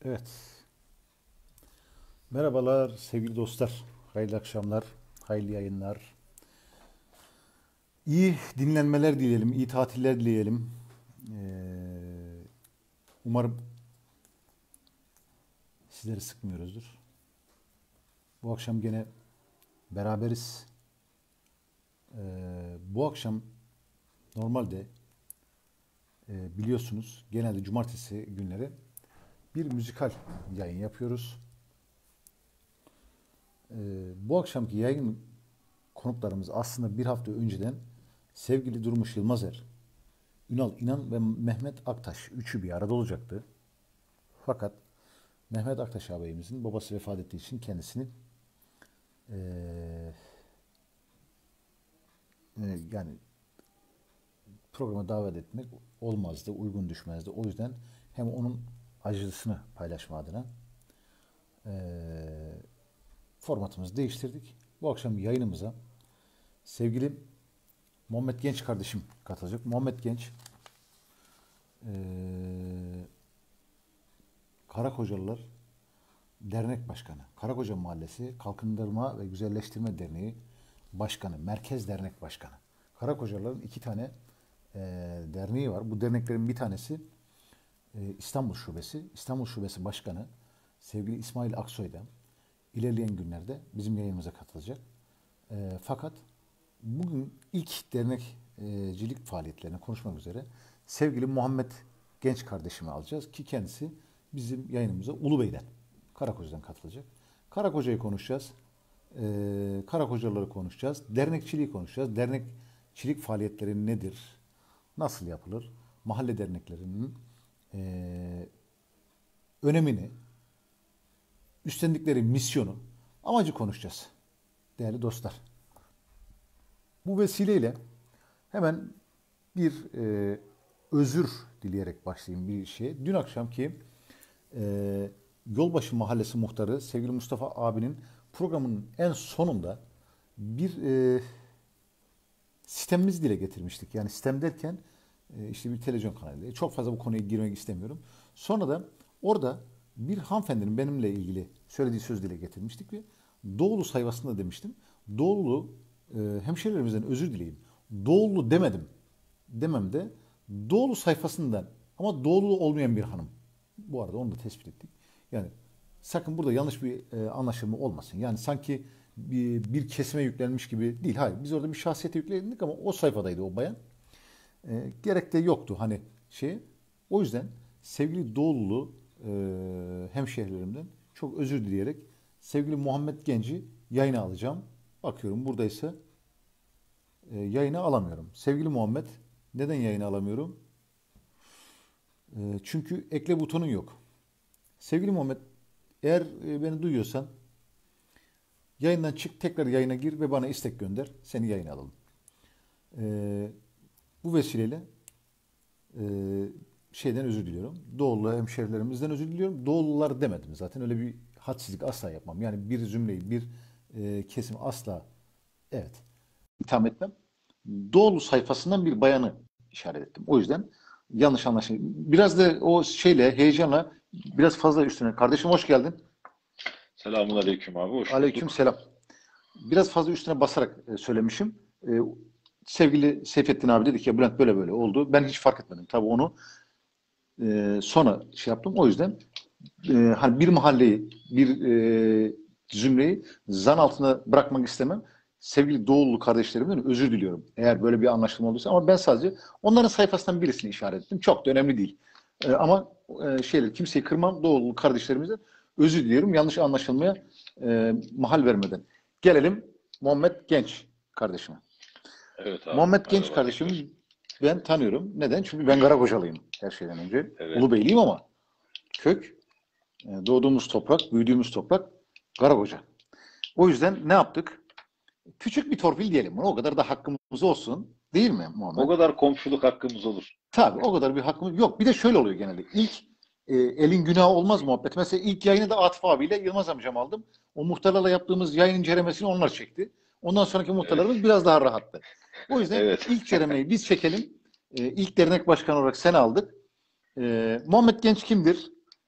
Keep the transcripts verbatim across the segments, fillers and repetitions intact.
Evet. Merhabalar sevgili dostlar. Hayırlı akşamlar, hayırlı yayınlar. İyi dinlenmeler dileyelim, iyi tatiller dileyelim. Ee, umarım sizleri sıkmıyoruzdur. Bu akşam gene beraberiz. Ee, bu akşam normalde e, biliyorsunuz genelde cumartesi günleri bir müzikal yayın yapıyoruz. Ee, bu akşamki yayın konuklarımız aslında bir hafta önceden sevgili Durmuş Yılmazer, Ünal İnan ve Mehmet Aktaş üçü bir arada olacaktı. Fakat Mehmet Aktaş ağabeyimizin babası vefat ettiği için kendisini eee, e, yani programa davet etmek olmazdı, uygun düşmezdi. O yüzden hem onun acısını paylaşma adına eee, formatımızı değiştirdik. Bu akşam yayınımıza sevgili Muhammed Genç kardeşim katılacak. Muhammed Genç eee Karakocalılar Dernek Başkanı, Karakoca Mahallesi Kalkındırma ve Güzelleştirme Derneği Başkanı, Merkez Dernek Başkanı. Karakocalıların iki tane e, derneği var. Bu derneklerin bir tanesi e, İstanbul Şubesi. İstanbul Şubesi Başkanı sevgili İsmail Aksoy da ilerleyen günlerde bizim yayınımıza katılacak. E, fakat bugün ilk dernekcilik faaliyetlerini konuşmak üzere sevgili Muhammed Genç kardeşimi alacağız ki kendisi bizim yayınımıza Ulubey'den, Karakoca'dan katılacak. Karakoca'yı konuşacağız. Ee, Karakocaları konuşacağız. Dernekçiliği konuşacağız. Dernekçilik faaliyetleri nedir? Nasıl yapılır? Mahalle derneklerinin e, önemini, üstlendikleri misyonu, amacı konuşacağız. Değerli dostlar. Bu vesileyle hemen bir e, özür dileyerek başlayayım bir şeye. Dün akşamki e, Yolbaşı Mahallesi Muhtarı sevgili Mustafa abinin programının en sonunda bir e, sistemimizi dile getirmiştik. Yani sistem derken e, işte bir televizyon kanalı. Çok fazla bu konuya girmek istemiyorum. Sonra da orada bir hanımefendinin benimle ilgili söylediği söz dile getirmiştik ve Doğulu sayfasında demiştim. Doğulu e, hemşehrilerimizden özür dileyim. Doğulu demedim. Demem de Doğulu sayfasından ama Doğulu olmayan bir hanım. Bu arada onu da tespit ettik. Yani sakın burada yanlış bir e, anlaşılma olmasın. Yani sanki bir, bir kesime yüklenmiş gibi değil. Hayır, biz orada bir şahsiyete yüklendik ama o sayfadaydı o bayan. E, gerek de yoktu hani şey. O yüzden sevgili Doğulu e, hemşehrilerimden çok özür dileyerek sevgili Muhammed Genci yayına alacağım. Bakıyorum buradaysa e, yayına alamıyorum. Sevgili Muhammed, neden yayına alamıyorum? E, çünkü ekle butonun yok. Sevgili Muhammed, eğer e, beni duyuyorsan yayından çık, tekrar yayına gir ve bana istek gönder. Seni yayına alalım. E, bu vesileyle e, şeyden özür diliyorum. Doğulu hemşehrilerimizden özür diliyorum. Doğulular demedim zaten. Öyle bir hadsizlik asla yapmam. Yani bir cümleyi, bir e, kesim asla evet itham etmem. Doğulu sayfasından bir bayanı işaret ettim. O yüzden yanlış anlaşılma. Biraz da o şeyle, heyecanla biraz fazla üstüne. Kardeşim hoş geldin. Selamun aleyküm abi, hoş Aleyküm bulduk. selam. Biraz fazla üstüne basarak e, söylemişim. E, sevgili Seyfettin abi dedi ki ya Bülent böyle böyle oldu. Ben hiç fark etmedim. Tabii onu e, sonra şey yaptım. O yüzden e, hani bir mahalleyi, bir e, zümreyi zan altına bırakmak istemem. Sevgili Doğulu kardeşlerimden özür diliyorum. Eğer böyle bir anlaşılma olduysa. Ama ben sadece onların sayfasından birisini işaret ettim. Çok da önemli değil. E, ama e, şeyler, kimseyi kırmam. Doğulu kardeşlerimizden özür diliyorum. Yanlış anlaşılmaya e, mahal vermeden. Gelelim Muhammed Genç kardeşime. Evet abi, Muhammed Genç merhaba tekrar. kardeşimi ben tanıyorum. Neden? Çünkü ben Karagocalıyım her şeyden önce. Evet, Ulubeyliyim ama kök, e, doğduğumuz toprak, büyüdüğümüz toprak Karakoca. O yüzden ne yaptık? Küçük bir torpil diyelim buna. O kadar da hakkımız olsun. Değil mi o Muhammed? kadar komşuluk hakkımız olur. Tabii o kadar bir hakkımız yok. Bir de şöyle oluyor genelde. İlk e, elin günahı olmaz muhabbet. Mesela ilk yayını da Atıf abiyle Yılmaz amcam aldım. O muhtarlarla yaptığımız yayın incelemesini onlar çekti. Ondan sonraki Evet, muhtarlarımız biraz daha rahattı. O yüzden evet. ilk incelemeyi biz çekelim. E, ilk dernek başkanı olarak sen aldık. E, Muhammed Genç kimdir?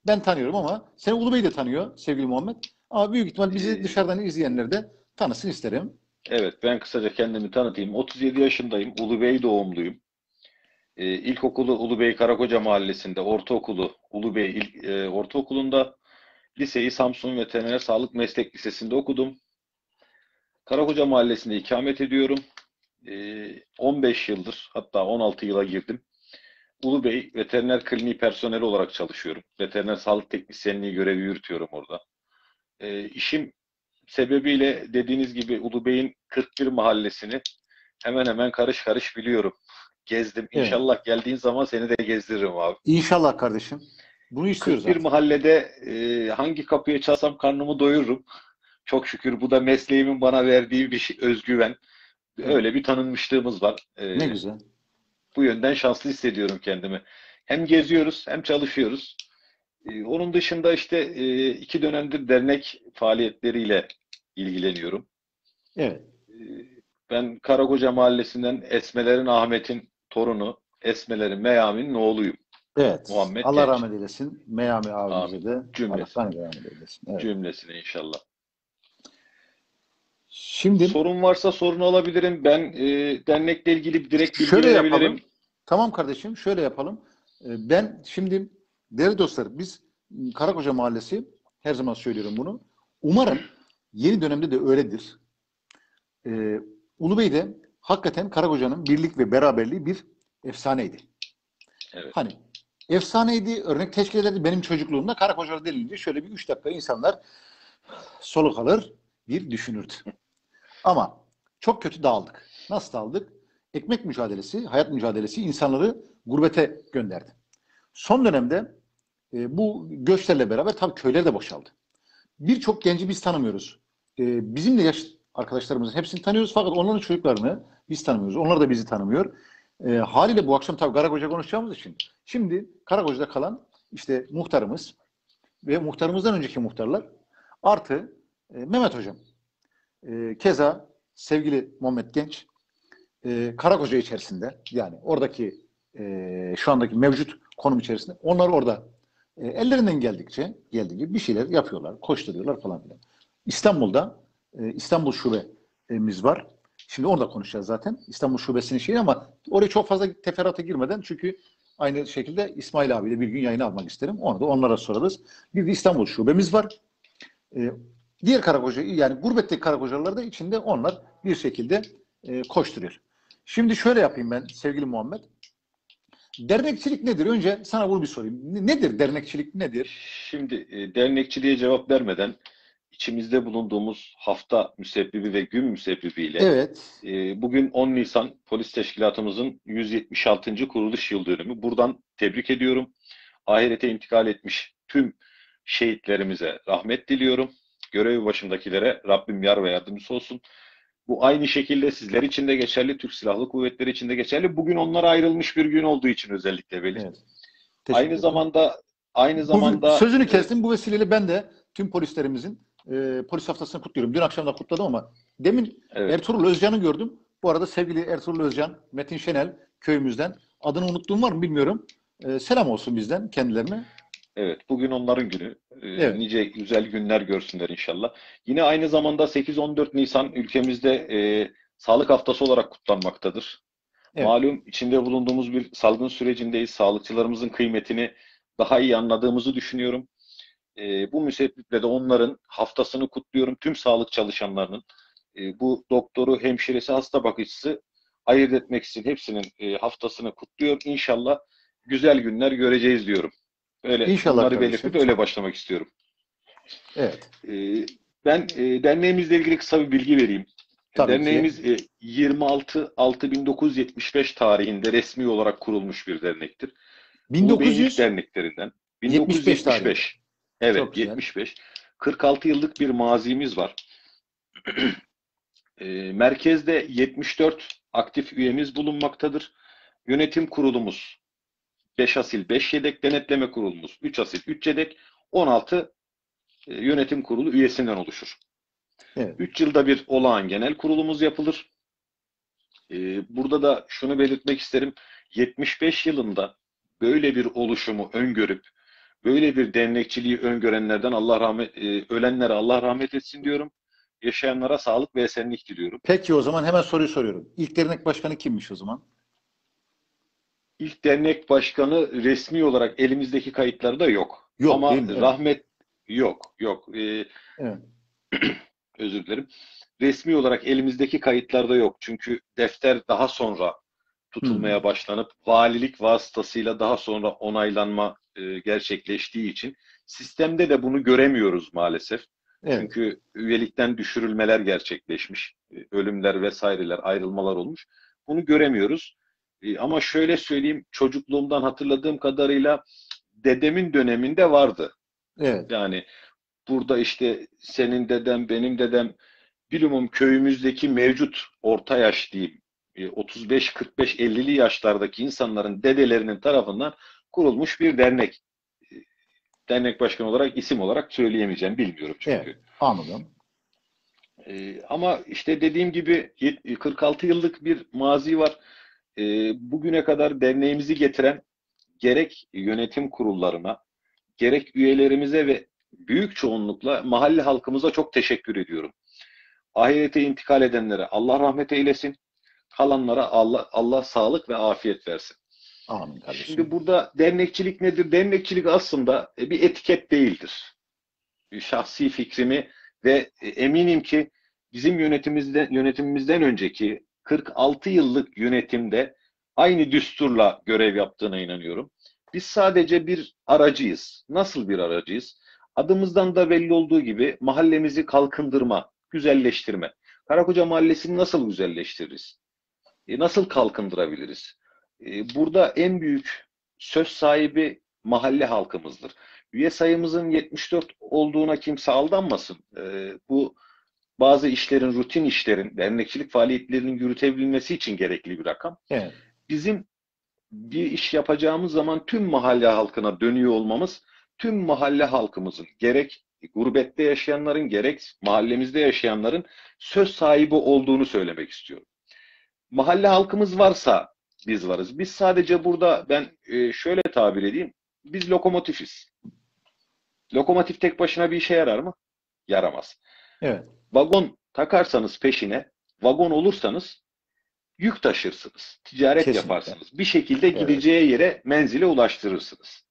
ben tanıyorum ama seni Ulu Bey de tanıyor sevgili Muhammed. Ama büyük ihtimal bizi Ee, dışarıdan izleyenler de tanısın isterim. evet, ben kısaca kendimi tanıtayım. otuz yedi yaşındayım. Ulubey doğumluyum. Ee, ilkokulu Ulubey Karakoca Mahallesi'nde, ortaokulu Ulubey İl- e, Ortaokulu'nda, liseyi Samsun Veteriner Sağlık Meslek Lisesi'nde okudum. Karakoca Mahallesi'nde ikamet ediyorum. Ee, on beş yıldır, hatta on altı yıla girdim. Ulubey Veteriner Kliniği personeli olarak çalışıyorum. Veteriner sağlık teknisyenliği görevi yürütüyorum orada. Ee, işim sebebiyle dediğiniz gibi Ulubey'in kırk bir mahallesini hemen hemen karış karış biliyorum. Gezdim. Evet. İnşallah geldiğin zaman seni de gezdiririm abi. İnşallah kardeşim. Bunu istiyoruz kırk bir artık. mahallede e, hangi kapıya çalsam karnımı doyururum. Çok şükür bu da mesleğimin bana verdiği bir şey, özgüven. Evet. Öyle bir tanınmışlığımız var. Ne E, güzel. bu yönden şanslı hissediyorum kendimi. Hem geziyoruz hem çalışıyoruz. E, onun dışında işte e, iki dönemdir dernek faaliyetleriyle ilgileniyorum. Evet. E, ben Karakoca Mahallesi'nden Esmelerin Ahmet'in torunu, Esmelerin Meyamin oğluyum. Evet. Muhammed Allah Genç. rahmet eylesin. Meyami abimize Amin. de Allah Cümlesine. gani rahmet eylesin. Evet. Cümlesine inşallah. Şimdi Sorun varsa sorun alabilirim. Ben e, dernekle ilgili direkt bilgi şöyle verebilirim. yapalım. Tamam kardeşim, şöyle yapalım. Ee, Ben şimdi değerli dostlar, biz m, Karakoca Mahallesi, her zaman söylüyorum bunu. Umarım yeni dönemde de öyledir. Ee, Ulubey'de hakikaten Karakoca'nın birlik ve beraberliği bir efsaneydi. Evet. Hani efsaneydi, örnek teşkil ederdi. Benim çocukluğumda Karakoca denilince şöyle bir üç dakika insanlar soluk alır, bir düşünürdü. Ama çok kötü dağıldık. Nasıl dağıldık? Ekmek mücadelesi, hayat mücadelesi insanları gurbete gönderdi. Son dönemde e, bu göçlerle beraber tabii köyler de boşaldı. Birçok genci biz tanımıyoruz. E, bizimle yaş arkadaşlarımızın hepsini tanıyoruz fakat onların çocuklarını biz tanımıyoruz. Onlar da bizi tanımıyor. E, haliyle bu akşam tabii Karakoca konuşacağımız için. Şimdi Karakoca'da kalan işte muhtarımız ve muhtarımızdan önceki muhtarlar artı e, Mehmet Hocam. E, keza sevgili Muhammed Genç e, Karakoca içerisinde yani oradaki e, şu andaki mevcut konum içerisinde onlar orada e, ellerinden geldikçe geldiği gibi bir şeyler yapıyorlar, koşturuyorlar falan filan. İstanbul'da e, İstanbul şubemiz var. Şimdi orada konuşacağız zaten. İstanbul şubesinin şeyi ama oraya çok fazla teferruata girmeden çünkü aynı şekilde İsmail abiyle bir gün yayını almak isterim. Onu da onlara sorarız. Bir de İstanbul şubemiz var. E, diğer Karakoca yani gurbetteki Karakocalılar da içinde onlar bir şekilde e, koşturuyor. Şimdi şöyle yapayım ben sevgili Muhammed. Dernekçilik nedir? Önce sana bunu bir sorayım. Nedir dernekçilik nedir? Şimdi e, dernekçiliğe cevap vermeden içimizde bulunduğumuz hafta müsebbibi ve gün müsebbibiyle Evet. e, bugün on Nisan Polis Teşkilatımızın yüz yetmiş altıncı kuruluş yıl dönümü. Buradan tebrik ediyorum. Ahirete intikal etmiş tüm şehitlerimize rahmet diliyorum. Görev başındakilere Rabbim yar ve yardımcısı olsun. Bu aynı şekilde sizler için de geçerli, Türk Silahlı Kuvvetleri için de geçerli. Bugün onlara ayrılmış bir gün olduğu için özellikle belirttim. Evet. Aynı Teşekkür ederim. zamanda aynı Bu zamanda sözünü e, kestim. Bu vesileyle ben de tüm polislerimizin e, polis haftasını kutluyorum. Dün akşam da kutladım ama demin evet, Ertuğrul Özcan'ı gördüm. Bu arada sevgili Ertuğrul Özcan, Metin Şenel köyümüzden. Adını unuttuğum var mı bilmiyorum. E, selam olsun bizden kendilerine. evet, bugün onların günü. E, Evet. nice güzel günler görsünler inşallah. Yine aynı zamanda sekiz on dört Nisan ülkemizde e, Sağlık Haftası olarak kutlanmaktadır. Evet. Malum içinde bulunduğumuz bir salgın sürecindeyiz. Sağlıkçılarımızın kıymetini daha iyi anladığımızı düşünüyorum. E, bu müsebbiple de onların haftasını kutluyorum. Tüm sağlık çalışanlarının e, bu doktoru, hemşiresi, hasta bakıcısı ayırt etmek için hepsinin e, haftasını kutluyor. İnşallah güzel günler göreceğiz diyorum. Öyle İnşallah bunları belirtip kardeşim. öyle başlamak istiyorum. Evet. E, ben e, derneğimizle ilgili kısa bir bilgi vereyim. Tabii ki. Derneğimiz e, yirmi altı altı bin dokuz yüz yetmiş beş tarihinde resmi olarak kurulmuş bir dernektir. Ulu Bey'in ilk bin dokuz yüz derneklerinden yetmiş beş tarihinde. bin dokuz yüz yetmiş beş. Evet, Çok güzel. yetmiş beş. kırk altı yıllık bir mazimiz var. E, merkezde yetmiş dört aktif üyemiz bulunmaktadır. Yönetim kurulumuz beş asil beş yedek, denetleme kurulumuz üç asil üç yedek, on altı e, yönetim kurulu üyesinden oluşur. Evet. üç yılda bir olağan genel kurulumuz yapılır. E, burada da şunu belirtmek isterim. yetmiş beş yılında böyle bir oluşumu öngörüp Böyle bir dernekçiliği öngörenlerden Allah rahmet, e, ölenlere Allah rahmet etsin diyorum. Yaşayanlara sağlık ve esenlik diliyorum. Peki o zaman hemen soruyu soruyorum. İlk dernek başkanı kimmiş o zaman? İlk dernek başkanı resmi olarak elimizdeki kayıtlarda yok. Yok değil Ama mi? Evet. rahmet yok, yok. Ee, Evet. özür dilerim. Resmi olarak elimizdeki kayıtlarda yok. Çünkü defter daha sonra Hmm. tutulmaya başlanıp valilik vasıtasıyla daha sonra onaylanma e, gerçekleştiği için sistemde de bunu göremiyoruz maalesef. Evet. Çünkü üyelikten düşürülmeler gerçekleşmiş, e, ölümler vesaireler, ayrılmalar olmuş. Bunu göremiyoruz. E, ama şöyle söyleyeyim, çocukluğumdan hatırladığım kadarıyla dedemin döneminde vardı. Evet. Yani burada işte senin dedem, benim dedem, bilumum köyümüzdeki mevcut orta yaş diyeyim, e, otuz beş kırk beş ellili yaşlardaki insanların dedelerinin tarafından kurulmuş bir dernek. E, Dernek başkanı olarak isim olarak söyleyemeyeceğim, bilmiyorum Evet. çünkü. Anladım. E, ama işte dediğim gibi kırk altı yıllık bir mazi var. E, Bugüne kadar derneğimizi getiren gerek yönetim kurullarına, gerek üyelerimize ve büyük çoğunlukla mahalle halkımıza çok teşekkür ediyorum. Ahirete intikal edenlere Allah rahmet eylesin. Kalanlara Allah, Allah sağlık ve afiyet versin. Amin Şimdi kardeşim. burada dernekçilik nedir? Dernekçilik aslında e, bir etiket değildir. Şahsi fikrimi ve e, eminim ki bizim yönetimimizden, yönetimimizden önceki kırk altı yıllık yönetimde aynı düsturla görev yaptığına inanıyorum. Biz sadece bir aracıyız. Nasıl bir aracıyız? Adımızdan da belli olduğu gibi mahallemizi kalkındırma, güzelleştirme. Karakoca Mahallesi'ni nasıl güzelleştiririz? E, nasıl kalkındırabiliriz? E, burada en büyük söz sahibi mahalle halkımızdır. Üye sayımızın yetmiş dört olduğuna kimse aldanmasın. E, bu bazı işlerin, rutin işlerin, dernekçilik faaliyetlerinin yürütebilmesi için gerekli bir rakam. Evet. Bizim bir iş yapacağımız zaman tüm mahalle halkına dönüyor olmamız, tüm mahalle halkımızın gerek gurbette yaşayanların gerek mahallemizde yaşayanların söz sahibi olduğunu söylemek istiyorum. Mahalle halkımız varsa biz varız. Biz sadece burada ben e, şöyle tabir edeyim. Biz lokomotifiz. Lokomotif tek başına bir işe yarar mı? Yaramaz. Evet. Vagon takarsanız peşine, vagon olursanız yük taşırsınız. Ticaret Kesinlikle. yaparsınız. Bir şekilde Evet. gideceği yere, menzile ulaştırırsınız.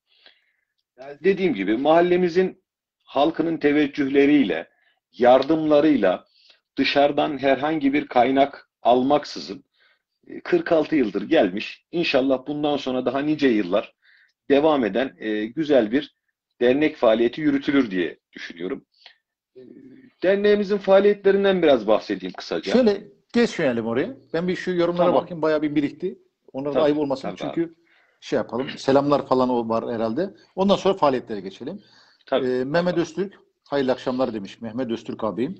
Yani dediğim gibi mahallemizin halkının teveccühleriyle, yardımlarıyla dışarıdan herhangi bir kaynak almaksızın kırk altı yıldır gelmiş. İnşallah bundan sonra daha nice yıllar devam eden e, güzel bir dernek faaliyeti yürütülür diye düşünüyorum. E, Derneğimizin faaliyetlerinden biraz bahsedeyim kısaca. Şöyle geçmeyelim oraya. Ben bir şu yorumlara Tamam. bakayım. Bayağı bir birikti. Onlara da Tabii. ayıp olmasın. Tabii abi. Çünkü şey yapalım. Selamlar falan o var herhalde. Ondan sonra faaliyetlere geçelim. Ee, Tabii. Tabii Mehmet abi. Öztürk. Hayırlı akşamlar demiş. Mehmet Öztürk abim.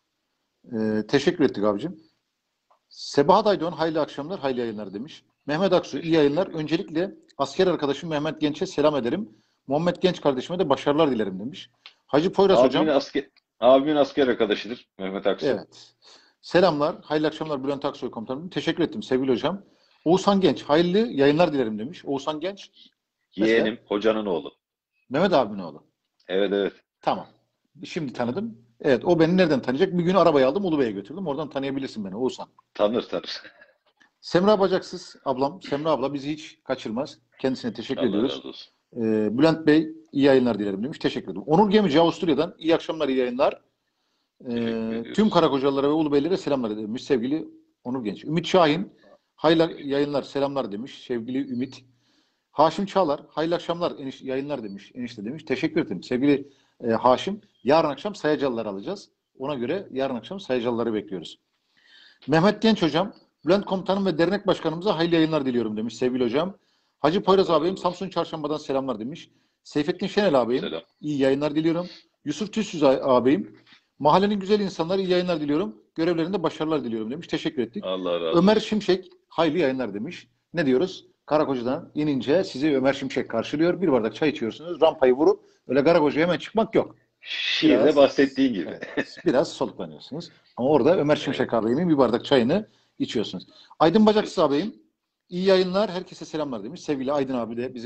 Ee, teşekkür ettik abicim. Sebahat Aydoğan hayırlı akşamlar, hayırlı yayınlar demiş. Mehmet Aksu iyi Teşekkür yayınlar. ediyorum. Öncelikle asker arkadaşım Mehmet Genç'e selam ederim. Muhammed Genç kardeşime de başarılar dilerim demiş. Hacı Poyraz Abimin hocam. asker, abimin asker arkadaşıdır Mehmet Aksu. Evet. Selamlar. Hayırlı akşamlar Bülent Aksoy komutanım. Teşekkür ettim sevgili hocam. Oğuzhan Genç hayırlı yayınlar dilerim demiş. Oğuzhan Genç mesela Yeğenim, hocanın oğlu. Mehmet abimin oğlu. Evet, evet. Tamam. Şimdi tanıdım. Evet o beni nereden tanıyacak? Bir gün arabayı aldım Ulubey'e götürdüm. Oradan tanıyabilirsin beni Oğuzhan. Tanır tanır. Semra Bacaksız ablam. Semra abla bizi hiç kaçırmaz. Kendisine teşekkür Allah ediyoruz. razı olsun. Ee, Bülent Bey iyi yayınlar dilerim demiş. Teşekkür ederim. Onur Gemici Avusturya'dan iyi akşamlar, iyi yayınlar. Teşekkür Ee, tüm ediyoruz. Karakocalılara ve Ulubeylere selamlar demiş sevgili Onur Genç. Ümit Şahin hayırlı yayınlar, selamlar demiş sevgili Ümit. Haşim Çağlar hayırlı akşamlar, eniş, yayınlar demiş. Enişte demiş. Teşekkür ederim sevgili e, Haşim. Yarın akşam Sayacalıları alacağız. Ona göre yarın akşam Sayacalıları bekliyoruz. Mehmet Genç hocam, Bülent komutanım ve dernek başkanımıza hayırlı yayınlar diliyorum demiş sevgili hocam. Hacı Poyraz Allah razı ağabeyim olsun. Samsun Çarşamba'dan selamlar demiş. Seyfettin Şenel ağabeyim Selam. iyi yayınlar diliyorum. Yusuf Tüzsüz ağabeyim mahallenin güzel insanları iyi yayınlar diliyorum. Görevlerinde başarılar diliyorum demiş. Teşekkür ettik. Allah razı Ömer olsun. Şimşek hayırlı yayınlar demiş. Ne diyoruz? Karakoca'dan inince sizi Ömer Şimşek karşılıyor. Bir bardak çay içiyorsunuz. Rampayı vurup öyle Karakoca'ya hemen çıkmak yok. Şiirde Biraz bahsettiğin gibi. evet, biraz soluklanıyorsunuz. Ama orada Ömer Evet. Şimşek ağabeyimin bir bardak çayını içiyorsunuz. Aydın Bacaksız Kesinlikle. ağabeyim iyi yayınlar. Herkese selamlar demiş. Sevgili Aydın abi de bizim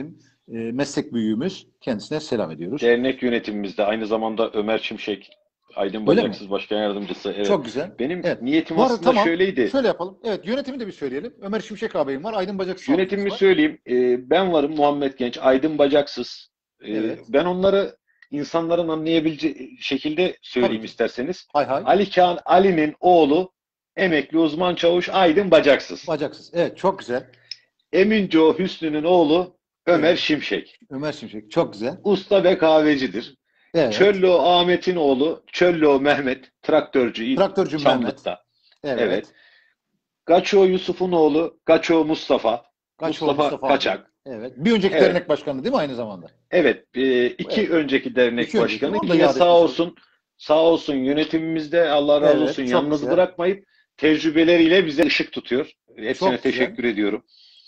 e, meslek büyüğümüz. Kendisine selam ediyoruz. Dernek yönetimimizde aynı zamanda Ömer Şimşek, Aydın Öyle mi? Bacaksız Başkan Yardımcısı. Evet. Çok güzel. Benim Evet. niyetim Bu arada aslında tamam. şöyleydi. Şöyle yapalım. Evet, yönetimi de bir söyleyelim. Ömer Şimşek ağabeyim var. Aydın Bacaksız abimiz Yönetimimi var. söyleyeyim. Ee, ben varım, Muhammed Genç, Aydın Bacaksız. Ee, Evet. ben onları insanların anlayabileceği şekilde söyleyeyim Tabii ki. isterseniz. Hay hay. Ali Kağan Ali'nin oğlu, emekli uzman çavuş Aydın Bacaksız. Bacaksız. Evet, çok güzel. Eminco Hüsnü'nün oğlu Ömer Evet. Şimşek. Ömer Şimşek. Çok güzel. Usta ve kahvecidir. Evet. Çöllo Ahmet'in oğlu Çöllo Mehmet, traktörcü Traktörcü Mehmet. Çamlık'ta. Evet. Evet. Gaço Yusuf'un oğlu Gaço Mustafa. Gaço Mustafa, Mustafa Kaçak. abi. Evet. Bir önceki Evet. dernek başkanı değil mi aynı zamanda? Evet, e, iki Evet. önceki dernek İki önceki, başkanı. onu da Yine yad sağ etmiş olsun, sağ olsun yönetimimizde Allah razı Evet, olsun çok yalnız güzel. bırakmayıp tecrübeleriyle bize ışık tutuyor. Hepsine Çok güzel. teşekkür ediyorum.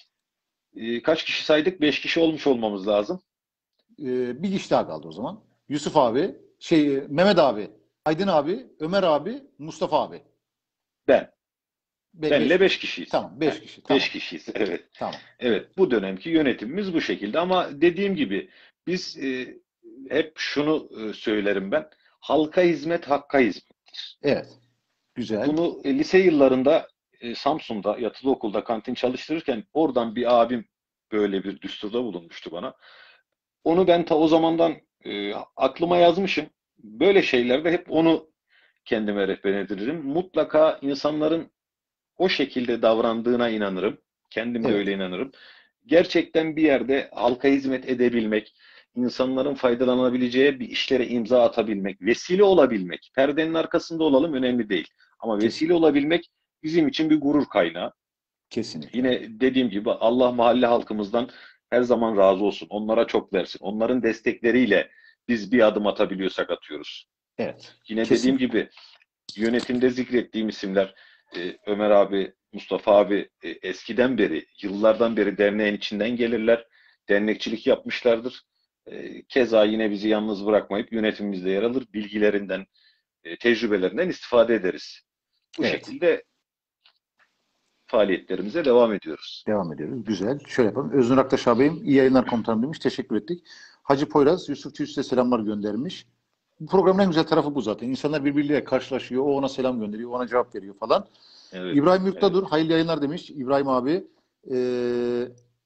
E, kaç kişi saydık? Beş kişi olmuş olmamız lazım. Ee, bir kişi daha kaldı o zaman. Yusuf abi, şey Mehmet abi, Aydın abi, Ömer abi, Mustafa abi. Ben. Be- Benle beş beş kişi. kişiyiz. Tamam, beş Heh, kişi. Tamam. Beş kişiyiz. Evet. Tamam. Evet. Bu dönemki yönetimimiz bu şekilde. Ama dediğim gibi biz e, hep şunu e, söylerim ben. Halka hizmet, hakka hizmettir. Evet. Güzel. Bunu e, lise yıllarında e, Samsun'da yatılı okulda kantin çalıştırırken oradan bir abim böyle bir düsturda bulunmuştu bana. Onu ben ta o zamandan e, aklıma yazmışım. Böyle şeylerde hep onu kendime rehber edinirim. Mutlaka insanların o şekilde davrandığına inanırım. Kendim de Evet. öyle inanırım. Gerçekten bir yerde halka hizmet edebilmek, insanların faydalanabileceği bir işlere imza atabilmek, vesile olabilmek, perdenin arkasında olalım önemli değil. Ama vesile Kesinlikle. olabilmek bizim için bir gurur kaynağı. Kesinlikle. Yine dediğim gibi Allah mahalle halkımızdan her zaman razı olsun. Onlara çok versin. Onların destekleriyle biz bir adım atabiliyorsak atıyoruz. Evet. Yine dediğim Kesinlikle. gibi yönetimde zikrettiğim isimler e, Ömer abi, Mustafa abi e, eskiden beri, yıllardan beri derneğin içinden gelirler. Dernekçilik yapmışlardır. E, keza yine bizi yalnız bırakmayıp yönetimimizde yer alır. Bilgilerinden, e, tecrübelerinden istifade ederiz. Bu Evet. şekilde faaliyetlerimize devam ediyoruz. Devam ediyoruz. Güzel. Şöyle yapalım. Öznur Aktaş ağabeyim iyi yayınlar komutanım demiş. Teşekkür ettik. Hacı Poyraz Yusuf Tüysüz'e selamlar göndermiş. Bu programın en güzel tarafı bu zaten. İnsanlar birbirleriyle karşılaşıyor. O ona selam gönderiyor. O ona cevap veriyor falan. Evet, İbrahim Yurttadur. evet. Hayırlı yayınlar demiş. İbrahim abi. Ee,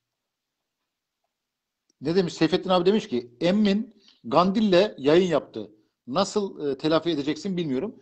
ne demiş? Seyfettin abi demiş ki Emmin Gandil'le yayın yaptı. Nasıl e, telafi edeceksin bilmiyorum.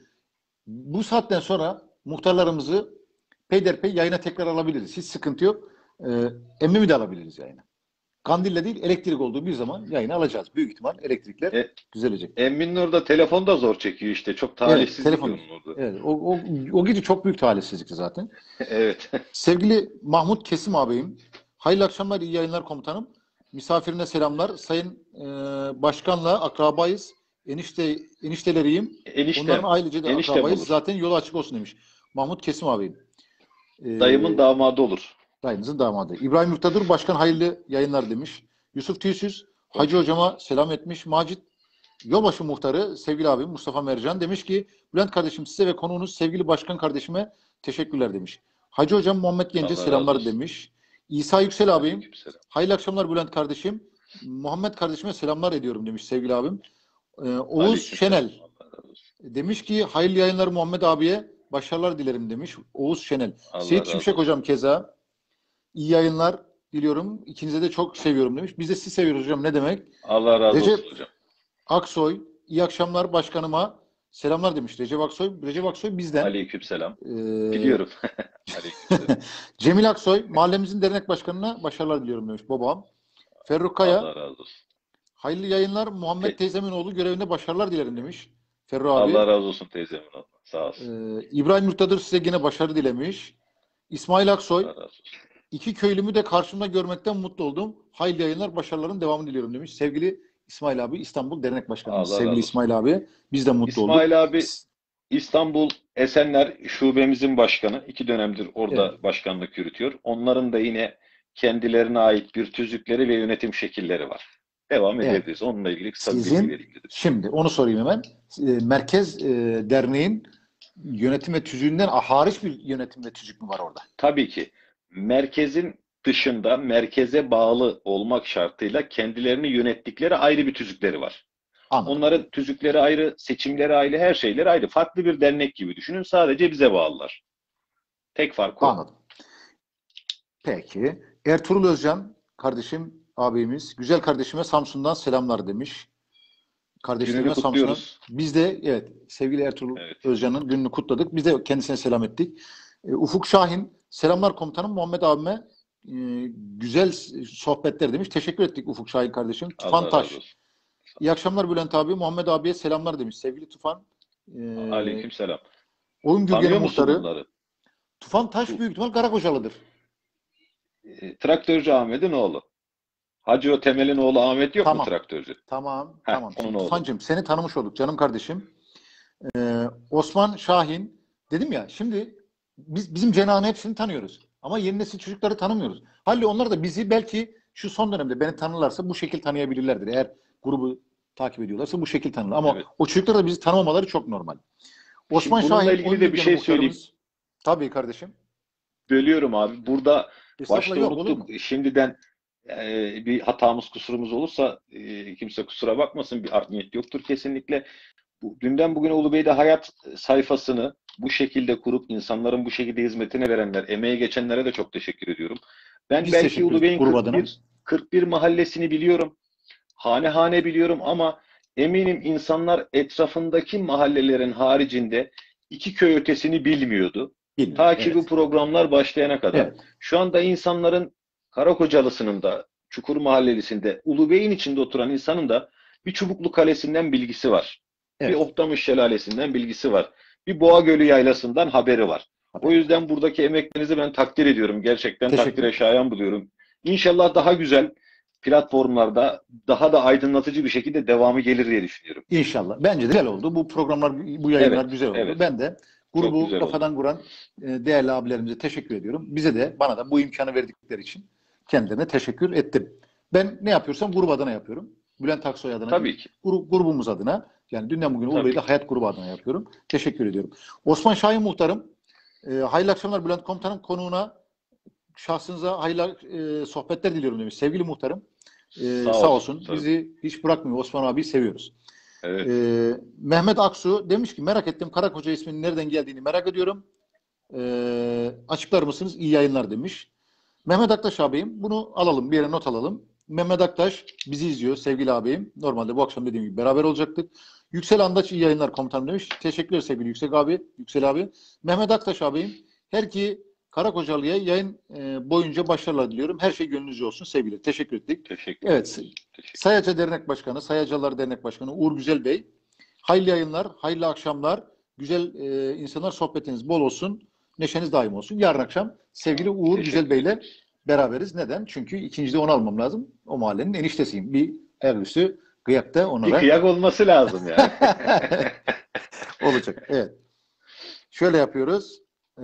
Bu saatten sonra muhtarlarımızı peyderpey yayına tekrar alabiliriz. Hiç sıkıntı yok. Ee, Emmimi de alabiliriz yayına. Kandille değil elektrik olduğu bir zaman yayını alacağız. Büyük ihtimal elektrikler E, düzelecek. Emmi'nin orada telefon da zor çekiyor işte. Çok Evet, talihsizlik telefon. onun orada. Evet, o, o, o gece çok büyük talihsizlikti zaten. Evet. Sevgili Mahmut Kesim ağabeyim, hayırlı akşamlar, iyi yayınlar komutanım. Misafirine selamlar. Sayın e, Başkan'la akrabayız. Enişte, enişteleriyim. Eniştem. Onların ailece de Eniştem akrabayız. olur. Zaten yolu açık olsun demiş. Mahmut Kesim ağabeyim. Ee, Dayımın damadı olur. Dayınızın damadı. İbrahim Yurttadur Başkan hayırlı yayınlar demiş. Yusuf Tüysüz Hacı hocama selam etmiş. Macit Yolbaşı Muhtarı sevgili abim Mustafa Mercan demiş ki Bülent kardeşim size ve konuğunuz sevgili başkan kardeşime teşekkürler demiş. Hacı hocam Muhammed Gence Allah razı selamlar olsun. demiş. İsa Yüksel abim Aleykümselam. hayırlı akşamlar Bülent kardeşim. Muhammed kardeşime selamlar ediyorum demiş sevgili abim. Ee, Oğuz Aleykümselam. Şenel Allah razı olsun. demiş ki hayırlı yayınlar Muhammed abiye başarılar dilerim demiş. Oğuz Şenel. Allah Seyit razı Şimşek olsun. hocam keza iyi yayınlar diliyorum. İkinize de çok seviyorum demiş. Biz de sizi seviyoruz hocam. Ne demek? Allah razı Recep olsun hocam. Aksoy, iyi akşamlar başkanıma selamlar demiş. Recep Aksoy, Recep Aksoy bizden. Aleykümselam. Ee, Biliyorum. Aleykümselam. Cemil Aksoy, mahallemizin dernek başkanına başarılar diliyorum demiş babam. Ferruh Kaya, Allah razı olsun. hayırlı yayınlar. Muhammed Te- teyzemin oğlu görevinde başarılar dilerim demiş. Ferruh abi. Allah razı olsun teyzemin oğlu. Sağ olsun. Ee, İbrahim Yurttadır size yine başarı dilemiş. İsmail Aksoy, Allah razı olsun. İki köylümü de karşımda görmekten mutlu oldum. Hayırlı yayınlar, başarıların devamını diliyorum demiş. Sevgili İsmail abi, İstanbul Dernek Başkanımız. Allah Sevgili razı olsun. İsmail abi, biz de mutlu olduk. İsmail abi İstanbul Esenler Şubemizin başkanı. İki dönemdir orada Evet. başkanlık yürütüyor. Onların da yine kendilerine ait bir tüzükleri ve yönetim şekilleri var. Devam Evet. edebiliriz. Onunla ilgili kısa bir bilgi Sizin, vereyim dedim. şimdi onu sorayım hemen. E, Merkez e, Derneğin yönetim ve tüzüğünden hariç bir yönetim ve tüzük mü var orada? Tabii ki merkezin dışında merkeze bağlı olmak şartıyla kendilerini yönettikleri ayrı bir tüzükleri var. Anladım. Onların tüzükleri ayrı, seçimleri ayrı, her şeyleri ayrı. Farklı bir dernek gibi düşünün. Sadece bize bağlılar. Tek fark o. Anladım. Peki. Ertuğrul Özcan kardeşim, abimiz. Güzel kardeşime Samsun'dan selamlar demiş. Kardeşlerime Gününü Samsun'dan. kutluyoruz. Biz de evet sevgili Ertuğrul Evet. Özcan'ın gününü kutladık. Biz de kendisine selam ettik. E, Ufuk Şahin selamlar komutanım Muhammed abime e, güzel sohbetler demiş. Teşekkür ettik Ufuk Şahin kardeşim. Tufan Allah Taş. razı olsun. İyi akşamlar Bülent abi. Muhammed abiye selamlar demiş. Sevgili Tufan. E, Aleykümselam. Oyun Gürgen'in Tanıyor musun muhtarı. bunları? Tufan Taş büyük ihtimal Karakocalı'dır. E, Traktörcü Ahmet'in oğlu. Hacı o Temel'in oğlu Ahmet yok Tamam. mu traktörcü? Tamam. Heh, tamam. onun Şimdi oğlu. Tufancığım seni tanımış olduk canım kardeşim. Ee, Osman Şahin dedim ya şimdi biz bizim cenahın hepsini tanıyoruz. Ama yeni nesil çocukları tanımıyoruz. Halbuki onlar da bizi belki şu son dönemde beni tanırlarsa bu şekil tanıyabilirlerdir. Eğer grubu takip ediyorlarsa bu şekil tanırlar. Ama Evet. o çocuklar da bizi tanımamaları çok normal. Osman Şimdi bununla Şahin ilgili Oyun de bir Gürgen'in şey söyleyeyim. muhtarımız. Tabii kardeşim. Bölüyorum abi. Burada Estağfurullah başta yok olur mu? unuttuk. Şimdiden e, bir hatamız, kusurumuz olursa e, kimse kusura bakmasın. Bir art niyet yoktur kesinlikle. Bu, dünden bugüne Ulubey'de hayat sayfasını bu şekilde kurup insanların bu şekilde hizmetine verenler, emeği geçenlere de çok teşekkür ediyorum. Ben Biz belki teşekkür ettik Ulubey'in grup adına. kırk bir, kırk bir mahallesini biliyorum. Hane hane biliyorum ama eminim insanlar etrafındaki mahallelerin haricinde iki köy ötesini bilmiyordu. Bilmiyorum. Ta ki Evet. bu programlar başlayana kadar. Evet. Şu anda insanların Karakocalısı'nın da, Çukur Mahallelisinde, Ulubey'in içinde oturan insanın da bir Çubuklu Kalesi'nden bilgisi var. Bir Evet. Oktamış Şelalesi'nden bilgisi var. Bir Boğa Gölü Yaylası'ndan haberi var. Tabii. O yüzden buradaki emeklerinizi ben takdir ediyorum. Gerçekten Teşekkür takdire ederim. şayan buluyorum. İnşallah daha güzel platformlarda daha da aydınlatıcı bir şekilde devamı gelir diye düşünüyorum. İnşallah. Bence de güzel oldu. Bu programlar, bu yayınlar Evet, güzel oldu. evet. Ben de Çok grubu güzel kafadan kuran e, değerli abilerimize teşekkür ediyorum. Bize de, bana da bu imkanı verdikleri için kendilerine teşekkür ettim. Ben ne yapıyorsam grup adına yapıyorum. Bülent Aksoy adına Tabii değil, ki. gru- grubumuz adına. Yani dünden bugün Tabii Ulubey'de ki. Hayat grubu adına yapıyorum. Teşekkür ediyorum. Osman Şahin muhtarım. E, hayırlı akşamlar Bülent komutanım, konuğuna şahsınıza hayırlı e, sohbetler diliyorum demiş. Sevgili muhtarım. Ee, Sağ sağ olsun, olsun. tabii. Bizi hiç bırakmıyor. Osman abi seviyoruz. Evet. Ee, Mehmet Aksu demiş ki merak ettim. Karakoca isminin nereden geldiğini merak ediyorum. Ee, açıklar mısınız? İyi yayınlar demiş. Mehmet Aktaş abim. Bunu alalım. Bir yere not alalım. Mehmet Aktaş bizi izliyor sevgili abim. Normalde bu akşam dediğim gibi beraber olacaktık. Yüksel Andaç iyi yayınlar komutanım demiş. Teşekkürler sevgili Yüksel abi. Yüksel abi. Mehmet Aktaş abim. Her iki Karakocalı'ya yayın e, boyunca başarılar diliyorum. Her şey gönlünüzce olsun sevgili. Teşekkür ettik. Teşekkür Evet. ederim. Teşekkür. Sayaca Dernek Başkanı, Sayacalar Dernek Başkanı Uğur Güzel Bey. Hayırlı yayınlar, hayırlı akşamlar. Güzel e, insanlar, sohbetiniz bol olsun. Neşeniz daim olsun. Yarın akşam sevgili Uğur Teşekkür Güzel Bey'le ederim. beraberiz. Neden? Çünkü ikincide onu almam lazım. O mahallenin eniştesiyim. Bir ayaküstü kıyakta Bir onlara kıyak olması lazım yani. olacak. Evet. Şöyle yapıyoruz. Ee,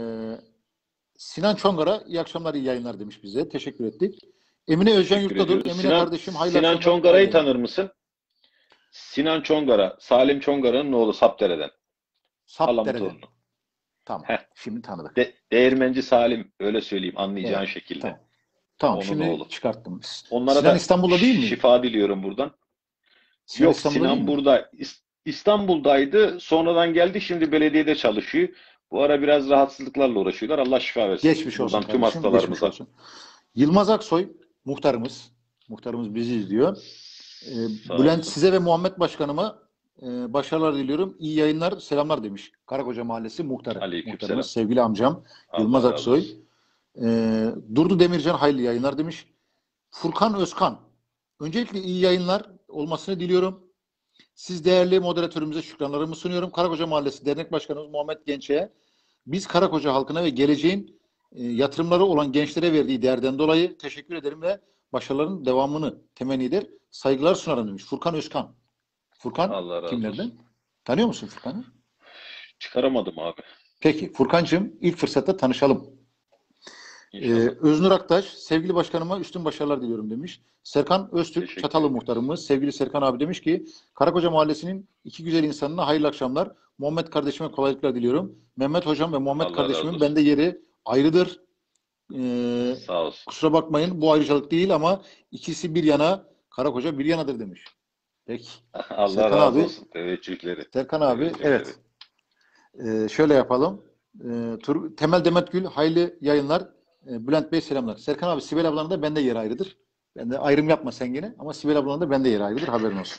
Sinan Çongar'a iyi akşamlar, iyi yayınlar demiş bize. Teşekkür ettik. Emine Özcan Teşekkür Yurttadur. ediyoruz. Emine Sinan, kardeşim hayırlı Sinan akşamlar. Çongara'yı hayırlı tanır mısın? Sinan Çongara, Salim Çongara'nın oğlu Sapdere'den. Halamın Sapdere'den. torunu. Tamam. Heh. Şimdi tanıdık. De, Değirmenci Salim, öyle söyleyeyim anlayacağın Evet, şekilde. Tamam. Tamam. Onun Şimdi oğlu. çıkarttım. Onlara Sinan da İstanbul'da değil mi? şifa diliyorum buradan. Sinan Yok, İstanbul'da değil Sinan mi? burada. İs- İstanbul'daydı. Sonradan geldi. Şimdi belediyede çalışıyor. Bu ara biraz rahatsızlıklarla uğraşıyorlar. Allah şifa versin. Geçmiş olsun Buradan tüm kardeşim. Geçmiş hastalarımıza. olsun. Yılmaz Aksoy muhtarımız. Muhtarımız bizi izliyor. Ee, Sağ Bülent olsun. size ve Muhammed Başkanıma e, başarılar diliyorum. İyi yayınlar, selamlar demiş. Karakoca Mahallesi muhtarı. Aleykümselam. Muhtarımız sevgili amcam Allah Yılmaz razı Aksoy. olsun. Ee, Durdu Demircan hayırlı yayınlar demiş. Furkan Özkan. Öncelikle iyi yayınlar olmasını diliyorum. Siz değerli moderatörümüze şükranlarımı sunuyorum. Karakoca Mahallesi Dernek Başkanımız Muhammed Genç'e biz Karakoca halkına ve geleceğin e, yatırımları olan gençlere verdiği değerden dolayı teşekkür ederim ve başarıların devamını temenni eder. Saygılar sunarım demiş. Furkan Özkan. Furkan Allah razı kimlerden? olsun. Tanıyor musun Furkan'ı? Çıkaramadım abi. Peki Furkancığım ilk fırsatta tanışalım. Ee, İnşallah. Öznur Aktaş, sevgili başkanıma üstün başarılar diliyorum demiş. Serkan Öztürk, Teşekkür Çatalı ederim. muhtarımız, sevgili Serkan abi demiş ki Karakoca Mahallesi'nin iki güzel insanına hayırlı akşamlar. Muhammed kardeşime kolaylıklar diliyorum. Mehmet hocam ve Muhammed Allah razı kardeşimin olsun. bende yeri ayrıdır. Ee, Sağ olsun. kusura bakmayın bu ayrıcalık değil ama ikisi bir yana, Karakoca bir yanadır demiş. Peki. Allah Serkan razı abi, olsun. Teveccühleri. Serkan abi, Teveccühleri. evet. Ee, şöyle yapalım. Ee, Tur Temel Demetgül, hayırlı yayınlar. Ee, Bülent Bey selamlar. Serkan abi, Sibel ablanın da bende yeri ayrıdır. Ben de ayrım yapma sen yine ama Sibel ablanın da bende yeri ayrıdır. Haberin olsun.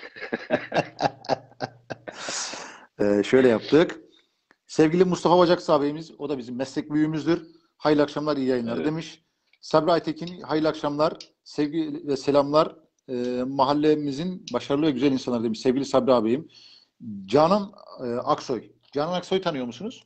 Ee, şöyle yaptık. Sevgili Mustafa Bacaksı abimiz, o da bizim meslek büyüğümüzdür. Hayırlı akşamlar, iyi yayınlar Evet. demiş. Sabri Aytekin, hayırlı akşamlar, sevgi ve selamlar. Ee, mahallemizin başarılı ve güzel insanlar demiş. Sevgili Sabri abim. Canan e, Aksoy. Canan Aksoy tanıyor musunuz?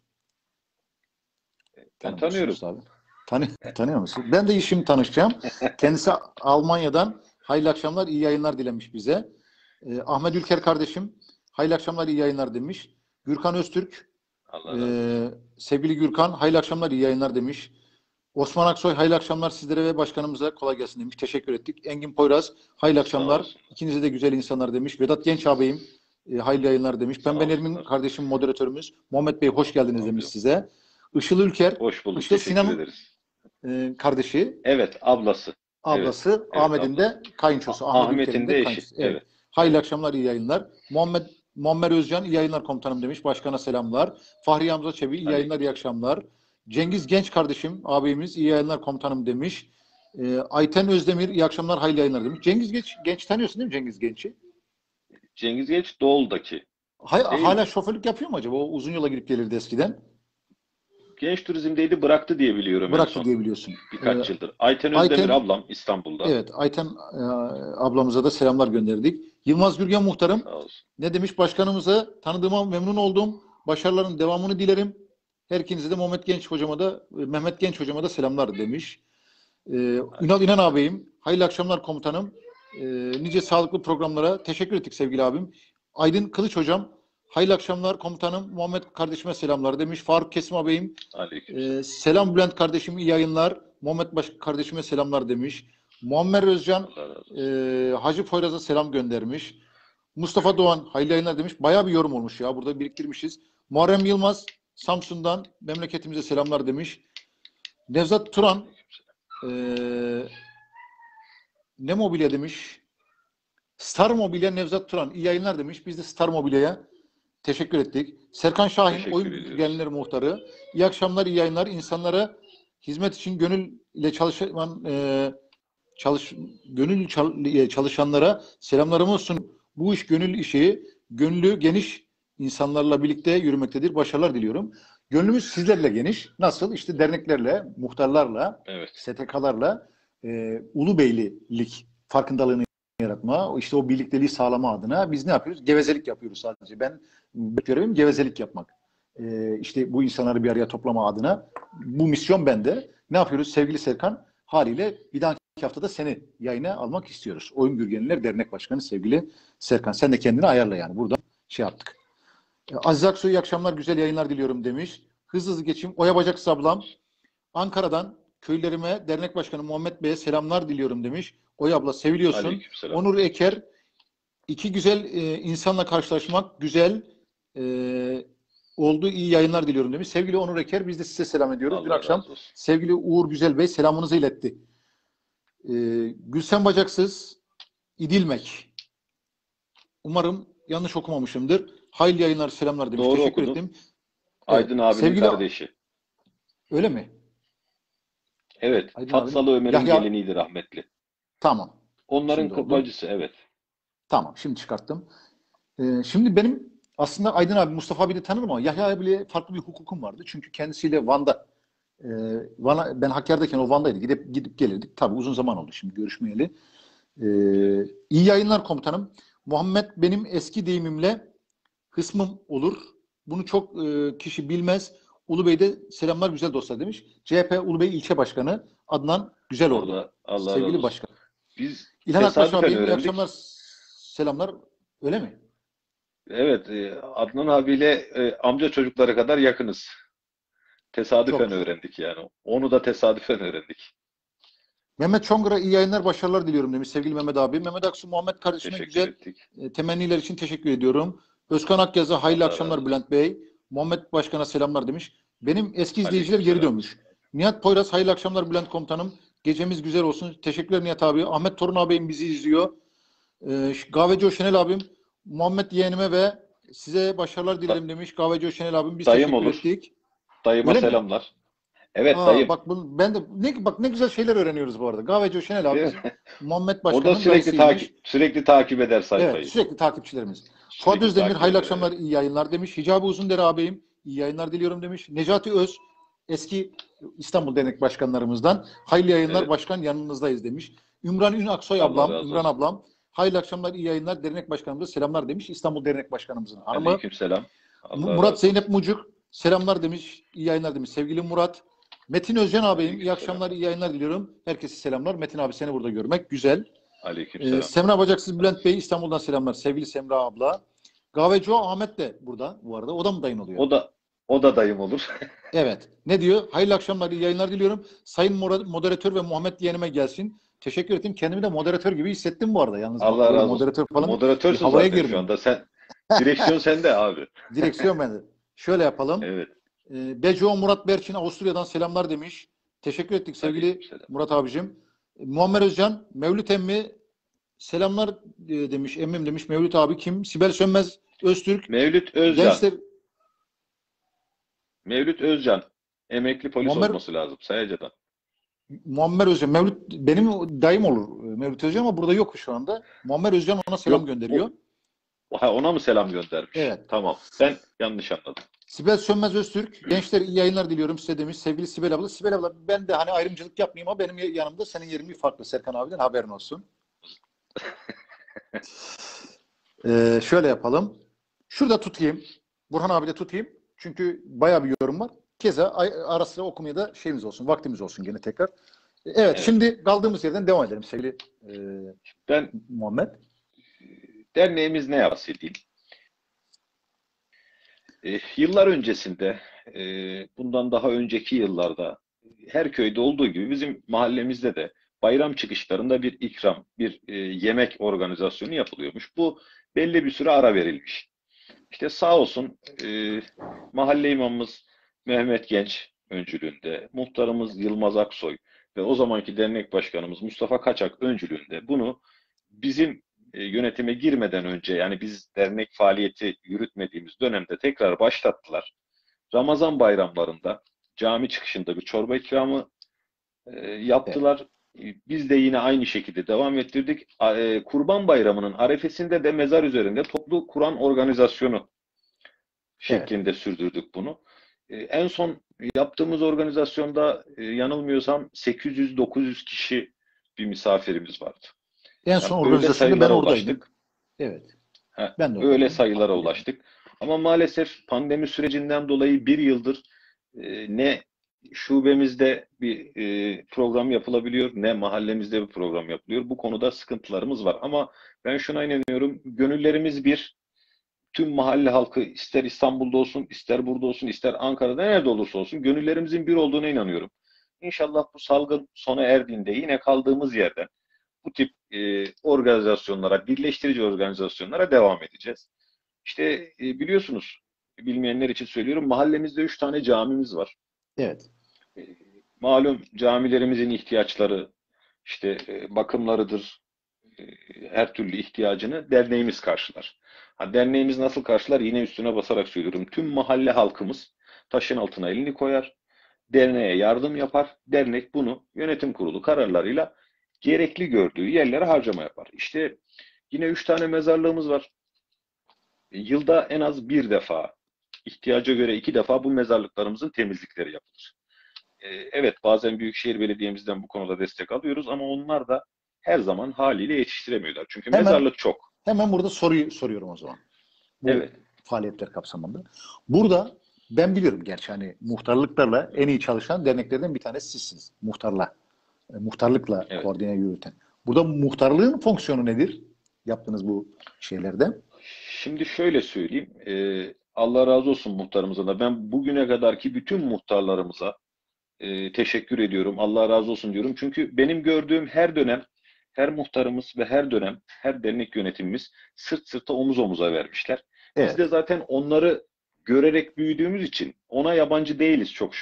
Ben tanıyorum. Tanımıyorsunuz tabii. Tanı tanıyor musunuz? Ben de işim tanışacağım. Kendisi Almanya'dan hayırlı akşamlar, iyi yayınlar dilemiş bize. Ee, Ahmet Ülker kardeşim, hayırlı akşamlar, iyi yayınlar demiş. Gürkan Öztürk, Allah razı olsun. Ee, sevgili Gürkan, hayırlı akşamlar, iyi yayınlar demiş. Osman Aksoy, hayırlı akşamlar sizlere ve başkanımıza, kolay gelsin demiş. Teşekkür ettik. Engin Poyraz, hayırlı akşamlar. olsun. İkinize de güzel insanlar demiş. Vedat Genç ağabeyim, e, hayırlı yayınlar demiş. Sağ Pembe Nermin olsunlar. kardeşim, moderatörümüz. Muhammed Bey, hoş geldiniz demiş Amcam. size. Işıl Ülker, Hoş bulduk. Işıl Teşekkür Sinan ederiz. e, kardeşi, Evet, ablası. ablası, Evet, evet, Ahmet'in de ablası. kayınçosu. Ah- Ahmet Ahmet'in Ülker'in de de eşi. kayınçosu. Evet. Evet. Hayırlı akşamlar, iyi yayınlar. Muhammed Muammer Özcan, iyi yayınlar komutanım demiş. Başkana selamlar. Fahri Hamza Çebi, iyi yayınlar, iyi akşamlar. Cengiz Genç kardeşim, abimiz, iyi yayınlar komutanım demiş. Ee, Ayten Özdemir, iyi akşamlar, hayırlı yayınlar demiş. Cengiz Genç, Genç tanıyorsun değil mi Cengiz Genç'i? Cengiz Geç Doğul'daki. Hay, Değil hala mi? şoförlük yapıyor mu acaba? O uzun yola gidip gelirdi eskiden. Genç turizmdeydi, bıraktı diye biliyorum en Bıraktı son. diye biliyorsun. Ee, Birkaç yıldır. Ayten Özdemir Ayten, ablam İstanbul'da. evet, Ayten e, ablamıza da selamlar gönderdik. Yılmaz Gürgen muhtarım, Sağ olsun. ne demiş? Başkanımıza tanıdığıma memnun oldum. Başarıların devamını dilerim. Her ikinize de Mehmet Genç hocama da Mehmet Genç hocama da selamlar demiş. Ee, Ünal İnan ağabeyim, hayırlı akşamlar komutanım. Ee, nice sağlıklı programlara teşekkür ettik sevgili abim. Aydın Kılıç hocam, hayırlı akşamlar komutanım. Muhammed kardeşime selamlar demiş. Faruk Kesim ağabeyim, Aleykümselam. e, selam Bülent kardeşim, iyi yayınlar. Muhammed Baş kardeşime selamlar demiş. Muammer Özcan, Allah razı olsun. e, Hacı Poyraz'a selam göndermiş. Mustafa Doğan, hayırlı yayınlar demiş. Bayağı bir yorum olmuş ya. Burada biriktirmişiz. Muharrem Yılmaz, Samsun'dan memleketimize selamlar demiş. Nevzat Turan, ee, ne mobilya demiş? Star Mobilya Nevzat Turan, iyi yayınlar demiş. Biz de Star Mobilya'ya teşekkür ettik. Serkan Şahin, Teşekkür oyun ediyoruz. gelinleri muhtarı. İyi akşamlar, iyi yayınlar. İnsanlara hizmet için gönül ile çalışan e, çalış gönül çal- e, çalışanlara selamlarımı olsun. Bu iş gönül işi, gönlü geniş insanlarla birlikte yürümektedir. Başarılar diliyorum. Gönlümüz sizlerle geniş. Nasıl? İşte derneklerle, muhtarlarla, Evet. S T K'larla e, Ulubeylilik farkındalığını yaratma, işte o birlikteliği sağlama adına biz ne yapıyoruz? Gevezelik yapıyoruz sadece. Ben görevim gevezelik yapmak. E, işte bu insanları bir araya toplama adına bu misyon bende. Ne yapıyoruz sevgili Serkan? Haliyle bir dahaki haftada seni yayına almak istiyoruz. Oyun Gürgenliler Dernek Başkanı sevgili Serkan. Sen de kendini ayarla yani. Burada şey yaptık. E, Aziz Aksoy, iyi akşamlar, güzel yayınlar diliyorum demiş. Hızlı hızlı geçeyim. Oya Bacak ablam Ankara'dan köylerime dernek başkanı Muhammed Bey'e selamlar diliyorum demiş. Oya abla seviliyorsun. Aleykümselam. Onur Eker, iki güzel e, insanla karşılaşmak güzel e, oldu. İyi yayınlar diliyorum demiş. Sevgili Onur Eker, biz de size selam ediyoruz. Allah Dün akşam razı olsun. sevgili Uğur Güzel Bey selamınızı iletti. E, Gülsen Bacaksız, İdilmek. Umarım yanlış okumamışımdır. Hayırlı yayınlar, selamlar demiş. Doğru Teşekkür okudun. ettim. Aydın Evet, abinin sevgili- kardeşi. Öyle mi? Evet. Aydın Fatsalı abinin- Ömer'in Yahya- geliniydi rahmetli. Tamam. Onların Şimdi oldu. bacısı, evet. Tamam. Şimdi çıkarttım. Ee, şimdi benim aslında Aydın abi, Mustafa abi de tanırım ama Yahya abiyle farklı bir hukukum vardı. Çünkü kendisiyle Van'da e, Van'a, ben Hakkari'deyken o Van'daydı. Gidip gidip gelirdik. Tabii uzun zaman oldu şimdi görüşmeyeli. Ee, iyi yayınlar komutanım. Muhammed benim eski deyimimle hısmım olur. Bunu çok e, kişi bilmez. Ulubey'de selamlar güzel dostlar demiş. C H P Ulubey İlçe Başkanı Adnan Güzelordu. Allah, Allah razı Sevgili olsun. başkan. Biz İlhan Akbaş tesadüfen abi iyi öğrendik. akşamlar. Selamlar. Öyle mi? Evet, e, Adnan abiyle e, amca çocuklara kadar yakınız. Tesadüfen Çok. öğrendik yani. Onu da tesadüfen öğrendik. Mehmet Çongur'a iyi yayınlar, başarılar diliyorum demiş sevgili Mehmet abi. Mehmet Aksu Muhammed kardeşime Teşekkür güzel ettik. e, temenniler için teşekkür ediyorum. Özkan Akyaz'a hayırlı Allah akşamlar razı Bülent Bey. Muhammed Başkan'a selamlar demiş. Benim eski izleyiciler geri Aleykümselam. dönmüş. Nihat Poyraz, hayırlı akşamlar Bülent Komutanım. Gecemiz güzel olsun. Teşekkürler Nihat abi. Ahmet Torun ağabeyim bizi izliyor. Ee, Kahveci Öşenel abim, Muhammed yeğenime ve size başarılar Da- dilerim demiş. Kahveci Öşenel abim. Biz dayım teşekkür olur. ettik. Dayıma Öyle mi? selamlar. Evet Aa, dayım. bak bu, ben de ne bak ne güzel şeyler öğreniyoruz bu arada. Kahveci Öşenel abi Değil bizim mi? Muhammed O da Başkan'ın sürekli dayısıymış. takip sürekli takip eder Evet, sayfayı. sürekli takipçilerimiz. Fuat Sürekli Özdemir, takip hayırlı eder, akşamlar, evet. iyi yayınlar demiş. Hicabi Uzundere ağabeyim, iyi yayınlar diliyorum demiş. Necati Öz, eski İstanbul Dernek Başkanlarımızdan, hayırlı yayınlar Evet. başkan yanınızdayız demiş. Ümran Ün Aksoy Allah ablam, razı Ümran olsun. ablam, hayırlı akşamlar, iyi yayınlar, dernek başkanımıza selamlar demiş. İstanbul Dernek Başkanımızın hanımı. Aleykümselam. Allah Murat razı Zeynep olsun. Mucuk, selamlar demiş, iyi yayınlar demiş. Sevgili Murat. Metin Özcan ağabeyim, iyi Aleykümselam. akşamlar, iyi yayınlar diliyorum. Herkese selamlar. Metin abi seni burada görmek güzel. Ee, Aleykümselam. Semra Bacaksız Bülent Bey İstanbul'dan selamlar. Sevgili Semra abla. Kahveci o Ahmet de burada bu arada. O da mı dayın oluyor? O da o da dayım olur. Evet. Ne diyor? Hayırlı akşamlar, iyi yayınlar diliyorum. Sayın moderatör ve Muhammed yeğenime gelsin. Teşekkür ettim. Kendimi de moderatör gibi hissettim bu arada. Yalnız bak Allah böyle razı olsun. moderatör falan bir Moderatörsün havaya zaten şu girdim. anda. Sen direksiyon sende abi. Direksiyon bende. Şöyle yapalım. Evet. Ee, Beco Murat Berçin Avusturya'dan selamlar demiş. Teşekkür ettik sevgili Aleykümselam. Murat abicim. Ee, Muammer Özcan, Mevlüt emmi selamlar e, demiş. Emmim demiş. Mevlüt abi kim? Sibel Sönmez Öztürk. Mevlüt Özcan. Gençler Mevlüt Özcan. Emekli polis Muammer olması lazım Sayaca'dan. Muammer Özcan. Mevlüt benim dayım olur. e, Mevlüt Özcan ama burada yok şu anda. Muammer Özcan ona selam Yok gönderiyor. o ha, ona mı selam göndermiş? Evet. Tamam. Ben yanlış anladım. Sibel Sönmez Öztürk. Gençler iyi yayınlar diliyorum size demiş. Sevgili Sibel abla. Sibel abla ben de hani ayrımcılık yapmayayım ama benim yanımda senin yerin bir farklı Serkan abiden haberin olsun. Ee, şöyle yapalım. Şurada tutayım. Burhan abi de tutayım. Çünkü bayağı bir yorum var. Keza ara sıra okumaya da şeyimiz olsun. Vaktimiz olsun gene tekrar. Evet, Evet. Şimdi kaldığımız yerden devam edelim sevgili e, Ben Muhammed. derneğimiz ne bahsedeyim? E, yıllar öncesinde, e, bundan daha önceki yıllarda her köyde olduğu gibi bizim mahallemizde de bayram çıkışlarında bir ikram, bir e, yemek organizasyonu yapılıyormuş. Bu belli bir süre ara verilmiş. İşte sağ olsun e, mahalle imamımız Mehmet Genç öncülüğünde, muhtarımız Yılmaz Aksoy ve o zamanki dernek başkanımız Mustafa Kaçak öncülüğünde bunu bizim e, yönetime girmeden önce, yani biz dernek faaliyeti yürütmediğimiz dönemde tekrar başlattılar. Ramazan bayramlarında cami çıkışında bir çorba ikramı e, Evet. yaptılar. E, Biz de yine aynı şekilde devam ettirdik. A- e, Kurban Bayramı'nın arefesinde de mezar üzerinde toplu Kur'an organizasyonu Evet. şeklinde sürdürdük bunu. E, En son yaptığımız organizasyonda e, yanılmıyorsam sekiz yüz dokuz yüz kişi bir misafirimiz vardı. En Yani son öyle organizasyonda ben sayılara oradaydım. ulaştık. Evet. Ha, Ben de öyle oradaydım. sayılara Hatırlıyorum. ulaştık. Ama maalesef pandemi sürecinden dolayı bir yıldır e, ne şubemizde bir e, program yapılabiliyor, ne mahallemizde bir program yapılıyor. Bu konuda sıkıntılarımız var. Ama ben şuna inanıyorum, gönüllerimiz bir, tüm mahalle halkı ister İstanbul'da olsun, ister burada olsun, ister Ankara'da, nerede olursa olsun gönüllerimizin bir olduğuna inanıyorum. İnşallah bu salgın sona erdiğinde yine kaldığımız yerden bu tip e, organizasyonlara, birleştirici organizasyonlara devam edeceğiz. İşte e, biliyorsunuz, bilmeyenler için söylüyorum, mahallemizde üç tane camimiz var. Evet. E, Malum camilerimizin ihtiyaçları, işte e, bakımlarıdır, e, her türlü ihtiyacını derneğimiz karşılar. Ha, derneğimiz nasıl karşılar? Yine üstüne basarak söylüyorum. Tüm mahalle halkımız taşın altına elini koyar, derneğe yardım yapar. Dernek bunu yönetim kurulu kararlarıyla gerekli gördüğü yerlere harcama yapar. İşte yine üç tane mezarlığımız var. E, Yılda en az bir defa, ihtiyaca göre iki defa bu mezarlıklarımızın temizlikleri yapılır. E, Evet, bazen Büyükşehir Belediye'mizden bu konuda destek alıyoruz ama onlar da her zaman haliyle yetiştiremiyorlar. Çünkü Hemen mezarlık çok. hemen burada soruyu soruyorum o zaman. Bu Evet, faaliyetler kapsamında. Burada ben biliyorum gerçi hani muhtarlıklarla en iyi çalışan derneklerden bir tanesi sizsiniz. Muhtarla. E, muhtarlıkla evet. koordine yürüten. Burada muhtarlığın fonksiyonu nedir? Yaptığınız bu şeylerde. Şimdi şöyle söyleyeyim. e, Allah razı olsun muhtarımıza da. Ben bugüne kadarki bütün muhtarlarımıza e, teşekkür ediyorum. Allah razı olsun diyorum. Çünkü benim gördüğüm her dönem, her muhtarımız ve her dönem, her dernek yönetimimiz sırt sırta omuz omuza vermişler. Biz de Evet. zaten onları görerek büyüdüğümüz için ona yabancı değiliz çok şükür.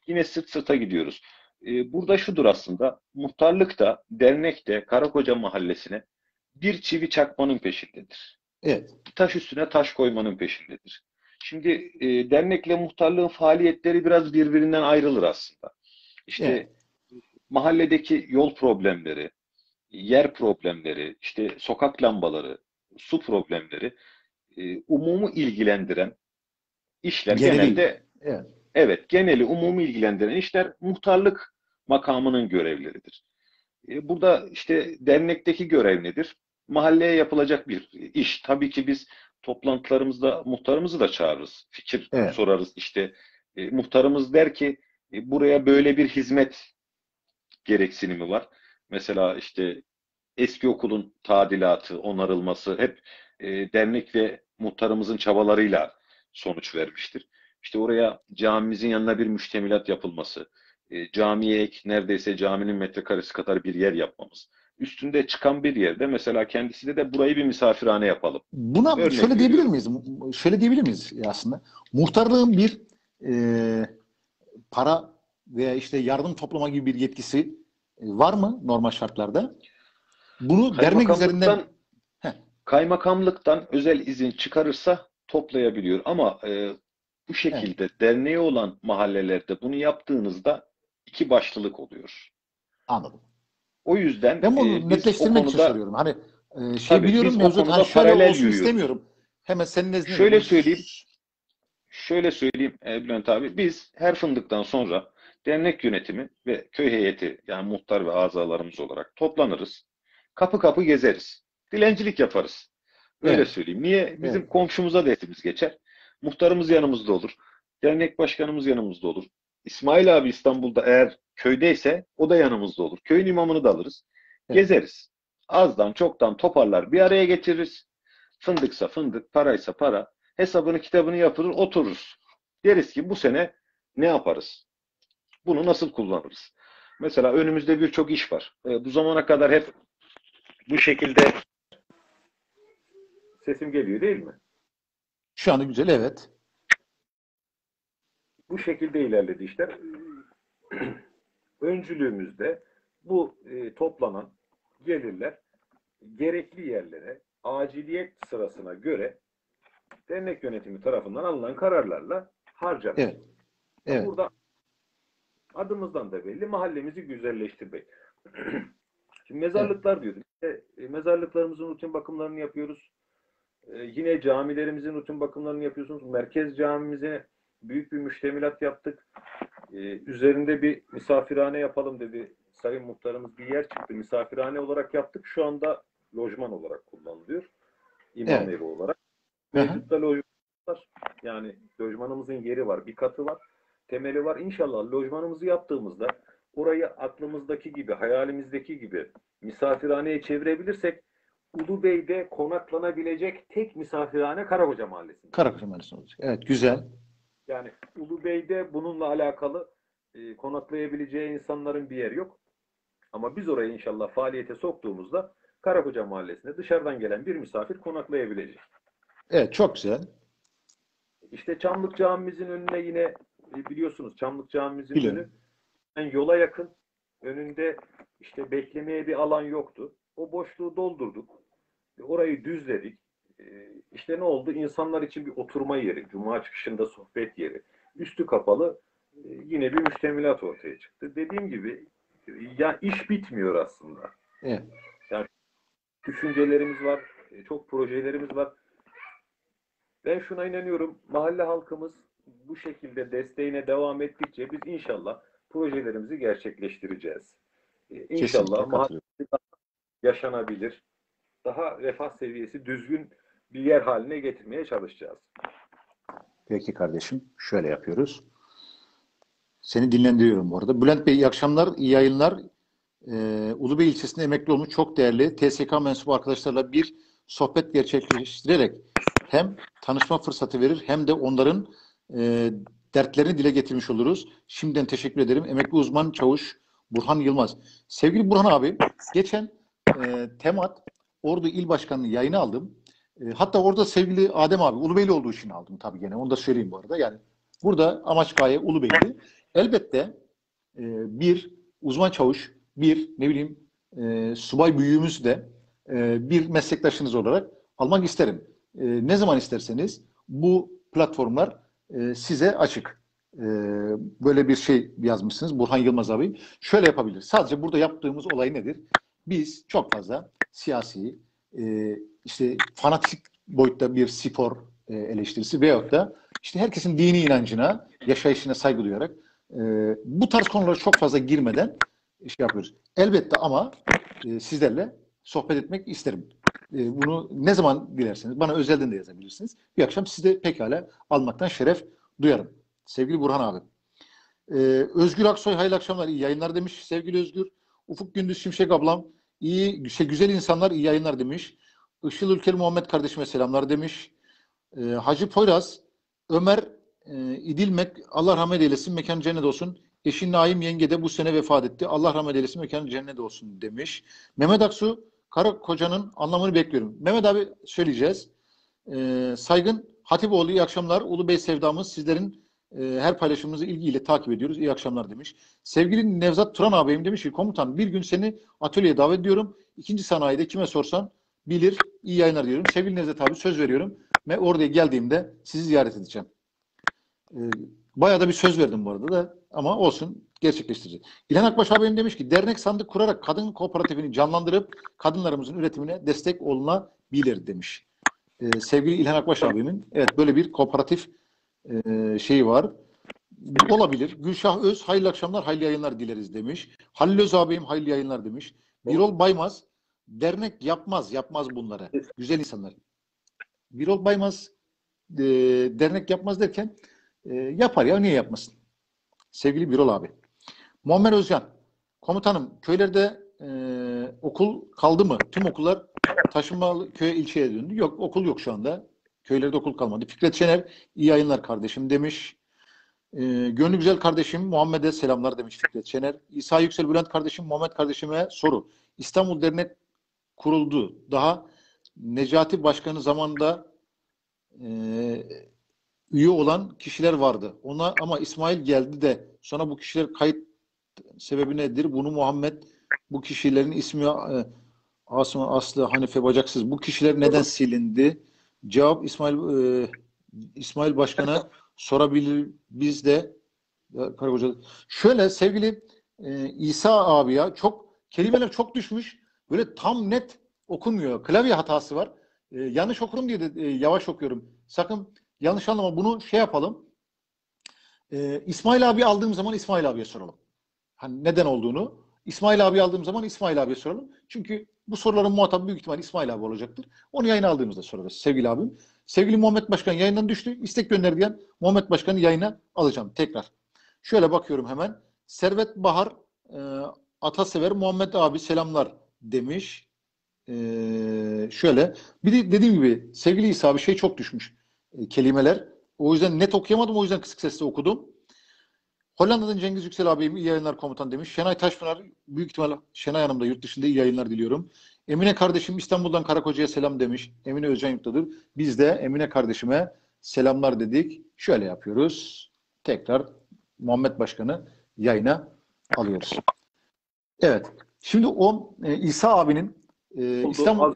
Yine sırt sırta gidiyoruz. E, burada şudur aslında, muhtarlık da, dernek de Karakoca Mahallesi'ne bir çivi çakmanın peşindedir. Evet. Taş üstüne taş koymanın peşindedir. Şimdi e, dernekle muhtarlığın faaliyetleri biraz birbirinden ayrılır aslında. Evet. İşte mahalledeki yol problemleri, yer problemleri, işte sokak lambaları, su problemleri e, umumu ilgilendiren işler Geneli. genelde, Evet. evet, geneli umumu ilgilendiren işler muhtarlık makamının görevleridir. E, burada işte dernekteki görev nedir? Mahalleye yapılacak bir iş. Tabii ki biz toplantılarımızda muhtarımızı da çağırırız. Fikir Evet. sorarız. İşte e, muhtarımız der ki e, buraya böyle bir hizmet gereksinimi var. Mesela işte eski okulun tadilatı, onarılması hep e, dernek ve muhtarımızın çabalarıyla sonuç vermiştir. İşte oraya camimizin yanına bir müştemilat yapılması, e, camiye ek neredeyse caminin metrekaresi kadar bir yer yapmamız. Üstünde çıkan bir yerde mesela kendisi de de burayı bir misafirhane yapalım. Buna Örnek şöyle diyebilir veriyorum. miyiz? Şöyle diyebilir miyiz aslında? Muhtarlığın bir e, para veya işte yardım toplama gibi bir yetkisi e, var mı normal şartlarda? Bunu dernek üzerinden. Kaymakamlıktan Heh, kaymakamlıktan özel izin çıkarırsa toplayabiliyor. Ama e, bu evet, şekilde derneği olan mahallelerde bunu yaptığınızda iki başlılık oluyor. anladım. O yüzden Ben bunu e, biz o netleştirmek için konuda, soruyorum. Hani e, şey tabii biliyorum biz o mevcut, hani konuda şöyle paralel olsun yürüyoruz. istemiyorum. Hemen senin nezdinde de Şöyle bu. söyleyeyim, şöyle söyleyeyim e, Bülent abi, biz her fındıktan sonra dernek yönetimi ve köy heyeti, yani muhtar ve azalarımız olarak toplanırız. Kapı kapı gezeriz. Dilencilik yaparız. Öyle Evet, söyleyeyim. Niye? evet, Bizim komşumuza da etimiz geçer. Muhtarımız yanımızda olur. Dernek başkanımız yanımızda olur. İsmail abi İstanbul'da eğer köydeyse o da yanımızda olur. Köyün imamını da alırız. evet. Gezeriz. Azdan çoktan toparlar bir araya getiririz. Fındıksa fındık, paraysa para. Hesabını kitabını yapılır, otururuz. Deriz ki bu sene ne yaparız? Bunu nasıl kullanırız? Mesela önümüzde birçok iş var. E, bu zamana kadar hep bu şekilde, sesim geliyor değil mi? Şu anda güzel, evet. Bu şekilde ilerledi işler. Öncülüğümüzde bu e, toplanan gelirler gerekli yerlere aciliyet sırasına göre dernek yönetimi tarafından alınan kararlarla harcanır. Evet, evet, Burada adımızdan da belli, mahallemizi güzelleştirmek. Şimdi evet. mezarlıklar diyorduk. İşte, e, mezarlıklarımızın rutin bakımlarını yapıyoruz. E, yine camilerimizin rutin bakımlarını yapıyorsunuz. Merkez camimize büyük bir müştemilat yaptık. E, üzerinde bir misafirhane yapalım dedi. Sayın Muhtarımız bir yer çıktı. Misafirhane olarak yaptık. Şu anda lojman olarak kullanılıyor. İmam Evet. evi olarak. Hı hı. Mevcutta lojman var. Yani lojmanımızın yeri var. Bir katı var. Temeli var. İnşallah lojmanımızı yaptığımızda orayı aklımızdaki gibi, hayalimizdeki gibi misafirhaneye çevirebilirsek Ulubey'de konaklanabilecek tek misafirhane Karakoca Mahallesi'nde. Karakoca Mahallesi olacak. Evet, güzel. Yani Ulubey'de bununla alakalı e, konaklayabileceği insanların bir yeri yok. Ama biz orayı inşallah faaliyete soktuğumuzda Karakoca Mahallesi'nde dışarıdan gelen bir misafir konaklayabilecek. Evet, çok güzel. İşte Çamlık Camimizin önüne yine e, biliyorsunuz Çamlık Camimizin önü Biliyorum. yani yola yakın. Önünde işte beklemeye bir alan yoktu. O boşluğu doldurduk. Orayı düzledik. E, İşte ne oldu? İnsanlar için bir oturma yeri, cuma çıkışında sohbet yeri. Üstü kapalı e, yine bir müştemilat ortaya çıktı. Dediğim gibi e, ya iş bitmiyor aslında. Evet. Yani düşüncelerimiz var, e, çok projelerimiz var. Ben şuna inanıyorum, mahalle halkımız bu şekilde desteğine devam ettikçe biz inşallah projelerimizi gerçekleştireceğiz. Ee, Kesinlikle İnşallah mahalle katılıyorum. yaşanabilir, daha refah seviyesi düzgün bir yer haline getirmeye çalışacağız. Peki kardeşim, şöyle yapıyoruz. Seni dinlendiriyorum bu arada. Bülent Bey, iyi akşamlar, iyi yayınlar. Ee, Ulubey ilçesinde emekli olmuş çok değerli T S K mensubu arkadaşlarla bir sohbet gerçekleştirerek hem tanışma fırsatı verir hem de onların e, dertlerini dile getirmiş oluruz. Şimdiden teşekkür ederim. Emekli uzman çavuş Burhan Yılmaz. Sevgili Burhan abi, geçen e, Temat Ordu İl Başkanlığı yayını aldım. E, hatta orada sevgili Adem abi, Ulubeyli olduğu için aldım tabii gene. Onu da söyleyeyim bu arada. Yani burada amaç gaye Ulubeyli. Elbette e, bir uzman çavuş, bir ne bileyim e, subay büyüğümüz de e, bir meslektaşınız olarak almak isterim. E, ne zaman isterseniz bu platformlar e, size açık. E, böyle bir şey yazmışsınız Burhan Yılmaz abi. Şöyle yapabilir. Sadece burada yaptığımız olay nedir? Biz çok fazla siyasi, e, işte fanatik boyutta bir spor e, eleştirisi veyahut da işte herkesin dini inancına, yaşayışına saygı duyarak e, bu tarz konulara çok fazla girmeden şey yapıyoruz. Elbette ama e, sizlerle sohbet etmek isterim. E, bunu ne zaman dilerseniz bana özelden de yazabilirsiniz. Bir akşam sizi de pekala almaktan şeref duyarım. Sevgili Burhan abi. E, Özgür Aksoy hayırlı akşamlar, iyi yayınlar demiş. Sevgili Özgür. Ufuk Gündüz Şimşek ablam iyi, şey, güzel insanlar iyi yayınlar demiş. Işıl Ülkeli Muhammed kardeşime selamlar demiş. E, Hacı Poyraz, Ömer e, İdilmek, Allah rahmet eylesin, mekanı cennet olsun. Eşi Naim yenge de bu sene vefat etti. Allah rahmet eylesin, mekanı cennet olsun demiş. Mehmet Aksu, karı kocanın anlamını bekliyorum. Mehmet abi söyleyeceğiz. E, Saygın Hatipoğlu, iyi akşamlar. Ulu Bey sevdamız, sizlerin e, her paylaşımınızı ilgiyle takip ediyoruz. İyi akşamlar demiş. Sevgili Nevzat Turan ağabeyim demiş ki, komutan bir gün seni atölyeye davet ediyorum. İkinci sanayide kime sorsan bilir. İyi yayınlar diyorum. Sevgili Nevzat abi söz veriyorum. Ve oraya geldiğimde sizi ziyaret edeceğim. Ee, bayağı da bir söz verdim bu arada da ama olsun gerçekleştireceğiz. İlhan Akbaş abim demiş ki dernek sandık kurarak kadın kooperatifini canlandırıp kadınlarımızın üretimine destek olunabilir demiş. Ee, sevgili İlhan Akbaş abimin evet böyle bir kooperatif e, şeyi var. Olabilir. Gülşah Öz hayırlı akşamlar, hayırlı yayınlar dileriz demiş. Halil Öz ağabeyim hayırlı yayınlar demiş. Birol Baymaz dernek yapmaz, yapmaz bunları. Güzel insanlar. Birol Baymaz e, dernek yapmaz derken e, yapar ya, niye yapmasın? Sevgili Birol abi. Muammer Özcan, komutanım köylerde e, okul kaldı mı? Tüm okullar taşınmalı köye ilçeye döndü. Yok, okul yok şu anda. Köylerde okul kalmadı. Fikret Şener iyi yayınlar kardeşim demiş. E, Gönlü güzel kardeşim Muhammed'e selamlar demiş Fikret Şener. İsa Yüksel Bülent kardeşim Muhammed kardeşime soru. İstanbul Dernek kuruldu. Daha Necati Başkanı zamanında e, üye olan kişiler vardı. Ona ama İsmail geldi de sonra bu kişiler kayıt sebebi nedir? Bunu Muhammed, bu kişilerin ismi e, Asım Aslı Hanife Bacaksız. Bu kişiler neden silindi? Cevap İsmail e, İsmail Başkan'a sorabilir biz de Karakoca. Şöyle sevgili e, İsa abi ya çok kelimeler çok düşmüş. Böyle tam net okunmuyor. Klavye hatası var. E, yanlış okurum diye de e, yavaş okuyorum. Sakın yanlış anlama. Bunu şey yapalım. E, İsmail abi aldığım zaman İsmail abiye soralım. Hani neden olduğunu. İsmail abi aldığım zaman İsmail abiye soralım. Çünkü bu soruların muhatabı büyük ihtimal İsmail abi olacaktır. Onu yayına aldığımızda sorarız sevgili abim. Sevgili Muhammed Başkan yayından düştü. İstek gönder diyen Muhammed Başkan'ı yayına alacağım tekrar. Şöyle bakıyorum hemen. Servet Bahar e, Atasever Muhammed abi selamlar demiş. E, şöyle. Bir de dediğim gibi sevgili İsa abi şey çok düşmüş. E, kelimeler. O yüzden net okuyamadım. O yüzden kısık sesle okudum. Hollanda'dan Cengiz Yüksel abim iyi yayınlar komutan demiş. Şenay Taşpınar büyük ihtimal Şenay Hanım da yurt dışında iyi yayınlar diliyorum. Emine kardeşim İstanbul'dan Karakoca'ya selam demiş. Emine Özcan yurttadır. Biz de Emine kardeşime selamlar dedik. Şöyle yapıyoruz. Tekrar Muhammed Başkan'ı yayına alıyoruz. Evet. Şimdi o e, İsa abinin e, İstanbul...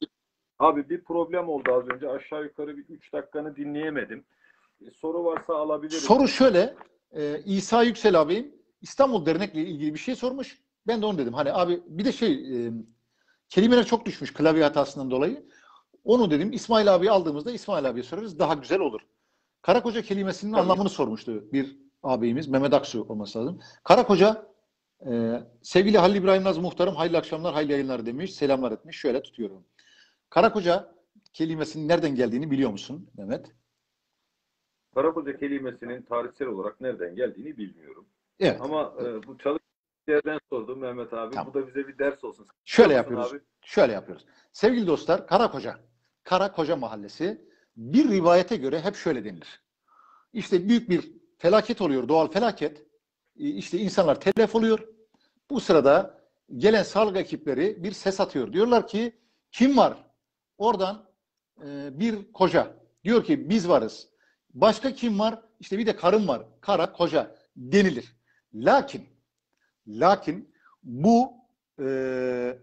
Abi bir problem oldu az önce. Aşağı yukarı bir üç dakikanı dinleyemedim. E, soru varsa alabilirim. Soru şöyle. E, İsa Yüksel abim İstanbul Dernek'le ilgili bir şey sormuş. Ben de onu dedim. Hani abi bir de şey e, kelimeler çok düşmüş klavye hatasından dolayı. Onu dedim İsmail abi aldığımızda İsmail abiye sorarız. Daha güzel olur. Karakoca kelimesinin Tabii. anlamını sormuştu bir ağabeyimiz. Mehmet Aksu olması lazım. Karakoca e, sevgili Halil İbrahim Naz muhtarım hayırlı akşamlar, hayırlı yayınlar demiş. Selamlar etmiş. Şöyle tutuyorum. Karakoca kelimesinin nereden geldiğini biliyor musun Mehmet? Karakoca kelimesinin tarihsel olarak nereden geldiğini bilmiyorum. Evet. Ama e, bu çalışmalardan sordum Mehmet abi. Tamam. Bu da bize bir ders olsun. Şöyle yapıyoruz. Abi? Şöyle yapıyoruz. Sevgili dostlar, Karakoca, Karakoca Mahallesi bir rivayete göre hep şöyle denilir. İşte büyük bir felaket oluyor, doğal felaket. İşte insanlar telef oluyor. Bu sırada gelen sağlık ekipleri bir ses atıyor. Diyorlar ki kim var? Oradan e, bir koca. Diyor ki biz varız. Başka kim var? İşte bir de karım var. Kara, koca. denilir. Lakin lakin bu e,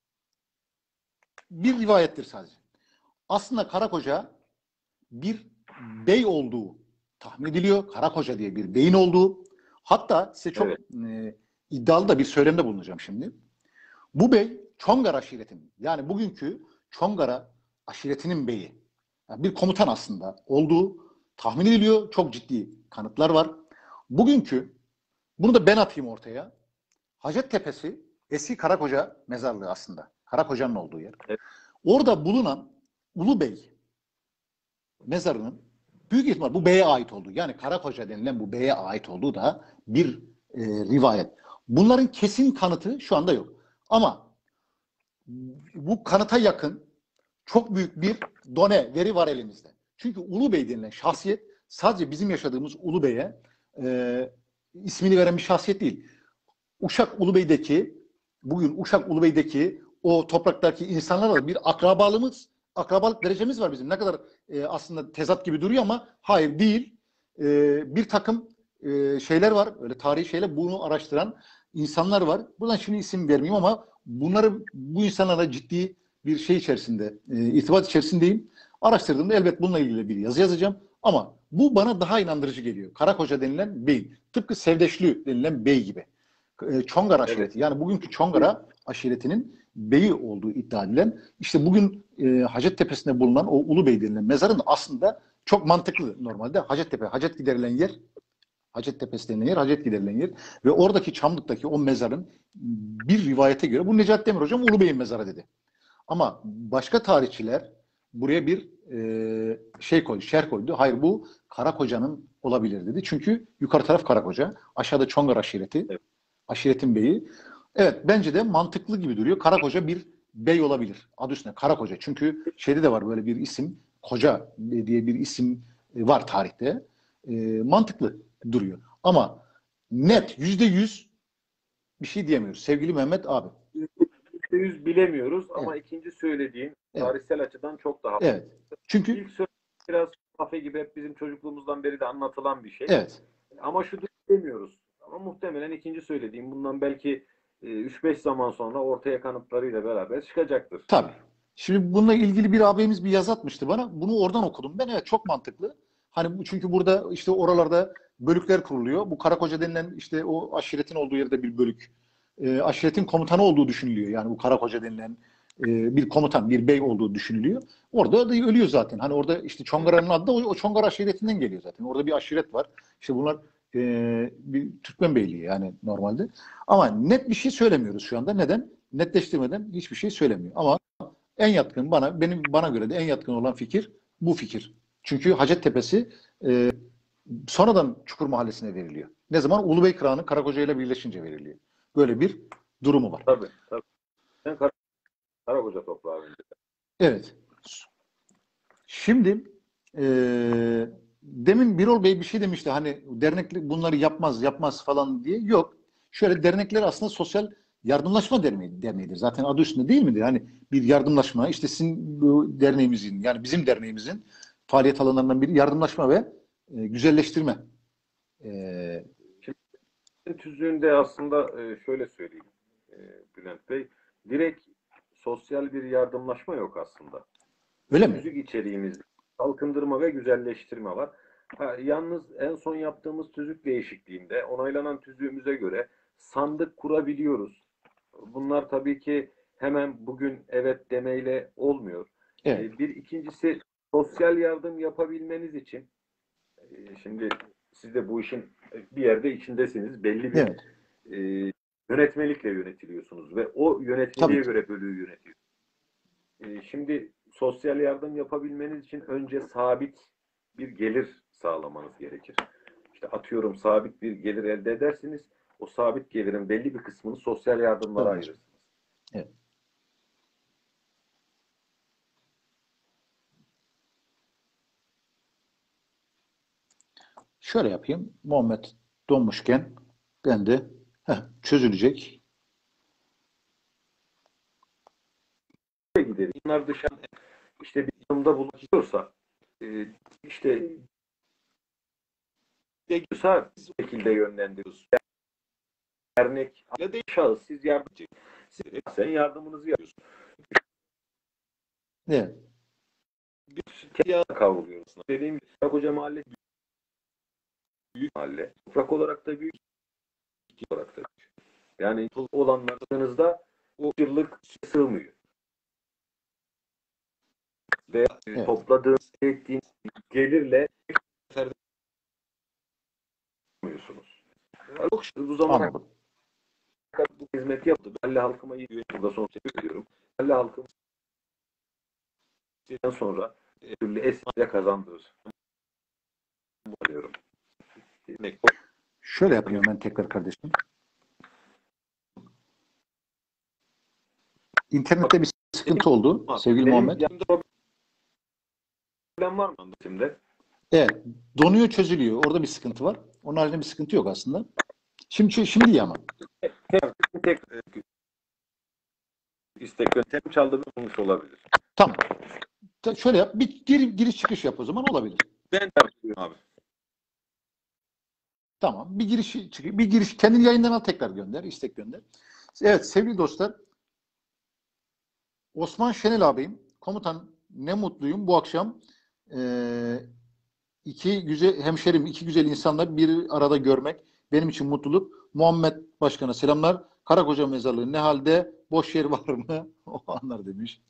bir rivayettir sadece. Aslında Karakoca bir bey olduğu tahmin ediliyor. Karakoca diye bir beyin olduğu. Hatta size çok Evet. e, iddialı da bir söylemde bulunacağım şimdi. Bu bey Çongara aşiretinin, yani bugünkü Çongara aşiretinin beyi. Yani bir komutan aslında olduğu tahmin ediliyor. Çok ciddi kanıtlar var. Bugünkü, bunu da ben atayım ortaya. Hacettepe'si eski Karakoca mezarlığı aslında. Karakoca'nın olduğu yer. Evet. Orada bulunan Ulubey mezarının büyük ihtimal bu beye ait olduğu, yani Karakoca denilen bu beye ait olduğu da bir e, rivayet. Bunların kesin kanıtı şu anda yok. Ama bu kanıta yakın çok büyük bir done, veri var elimizde. Çünkü Ulubey denilen şahsiyet sadece bizim yaşadığımız Ulubey'e e, ismini veren bir şahsiyet değil. Uşak Ulubey'deki, bugün Uşak Ulubey'deki o topraktaki insanlarla bir akrabalığımız, akrabalık derecemiz var bizim. Ne kadar e, aslında tezat gibi duruyor ama hayır değil. E, bir takım e, şeyler var, öyle tarihi şeyler, bunu araştıran insanlar var. Buradan şimdi isim vermeyeyim ama bunları, bu insanlara ciddi bir şey içerisinde, e, irtibat içerisindeyim. Araştırdığımda elbet bununla ilgili bir yazı yazacağım. Ama bu bana daha inandırıcı geliyor. Karakoca denilen bey. Tıpkı Sevdeşlü denilen bey gibi. Çongara aşireti. Evet. Yani bugünkü Çongara aşiretinin beyi olduğu iddia edilen, işte bugün e, Hacettepe'sinde bulunan o Ulubey denilen mezarın aslında çok mantıklı normalde. Hacettepe, Hacet giderilen yer, Hacettepe'si denilen yer, Hacet giderilen yer ve oradaki Çamlık'taki o mezarın bir rivayete göre, bu Necati Demir hocam Ulubey'in mezarı dedi. Ama başka tarihçiler buraya bir e, şey koydu, şerh koydu. Hayır, bu Karakoca'nın olabilir dedi. Çünkü yukarı taraf Karakoca, aşağıda Çongara aşireti. Evet. Aşiretin beyi. Evet, bence de mantıklı gibi duruyor. Karakoca bir bey olabilir. Adı üstünde Karakoca. Çünkü şeyde de var böyle bir isim. Koca diye bir isim var tarihte. E, mantıklı duruyor. Ama net yüzde yüz bir şey diyemiyoruz. Sevgili Mehmet abi. yüzde yüz bilemiyoruz ama Evet. ikinci söylediğin Evet. tarihsel açıdan çok daha. Evet. Çünkü İlk söylediğin biraz kafe gibi, hep bizim çocukluğumuzdan beri de anlatılan bir şey. evet. Ama şu demiyoruz. Ama muhtemelen ikinci söylediğim bundan belki üç beş zaman sonra ortaya kanıtlarıyla beraber çıkacaktır. Tabii. Şimdi bununla ilgili bir abimiz bir yazı atmıştı bana. Bunu oradan okudum ben. Evet, çok mantıklı. Hani bu- çünkü burada işte oralarda bölükler kuruluyor. Bu Karakoca denilen işte o aşiretin olduğu yerde bir bölük. E, aşiretin komutanı olduğu düşünülüyor. Yani bu Karakoca denilen e, bir komutan, bir bey olduğu düşünülüyor. Orada da ölüyor zaten. Hani orada işte Çongara'nın adı da o, o Çongara aşiretinden geliyor zaten. Orada bir aşiret var. İşte bunlar e, bir Türkmen beyliği yani normalde. Ama net bir şey söylemiyoruz şu anda. Neden? Netleştirmeden hiçbir şey söylemiyor. Ama en yatkın bana, benim bana göre de en yatkın olan fikir bu fikir. Çünkü Hacettepe'si e, sonradan Çukur Mahallesi'ne veriliyor. Ne zaman? Ulubey Kırağı'nın Karakoca ile birleşince veriliyor. Böyle bir durumu var. Tabii. tabii. Ben Kar Karakoca toprağı önce. Evet. Şimdi e, demin Birol Bey bir şey demişti, hani dernekler bunları yapmaz yapmaz falan diye. Yok. Şöyle, dernekler aslında sosyal yardımlaşma derneği, derneğidir. Zaten adı üstünde değil midir? Hani bir yardımlaşma, işte sizin bu derneğimizin, yani bizim derneğimizin faaliyet alanlarından biri yardımlaşma ve e, güzelleştirme. E, Şimdi tüzüğünde aslında e, şöyle söyleyeyim e, Bülent Bey, direkt sosyal bir yardımlaşma yok aslında. öyle mi? Tüzük içeriğimizde kalkındırma ve güzelleştirme var. Ha, yalnız en son yaptığımız tüzük değişikliğinde onaylanan tüzüğümüze göre sandık kurabiliyoruz. Bunlar tabii ki hemen bugün evet demeyle olmuyor. Evet. E, bir ikincisi, sosyal yardım yapabilmeniz için e, şimdi siz de bu işin bir yerde içindesiniz. Belli bir Evet. e, yönetmelikle yönetiliyorsunuz ve o Tabii yönetmeliğe ki. göre bölüğü yönetiyorsunuz. E, şimdi sosyal yardım yapabilmeniz için önce sabit bir gelir sağlamanız gerekir. İşte atıyorum, sabit bir gelir elde edersiniz. O sabit gelirin belli bir kısmını sosyal yardımlara Tabii. ayırırsınız. Evet. Şöyle yapayım. Muhammed donmuşken ben de heh, çözülecek. Gideriz. Bunlar dışarıda işte bir durumda bulunuyorsa e, işte gerekiyorsa biz bu şekilde yönlendiriyoruz. Dernek ya da şahıs siz yardımcı. Siz, sen yardımınızı yapıyorsun. Evet. Bir tezgaha kavruluyoruz. Dediğim gibi Karakoca Mahalle büyük mahalle. Toprak olarak da büyük, olarak da büyük. Yani olanlarınızda o yıllık sığmıyor. Ve Evet. topladığınız, ettiğiniz gelirle yapmıyorsunuz. Çok şükür bu zamana Anladım. kadar bu hizmeti yaptı. Mahalle halkıma iyi bir burada son teşekkür ediyorum. Mahalle halkım sonra türlü esnafya kazandırır. Diyorum. Şöyle yapıyorum ben tekrar kardeşim. İnternette bir sıkıntı oldu sevgili Benim Muhammed. yanımda problem var mı şimdi? Evet. Donuyor, çözülüyor. Orada bir sıkıntı var. Onun haricinde bir sıkıntı yok aslında. Şimdi şimdi iyi ama. Tek, tek istek yöntem çaldı bulmuş olabilir. Tamam. Ta- Şöyle yap. Bir gir, giriş çıkış yap o zaman olabilir. Ben yapıyorum abi. Tamam. Bir giriş çık- bir giriş kendini yayından al tekrar gönder. İstek gönder. Evet sevgili dostlar. Osman Şenel abim. Komutan ne mutluyum bu akşam eee iki güzel hemşerim, iki güzel insanla bir arada görmek benim için mutluluk. Muhammed Başkan'a selamlar. Karakoca Mezarlığı ne halde? Boş yer var mı? O anlar demiş.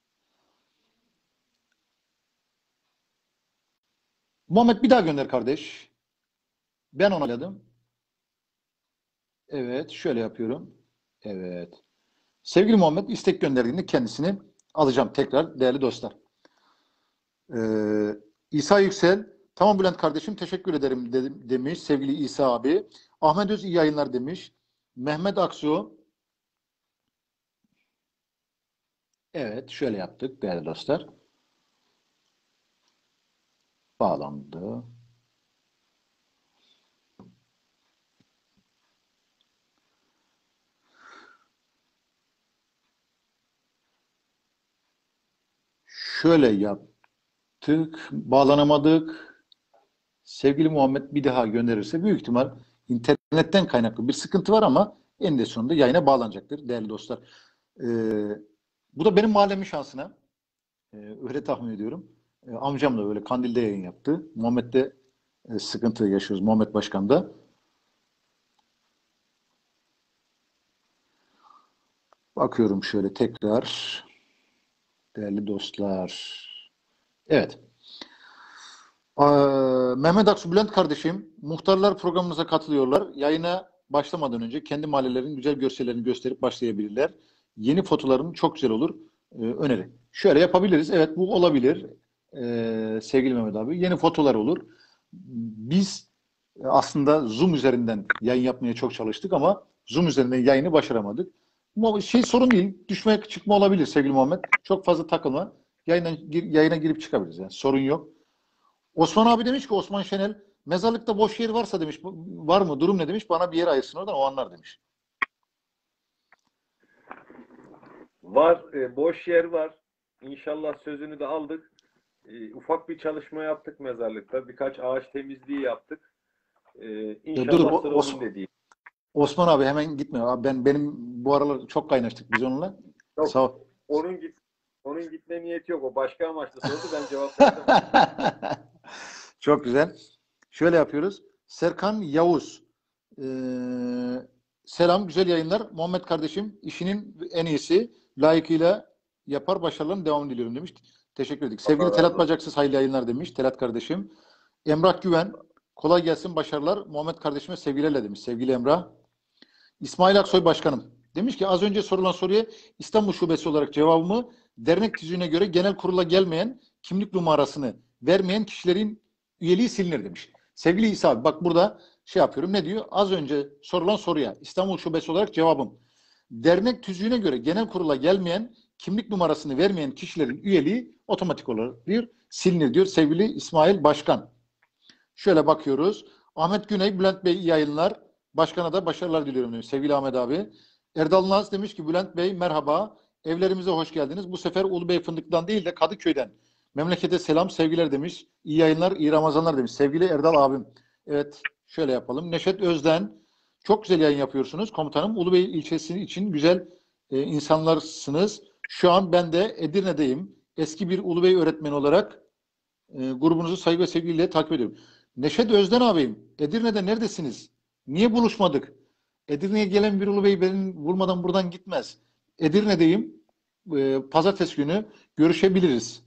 Muhammed bir daha gönder kardeş. Ben onayladım. Evet, şöyle yapıyorum. Evet. Sevgili Muhammed istek gönderdiğinde kendisini alacağım tekrar değerli dostlar. Ee, İsa Yüksel, tamam Bülent kardeşim teşekkür ederim dedim, demiş sevgili İsa abi. Ahmet Öz iyi yayınlar demiş. Mehmet Aksu, evet şöyle yaptık değerli dostlar. Bağlandı. Şöyle yaptık. Bağlanamadık. Sevgili Muhammed bir daha gönderirse büyük ihtimal internetten kaynaklı bir sıkıntı var ama eninde sonunda yayına bağlanacaktır değerli dostlar. Ee, bu da benim mahallemin şansına. Ee, öyle tahmin ediyorum. Ee, amcam da böyle Kandil'de yayın yaptı. Muhammed'de e, sıkıntı yaşıyoruz. Muhammed Başkan'da. Bakıyorum şöyle tekrar. Değerli dostlar. Evet. Ee, Mehmet Aksu Bülent kardeşim, muhtarlar programımıza katılıyorlar. Yayına başlamadan önce kendi mahallelerin güzel görsellerini gösterip başlayabilirler. Yeni fotolarım çok güzel olur. Ee, öneri. Şöyle yapabiliriz. Evet bu olabilir. Ee, sevgili Mehmet abi. Yeni fotolar olur. Biz aslında Zoom üzerinden yayın yapmaya çok çalıştık ama Zoom üzerinden yayını başaramadık. Ama şey sorun değil. Düşme çıkma olabilir sevgili Muhammed. Çok fazla takılma. Yayına, yayına girip çıkabiliriz. Yani. Sorun yok. Osman abi demiş ki Osman Şenel mezarlıkta boş yer varsa demiş var mı durum ne demiş bana bir yer ayırsın oradan o anlar demiş. Var. E, boş yer var. İnşallah sözünü de aldık. E, ufak bir çalışma yaptık mezarlıkta. Birkaç ağaç temizliği yaptık. E, E, dur inşallah sıra Os onun dediği. Osman abi hemen gitme. Abi ben benim bu aralar çok kaynaştık biz onunla. Yok, Sağ ol. onun git onun gitme niyeti yok. O başka amaçlı sordu. Ben cevap verdim. Çok güzel. Şöyle yapıyoruz. Serkan Yavuz. Ee, selam, güzel yayınlar. Muhammed kardeşim işinin en iyisi. Layıkıyla yapar, başarıların devamını diliyorum demiş. Teşekkür ederim. Sevgili Allah Telat razı olsun. Bacaksız hayırlı yayınlar demiş. Telat kardeşim. Emrah Güven. Kolay gelsin, başarılar. Muhammed kardeşime sevgilerle demiş. Sevgili Emrah. İsmail Aksoy Başkanım. Demiş ki az önce sorulan soruya İstanbul Şubesi olarak cevabımı dernek tüzüğüne göre genel kurula gelmeyen kimlik numarasını vermeyen kişilerin üyeliği silinir demiş. Sevgili İsa abi bak burada şey yapıyorum ne diyor? Az önce sorulan soruya İstanbul Şubesi olarak cevabım. Dernek tüzüğüne göre genel kurula gelmeyen kimlik numarasını vermeyen kişilerin üyeliği otomatik olarak diyor, silinir diyor sevgili İsmail Başkan. Şöyle bakıyoruz. Ahmet Güney, Bülent Bey iyi yayınlar. Başkana da başarılar diliyorum demiş. Sevgili Ahmet abi. Erdal Naz demiş ki Bülent Bey merhaba. Evlerimize hoş geldiniz. Bu sefer Ulubey Fındık'tan değil de Kadıköy'den. Memlekete selam, sevgiler demiş. İyi yayınlar, iyi Ramazanlar demiş. Sevgili Erdal abim. Evet, şöyle yapalım. Neşet Özden, çok güzel yayın yapıyorsunuz komutanım. Ulubey ilçesi için güzel e, insanlarsınız. Şu an ben de Edirne'deyim. Eski bir Ulubey öğretmeni olarak e, grubunuzu saygı ve sevgiyle takip ediyorum. Neşet Özden abim, Edirne'de neredesiniz? Niye buluşmadık? Edirne'ye gelen bir Ulubey beni vurmadan buradan gitmez. Edirne'deyim. E, pazartesi günü görüşebiliriz.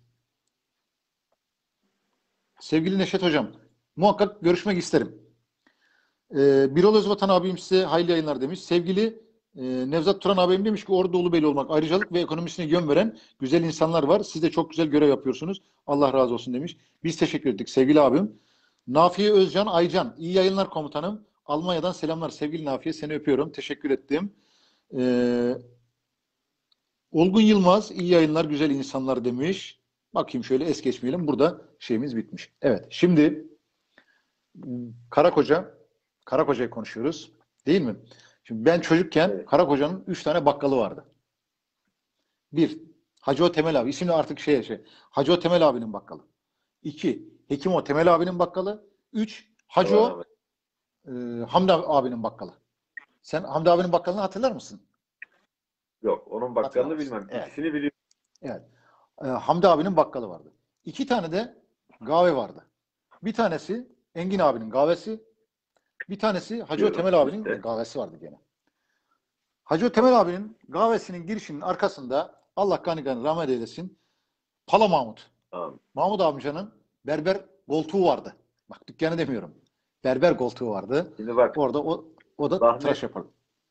Sevgili Neşet Hocam, muhakkak görüşmek isterim. Ee, Birol Özvatan abim size hayırlı yayınlar demiş. Sevgili e, Nevzat Turan abim demiş ki Ordu Ulubeyli olmak ayrıcalık ve ekonomisine yön veren güzel insanlar var. Siz de çok güzel görev yapıyorsunuz. Allah razı olsun demiş. Biz teşekkür ettik sevgili abim. Nafiye Özcan Aycan, iyi yayınlar komutanım. Almanya'dan selamlar. Sevgili Nafiye, seni öpüyorum. Teşekkür ettim. Ee, Olgun Yılmaz, iyi yayınlar, güzel insanlar demiş. Bakayım şöyle es geçmeyelim. Burada şeyimiz bitmiş. Evet, şimdi Karakoca, Karakoca'yı konuşuyoruz. Değil mi? Şimdi ben çocukken Evet. Karakoca'nın üç tane bakkalı vardı. Bir, Hacı O Temel abi. İsimli artık şey şey. Hacı O Temel abinin bakkalı. İki, Hekim O Temel abinin bakkalı. Üç, Hacı Allah O rahmet e, Hamdi abinin bakkalı. Sen Hamdi abinin bakkalını hatırlar mısın? Yok. Onun bakkalını Hatırlamazsın. bilmem. Evet. İkisini biliyorum. Evet. E, Hamdi abinin bakkalı vardı. İki tane de kahve vardı. Bir tanesi Engin abinin kahvesi. Bir tanesi Hacı O Biliyorum. Temel abinin İşte. kahvesi vardı gene. Hacı O Temel abinin kahvesinin girişinin arkasında Allah gani gani rahmet eylesin Pala Mahmut. Tamam. Mahmut amcanın berber koltuğu vardı. Bak dükkanı demiyorum. Berber koltuğu vardı. Şimdi bak. Orada o, o da Rahmet- tıraş yapar.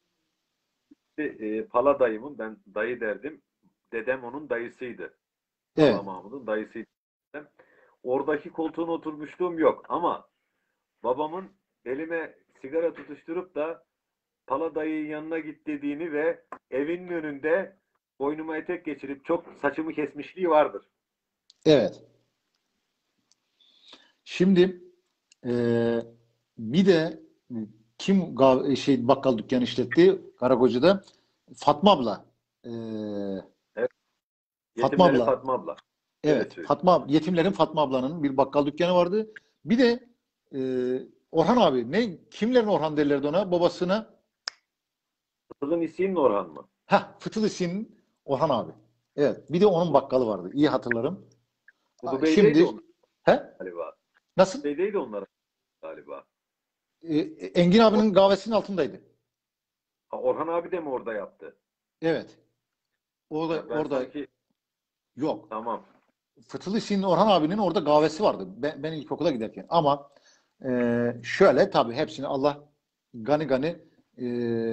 E, Pala dayımın, ben dayı derdim. Dedem onun dayısıydı. Evet. Pala Mahmud'un dayısıydı. Oradaki koltuğuna oturmuşluğum yok ama babamın elime sigara tutuşturup da Pala dayının yanına git dediğini ve evinin önünde boynuma etek geçirip çok saçımı kesmişliği vardır. Evet. Şimdi eee, bir de kim gav- şey bakkal dükkanı işletti Karakoca'da? Fatma abla. Eee, Fatma Yetimlerin abla. Fatma abla. Evet, Evet. Fatma yetimlerin Fatma ablanın bir bakkal dükkanı vardı. Bir de e, Orhan abi ne kimlerin Orhan derlerdi ona babasına? Kızın isim Orhan mı? Ha, Fıtılısı'nın Orhan abi. Evet, bir de onun bakkalı vardı. İyi hatırlarım. Ulu Bey'deydi Şimdi onlar he? galiba. Nasıl? Bey'deydi onlar galiba. E, Engin abinin kahvesinin altındaydı. Ha, Orhan abi de mi orada yaptı? Evet. Orada Ben orada sanki yok. tamam. Fıtılısı'nın Orhan abinin orada kahvesi vardı. Ben, ben ilkokula giderken. Ama e, şöyle tabii hepsini Allah gani gani e,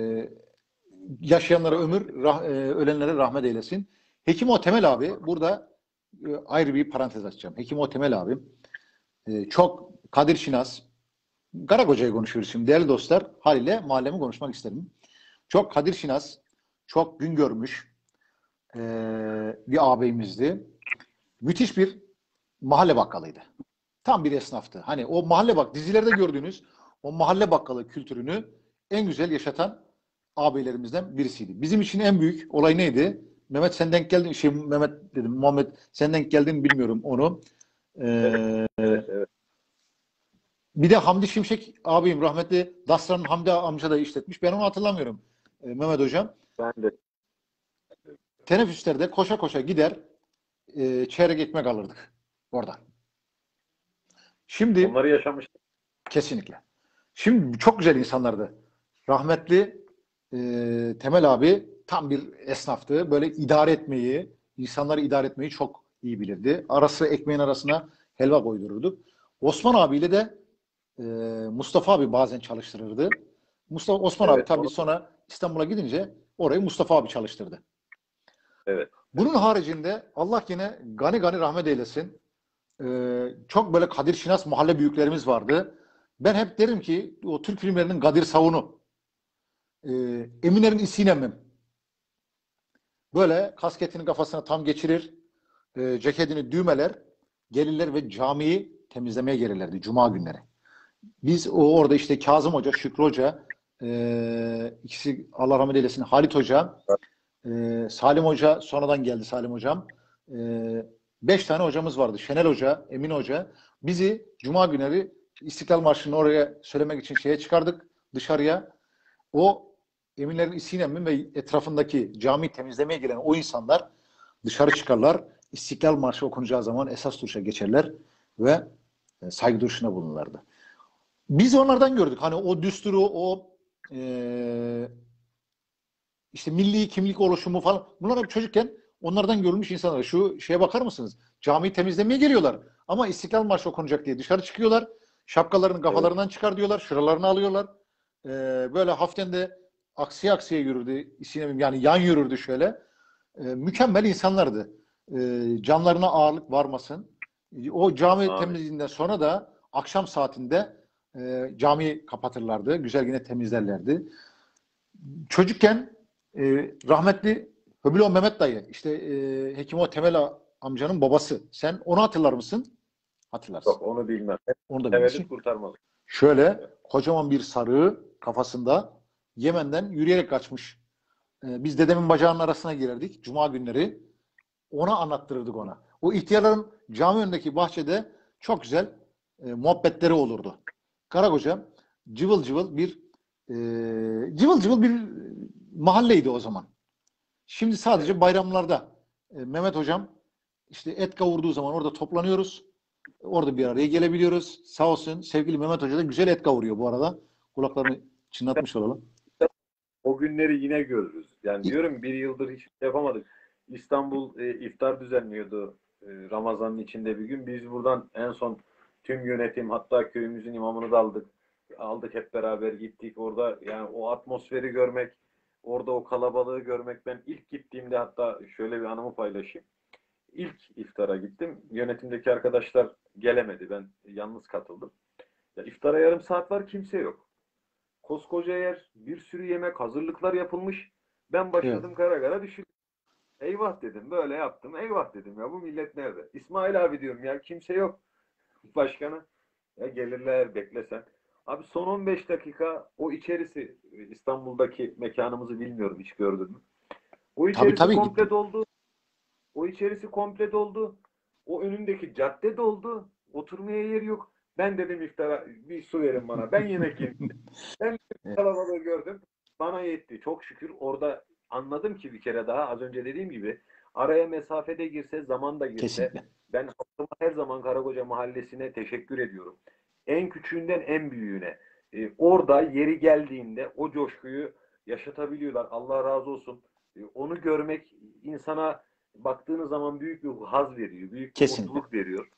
yaşayanlara ömür, rah- e, ölenlere rahmet eylesin. Hekim O Temel abi, burada e, ayrı bir parantez açacağım. Hekim O Temel abi e, çok Kadir Şinas, Karakoca'yı konuşuyoruz şimdi değerli dostlar. Haliyle mahallemi konuşmak isterim. Çok Kadir Şinas, çok gün görmüş e, bir ağabeyimizdi. Müthiş bir mahalle bakkalıydı. Tam bir esnaftı. Hani o mahalle bak dizilerde gördüğünüz o mahalle bakkalı kültürünü en güzel yaşatan ağabeylerimizden birisiydi. Bizim için en büyük olay neydi? Mehmet sen denk geldin, şey Mehmet dedim, Muhammed sen denk geldin bilmiyorum onu. Ee, Evet, evet. Bir de Hamdi Şimşek abim rahmetli Dasra'nın Hamdi amca da işletmiş. Ben onu hatırlamıyorum ee, Mehmet hocam. Ben de Teneffüslerde koşa koşa gider e, çeyrek ekmek alırdık oradan. Şimdi onları yaşamıştım. kesinlikle. Şimdi çok güzel insanlardı. Rahmetli e, Temel abi tam bir esnaftı. Böyle idare etmeyi, insanları idare etmeyi çok iyi bilirdi. Arası ekmeğin arasına helva koydururdu. Osman abiyle de e, Mustafa abi bazen çalıştırırdı. Mustafa Osman abi Evet, tabii onu- sonra İstanbul'a gidince orayı Mustafa abi çalıştırdı. Evet. Bunun haricinde Allah yine gani gani rahmet eylesin. Ee, çok böyle Kadir Şinas mahalle büyüklerimiz vardı. Ben hep derim ki o Türk filmlerinin Kadir Savun'u, e, Eminer'in İsinem'im. Böyle kasketini kafasına tam geçirir, e, ceketini düğmeler, gelirler ve camiyi temizlemeye gelirlerdi Cuma günleri. Biz o orada işte Kazım Hoca, Şükrü Hoca, e, ikisi Allah rahmet eylesin, Halit Hoca, e, Salim Hoca, sonradan geldi Salim Hocam. E, beş tane hocamız vardı. Şenel Hoca, Emin Hoca. Bizi Cuma günleri İstiklal Marşı'nı oraya söylemek için şeye çıkardık dışarıya. O Eminlerin İsinem ve etrafındaki cami temizlemeye gelen o insanlar dışarı çıkarlar. İstiklal Marşı okunacağı zaman esas duruşa geçerler ve saygı duruşuna bulunurlardı. Biz onlardan gördük. Hani o düsturu, o e, işte milli kimlik oluşumu falan. Bunlar hep çocukken onlardan görülmüş insanlar. Şu şeye bakar mısınız? Camiyi temizlemeye geliyorlar. Ama İstiklal Marşı okunacak diye dışarı çıkıyorlar. Şapkalarını kafalarından evet. çıkar diyorlar. Şuralarını alıyorlar. Ee, böyle hafiften de aksiye aksiye yürürdü. İsinem, yani yan yürürdü şöyle. Ee, mükemmel insanlardı. Ee, canlarına ağırlık varmasın. O cami Amin. temizliğinden sonra da akşam saatinde e, camiyi kapatırlardı. Güzel yine temizlerlerdi. Çocukken e, rahmetli Höbülo Mehmet dayı, işte e, Hekimo Temel amcanın babası. Sen onu hatırlar mısın? Hatırlarsın. Yok, onu bilmem. Onu da bilirsin. Kurtarmalı. Şöyle evet. kocaman bir sarığı kafasında Yemen'den yürüyerek kaçmış. E, biz dedemin bacağının arasına girerdik. Cuma günleri. Ona anlattırırdık ona. O ihtiyarların cami önündeki bahçede çok güzel e, muhabbetleri olurdu. Karakoca cıvıl cıvıl bir e, cıvıl cıvıl bir mahalleydi o zaman. Şimdi sadece bayramlarda e, Mehmet hocam işte et kavurduğu zaman orada toplanıyoruz. Orada bir araya gelebiliyoruz. Sağ olsun sevgili Mehmet Hoca da güzel et kavuruyor bu arada. Kulaklarını çınlatmış olalım. O günleri yine görürüz. Yani diyorum bir yıldır hiç yapamadık. İstanbul e, iftar düzenliyordu e, Ramazan'ın içinde bir gün. Biz buradan en son tüm yönetim, hatta köyümüzün imamını da aldık. Aldık hep beraber gittik. Orada yani o atmosferi görmek, orada o kalabalığı görmek. Ben ilk gittiğimde hatta şöyle bir anımı paylaşayım. İlk iftara gittim. Yönetimdeki arkadaşlar gelemedi. Ben yalnız katıldım. Ya, iftara yarım saat var, kimse yok. Koskoca yer, bir sürü yemek, hazırlıklar yapılmış. Ben başladım evet. kara kara düşündüm. Eyvah dedim, böyle yaptım. Eyvah dedim ya, bu millet nerede? İsmail abi diyorum ya, kimse yok. Başkanı, ya gelirler, beklesen. Abi son on beş dakika o içerisi, İstanbul'daki mekanımızı bilmiyorum, hiç gördün mü? O içerisi tabii, tabii, komple gitti. doldu. O içerisi komple doldu. O önündeki cadde doldu. Oturmaya yer yok. Ben dedim iftara bir su verin bana. Ben yemek yiyeyim. Ben kalabalığı gördüm. Bana yetti. Çok şükür orada anladım ki bir kere daha az önce dediğim gibi araya mesafede girse, zaman da girse kesinlikle. Ben halkıma her zaman Karakoca Mahallesi'ne teşekkür ediyorum. En küçüğünden en büyüğüne. Ee, orada yeri geldiğinde o coşkuyu yaşatabiliyorlar. Allah razı olsun. Ee, onu görmek insana baktığınız zaman büyük bir haz veriyor. Büyük bir kesinlikle. mutluluk veriyor.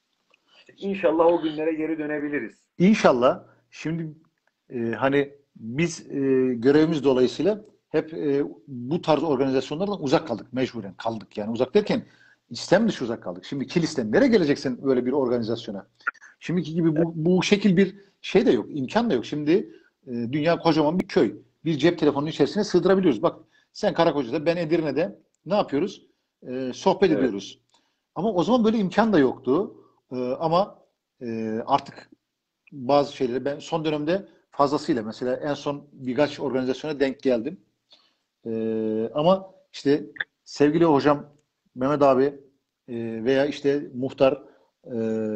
İnşallah o günlere geri dönebiliriz. İnşallah. Şimdi e, hani biz e, görevimiz dolayısıyla hep e, bu tarz organizasyonlardan uzak kaldık. Mecburen kaldık. Yani uzak derken istem dışı uzak kaldık. Şimdi Kilis'ten nereye geleceksin böyle bir organizasyona? Şimdiki gibi bu, bu şekil bir şey de yok. İmkan da yok. Şimdi e, dünya kocaman bir köy. Bir cep telefonunun içerisine sığdırabiliyoruz. Bak sen Karakoca'da, ben Edirne'de ne yapıyoruz? E, sohbet evet. ediyoruz. Ama o zaman böyle imkan da yoktu. E, ama e, artık bazı şeyleri ben son dönemde fazlasıyla, mesela en son birkaç organizasyona denk geldim. E, ama işte sevgili hocam Mehmet abi e, veya işte muhtar e,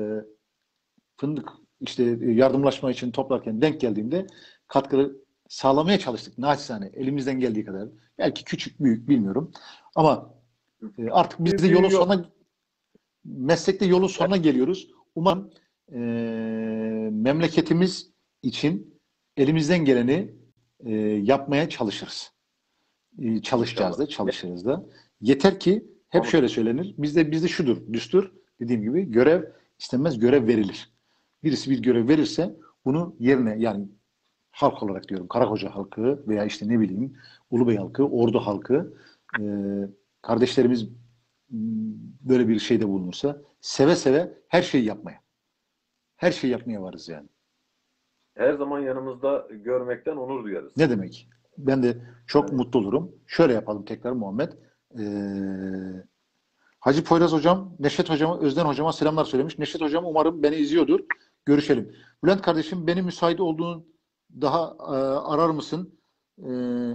fındık işte yardımlaşma için toplarken denk geldiğimde katkı sağlamaya çalıştık. Naçizane elimizden geldiği kadar. Belki küçük büyük bilmiyorum. Ama e, artık biz de yolun sonuna, meslekte yolun sonuna geliyoruz. Umarım e, memleketimiz için elimizden geleni e, yapmaya çalışırız. E, çalışacağız İnşallah. da, çalışırız da. Yeter ki hep Ama şöyle söylenir. Bizde bizde şudur, düstur. Dediğim gibi görev istenmez, görev verilir. Birisi bir görev verirse bunu yerine, yani halk olarak diyorum, Karakoca halkı veya işte ne bileyim Ulubey halkı, Ordu halkı, e, kardeşlerimiz böyle bir şeyde bulunursa seve seve her şeyi yapmaya. Her şeyi yapmaya varız yani. Her zaman yanımızda görmekten onur duyarız. Ne demek? Ben de çok evet. mutlu olurum. Şöyle yapalım tekrar Muhammed. Ee, Hacı Poyraz hocam, Neşet hocama, Özden hocama selamlar söylemiş. Neşet hocam umarım beni izliyordur. Görüşelim. Bülent kardeşim, beni müsait olduğun daha e, arar mısın? E,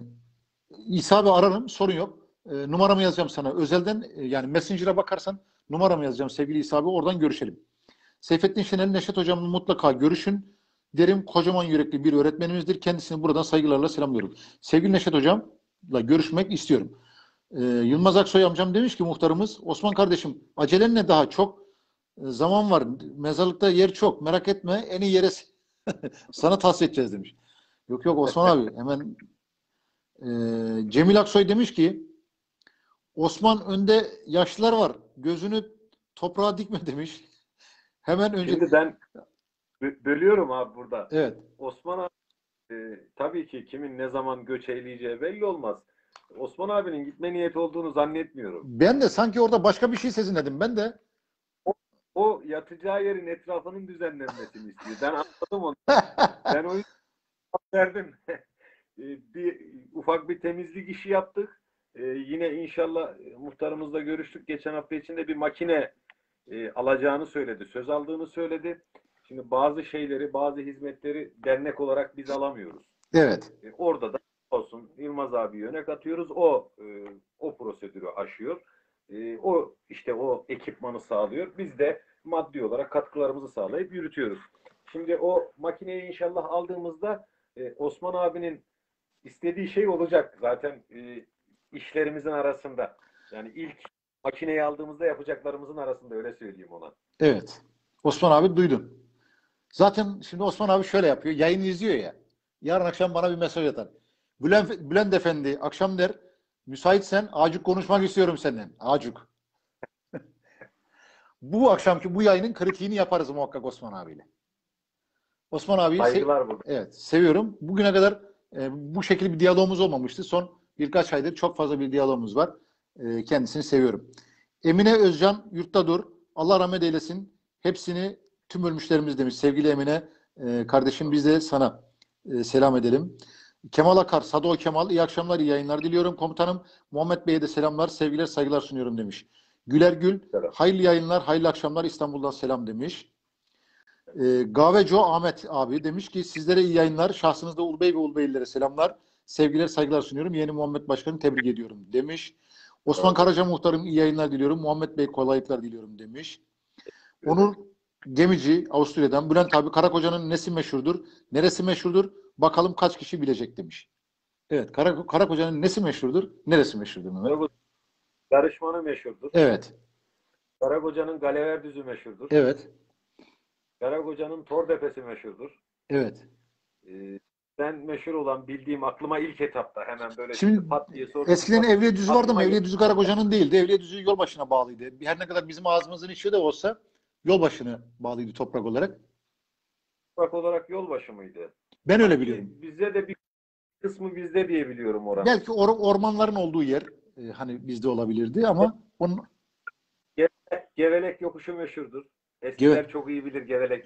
İsa abi ararım, sorun yok. E, numaramı yazacağım sana. Özelden e, yani Messenger'a bakarsan numaramı yazacağım sevgili İsa abi, oradan görüşelim. Seyfettin Şener, Neşet hocamla mutlaka görüşün. Derim kocaman yürekli bir öğretmenimizdir. Kendisini buradan saygılarla selamlıyorum. Sevgili Neşet hocamla görüşmek istiyorum. Ee, Yılmaz Aksoy amcam demiş ki muhtarımız, Osman kardeşim acelen ne daha çok e, zaman var. Mezarlıkta yer çok. Merak etme en iyi yere sana tahsis edeceğiz demiş. Yok yok Osman abi hemen e, Cemil Aksoy demiş ki Osman önde yaşlılar var. Gözünü toprağa dikme demiş. Hemen önce... Şimdi ben bö- bölüyorum abi burada. Evet. Osman abi e, tabii ki kimin ne zaman göç eyleyeceği belli olmaz. Osman abinin gitme niyeti olduğunu zannetmiyorum. Ben de sanki orada başka bir şey sezinledim. Ben de. O yatacağı yerin etrafının düzenlenmesini istiyor. Ben anladım onu. Ben o yüzden verdim. E, bir ufak bir temizlik işi yaptık. E, yine inşallah e, muhtarımızla görüştük. Geçen hafta içinde bir makine e, alacağını söyledi. Söz aldığını söyledi. Şimdi bazı şeyleri, bazı hizmetleri dernek olarak biz alamıyoruz. Evet. E, orada da olsun Yılmaz abi yöne katıyoruz. O e, o prosedürü aşıyor. E, o işte o ekipmanı sağlıyor. Biz de maddi olarak katkılarımızı sağlayıp yürütüyoruz. Şimdi o makineyi inşallah aldığımızda e, Osman abinin istediği şey olacak. Zaten e, işlerimizin arasında. Yani ilk makineyi aldığımızda yapacaklarımızın arasında öyle söyleyeyim ona. Evet. Osman abi duydun. Zaten şimdi Osman abi şöyle yapıyor. Yayını izliyor ya. Yarın akşam bana bir mesaj atar. Bülent, Bülent Efendi akşam der müsaitsen acık konuşmak istiyorum senden. Acık. Bu akşamki bu yayının kritiğini yaparız muhakkak Osman abiyle. Osman abiyi Saygılar burada. evet, seviyorum. Bugüne kadar e, bu şekilde bir diyalogumuz olmamıştı. Son birkaç aydır çok fazla bir diyalogumuz var. E, kendisini seviyorum. Emine Özcan yurtta dur. Allah rahmet eylesin. Hepsini tüm ölmüşlerimiz demiş. Sevgili Emine e, kardeşim biz de sana e, selam edelim. Kemal Akar, Sado Kemal iyi akşamlar, iyi yayınlar diliyorum komutanım. Muhammed Bey'e de selamlar, sevgiler, saygılar sunuyorum demiş. Güler Gül, Selam. hayırlı yayınlar, hayırlı akşamlar İstanbul'dan selam demiş. E, Gaveco Ahmet abi demiş ki sizlere iyi yayınlar. Şahsınızda Ulbey ve Ulbeylilere selamlar. Sevgiler saygılar sunuyorum. Yeni Muhammed Başkan'ı tebrik ediyorum demiş. Osman Karaca muhtarım iyi yayınlar diliyorum. Muhammed Bey kolaylıklar diliyorum demiş. Onur Gemici Avusturya'dan Bülent abi Karakoca'nın nesi meşhurdur? Neresi meşhurdur? Bakalım kaç kişi bilecek demiş. Evet Kara, Karakoca'nın nesi meşhurdur? Neresi meşhurdur Mehmet? Yarışmanı meşhurdur. Evet. Karagoca'nın Galever Düzü meşhurdur. Evet. Karagoca'nın Tordepesi meşhurdur. Evet. Ee, ben meşhur olan bildiğim aklıma ilk etapta hemen böyle Şimdi pat diye sordum. eskiden Evliya Düzü vardı ama Aklıma Evliya Düzü Karakoca'nın değildi. Evliya Düzü Yolbaşı'na bağlıydı. Her ne kadar bizim ağzımızın içi de olsa Yolbaşı'na bağlıydı toprak olarak. toprak olarak yolbaşı mıydı? Ben öyle Sanki biliyorum. Bizde de bir kısmı bizde diye biliyorum oranın. Belki or ormanların olduğu yer e, hani bizde olabilirdi ama onun Gevelek, Gevelek yokuşu meşhurdur. Eskiler Geve- çok iyi bilir Gevelek.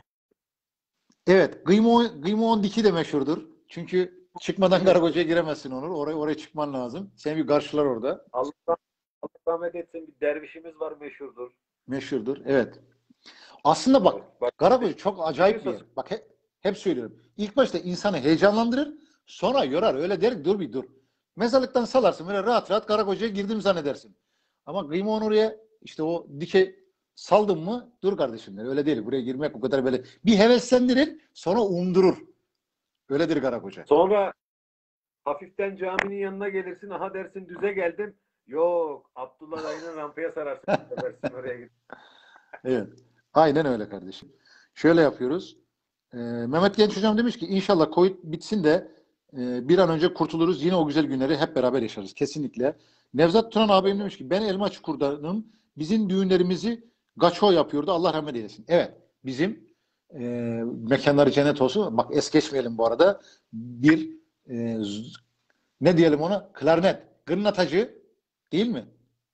evet, Gıymo Gıymo Diki de meşhurdur. Çünkü çıkmadan Karakoca'ya giremezsin Onur. Oraya oraya çıkman lazım. Seni bir karşılar orada. Allah, Allah rahmet etsin bir dervişimiz var meşhurdur. Meşhurdur. Evet. Aslında bak, Bak, Karakoca çok acayip bir yer. Bak hep, hep söylüyorum. İlk başta insanı heyecanlandırır, sonra yorar. Öyle der ki dur bir dur. Mezarlıktan salarsın böyle rahat rahat Karakoca'ya girdim zannedersin. Ama Gıymo'nun oraya işte o dike saldın mı dur kardeşim der. Öyle değil. Buraya girmek o kadar böyle bir heveslendirir sonra umdurur. Öyledir Karakoca. Sonra hafiften caminin yanına gelirsin. Aha dersin düze geldim. Yok. Abdullah dayının rampaya sararsın. Dersin oraya git. Evet. Aynen öyle kardeşim. Şöyle yapıyoruz. Ee, Mehmet Genç Hocam demiş ki inşallah Covid bitsin de e, bir an önce kurtuluruz. Yine o güzel günleri hep beraber yaşarız. Kesinlikle. Nevzat Turan abim demiş ki ben Elma Çukur'danım. Bizim düğünlerimizi Gaço yapıyordu. Allah rahmet eylesin. Evet. Bizim e, mekanları cennet olsun. Bak es geçmeyelim bu arada. Bir e, z- ne diyelim ona? Klarnet. Gırnatacı değil mi?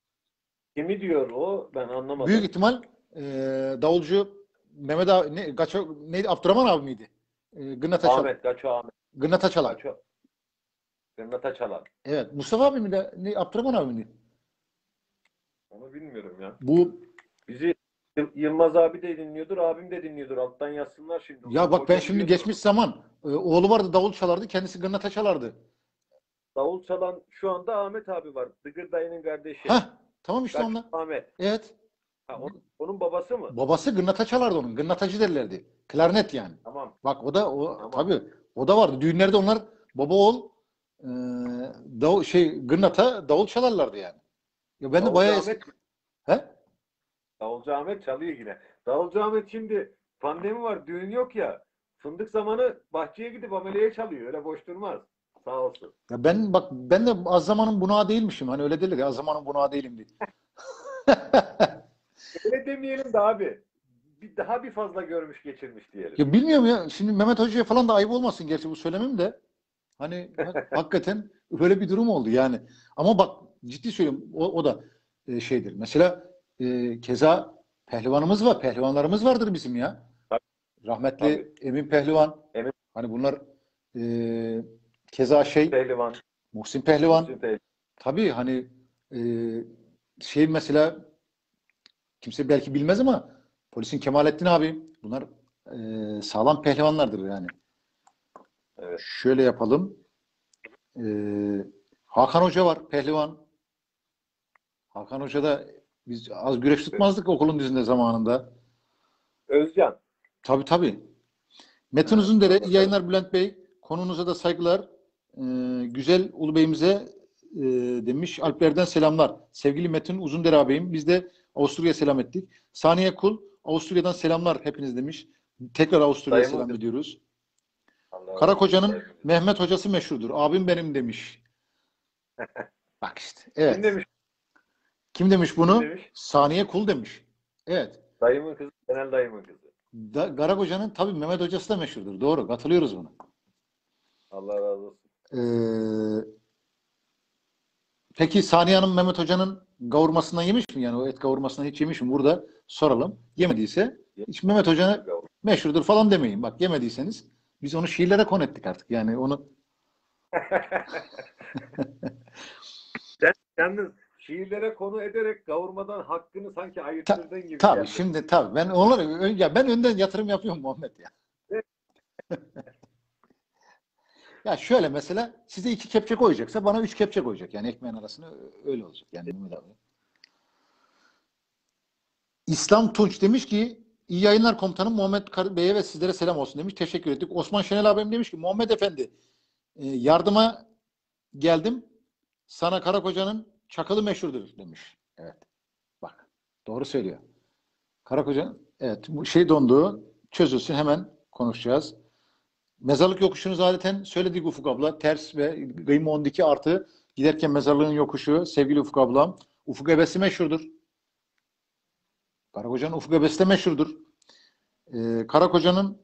Kimi diyor o? Ben anlamadım. Büyük ihtimal e, davulcu Mehmet abi, ne, Gaço, neydi? Abdurrahman abi miydi? E, Gırnata çal, Ahmet Gaço Ahmet. Gırnata çalan. Gaço. Gırnata çalan. Evet. Mustafa abi mi de? Ne, Abdurrahman abi miydi? Onu bilmiyorum ya. Bu Bizi Yıl- Yılmaz abi de dinliyordur, abim de dinliyordur. Alttan yazsınlar şimdi. ya bak ben Hoca şimdi biliyordur. geçmiş zaman e, oğlu vardı davul çalardı. Kendisi Gırnata çalardı. Davul çalan şu anda Ahmet abi var. Dıgır dayının kardeşi. Hah. Tamam işte Gaço onlar. Ahmet. Evet. Ha, onun, onun babası mı? Babası gırnata çalardı onun. Gırnatacı derlerdi. Klarnet yani. Tamam. Bak o da o Tamam. tabii o da vardı. Düğünlerde onlar baba oğul e, davul, şey gırnata davul çalarlardı yani. Ya ben de Davulcu bayağı Ahmet, eski. He? Davulcu Ahmet çalıyor yine. Davulcu Ahmet şimdi pandemi var, düğün yok ya. Fındık zamanı bahçeye gidip ameleye çalıyor. Öyle boş durmaz. Sağ olsun. Ya ben bak ben de az zamanın bunağı değilmişim. Hani öyle derler ya az zamanın bunağı değilim diye. Öyle demeyelim de abi. Bir, daha bir fazla görmüş geçirmiş diyelim. Ya bilmiyorum ya. Şimdi Mehmet Hoca'ya falan da ayıp olmasın gerçi bu söylemem de. Hani ha- hakikaten öyle bir durum oldu yani. Ama bak ciddi söylüyorum o, o da e, şeydir. Mesela e, keza pehlivanımız var. Pehlivanlarımız vardır bizim ya. Tabii. Rahmetli Tabii. Emin Pehlivan. Emin Hani bunlar e, keza şey Pehlivan, Muhsin Pehlivan. Muhsin Pehlivan. Tabii hani e, şey mesela kimse belki bilmez ama polisin Kemalettin abi bunlar e, sağlam pehlivanlardır yani. Evet. Şöyle yapalım. E, Hakan Hoca var pehlivan. Hakan Hoca da biz az güreş tutmazdık okulun dizinde zamanında. Özcan. Tabii tabii. Metin Evet, Uzundere, iyi bakalım. yayınlar Bülent Bey. Konunuza da saygılar. E, güzel Ulu Bey'imize e, demiş. Alpler'den selamlar. Sevgili Metin Uzundere ağabeyim. Biz de Avusturya'ya selam ettik. Saniye Kul, Avusturya'dan selamlar hepiniz demiş. Tekrar Avusturya'ya Dayımın selam kızı. ediyoruz. Allah razı olsun. Karakoca'nın Dayımın kızı. Mehmet hocası meşhurdur. Abim benim demiş. Bak işte. Kim Evet. demiş? Kim demiş Kim bunu? demiş? Saniye Kul demiş. Evet. Dayımın kızı. Genel dayımın kızı. Da, Karakoca'nın tabii Mehmet hocası da meşhurdur. Doğru. Katılıyoruz buna. Allah razı olsun. Ee, peki Saniye Hanım Mehmet Hoca'nın kavurmasından yemiş mi? Yani o et kavurmasından hiç yemiş mi? Burada soralım. Yemediyse hiç Mehmet Hoca meşhurdur falan demeyin. Bak yemediyseniz biz onu şiirlere konu ettik artık. Yani onu Sen yalnız şiirlere konu ederek kavurmadan hakkını sanki Ta, ayırttırdığın gibi tabii geldi. şimdi tabii ben onları ya ben önden yatırım yapıyorum Muhammed ya. Ya şöyle mesela size iki kepçe koyacaksa bana üç kepçe koyacak. Yani ekmeğin arasına öyle olacak. Yani Mehmet abi. İslam Tunç demiş ki iyi yayınlar komutanım Muhammed Bey'e ve sizlere selam olsun demiş. Teşekkür ettik. Osman Şenel abim demiş ki Muhammed Efendi e, yardıma geldim. Sana Karakoca'nın çakılı meşhurdur demiş. Evet. Bak. Doğru söylüyor. Karakoca evet bu şey dondu. Çözülsün hemen konuşacağız. Mezarlık yokuşunu zaten söyledik Ufuk abla. Ters ve kıyma on iki artı giderken mezarlığın yokuşu sevgili Ufuk ablam. Ufuk ebesi meşhurdur. Karakoca'nın Ufuk ebesi de meşhurdur. Ee, Karakoca'nın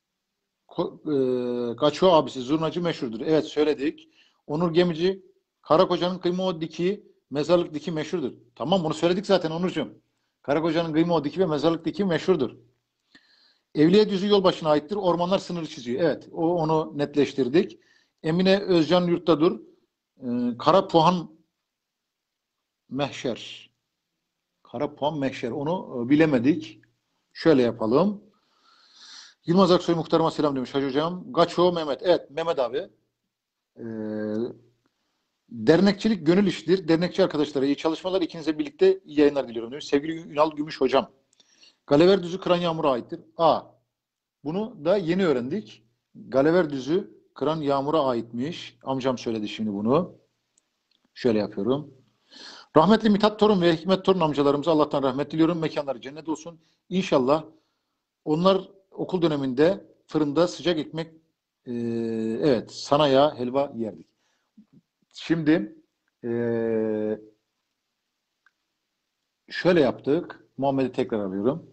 e, Kaço abisi Zurnacı meşhurdur. Evet söyledik. Onur Gemici Karakoca'nın kıyma o diki mezarlık diki meşhurdur. Tamam bunu söyledik zaten Onurcuğum. Karakoca'nın kıyma o diki ve mezarlık diki meşhurdur. Evliya Düzü yolbaşına aittir. Ormanlar sınırı çiziyor. Evet. O, onu netleştirdik. Emine Özcan Yurttadur. Ee, Kara Puan Mehşer. Kara Puan Mehşer. Onu e, bilemedik. Şöyle yapalım. Yılmaz Aksoy muhtarıma selam demiş Hacı Hocam. Gaço Mehmet. Evet Mehmet abi. Ee, dernekçilik gönül işidir. Dernekçi arkadaşlara iyi çalışmalar. İkinize birlikte iyi yayınlar diliyorum demiş. Sevgili Ünal Gümüş Hocam. Galever Düzü Kıran Yağmur'a aittir. A. Bunu da yeni öğrendik. Galever Düzü Kıran Yağmur'a aitmiş. Amcam söyledi şimdi bunu. Şöyle yapıyorum. Rahmetli Mithat Torun ve Hikmet Torun amcalarımıza Allah'tan rahmet diliyorum. Mekanları cennet olsun. İnşallah onlar okul döneminde fırında sıcak ekmek e, evet sana ya helva yerdik. Şimdi e, şöyle yaptık. Muhammed'i tekrar alıyorum.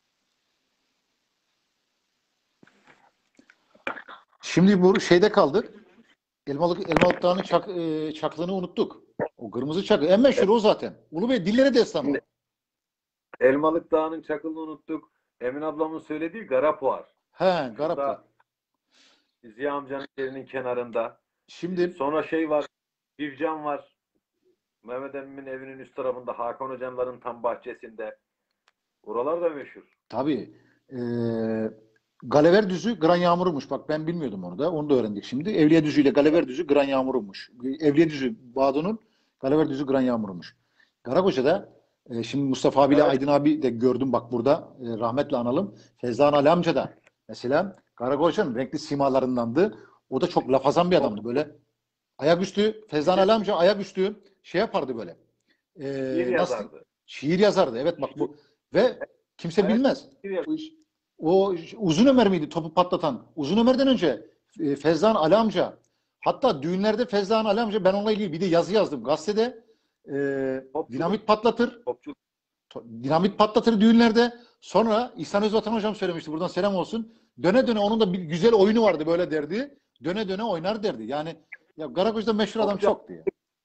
Şimdi bu şeyde kaldık. Elmalık, Elmalık Dağı'nın çak, e, çaklığını unuttuk. O kırmızı çakı. En meşhur o zaten. Ulu Bey dillere destan o. Elmalık Dağı'nın çakılını unuttuk. Emin ablamın söylediği Garapuar. He, Garaplar. Ziya amcanın yerinin kenarında. Şimdi Sonra şey var. Bivcan var. Mehmet Emin'in evinin üst tarafında. Hakan Hocamların tam bahçesinde. Oralar da meşhur. tabii e, Galever Düzü Gran Yağmur'umuş. Bak ben bilmiyordum onu da. Onu da öğrendik şimdi. Evliya Düzü ile Galever Düzü Gran Yağmur'umuş. Evliya Düzü Badu'nun Galever Düzü Gran Yağmur'umuş. Karakoca'da E, şimdi Mustafa abiyle Evet. Aydın abi de gördüm bak burada. E, rahmetle analım. Fezlan Ali amca da mesela Karakoç'un renkli simalarındandı. O da çok lafazan bir adamdı. Böyle ayaküstü Fezlan Ali amca ayaküstü şey yapardı böyle. Şiir E, nasıl? yazardı. Şiir yazardı. Evet bak bu. Ve kimse Ayak bilmez. şiir yazardı. O, iş- o Uzun Ömer miydi topu patlatan? Uzun Ömer'den önce e, Fezlan Ali amca. Hatta düğünlerde Fezlan Ali amca ben onunla ilgili bir de yazı yazdım. Gazetede e, Topçuluk, dinamit patlatır. topçuluk. To- Dinamit patlatır düğünlerde. Sonra İhsan Özvatan hocam söylemişti. Buradan selam olsun. Döne döne onun da bir güzel oyunu vardı böyle derdi. Döne döne oynar derdi. Yani ya Karakoç'ta meşhur adam Topçu, çoktu ya.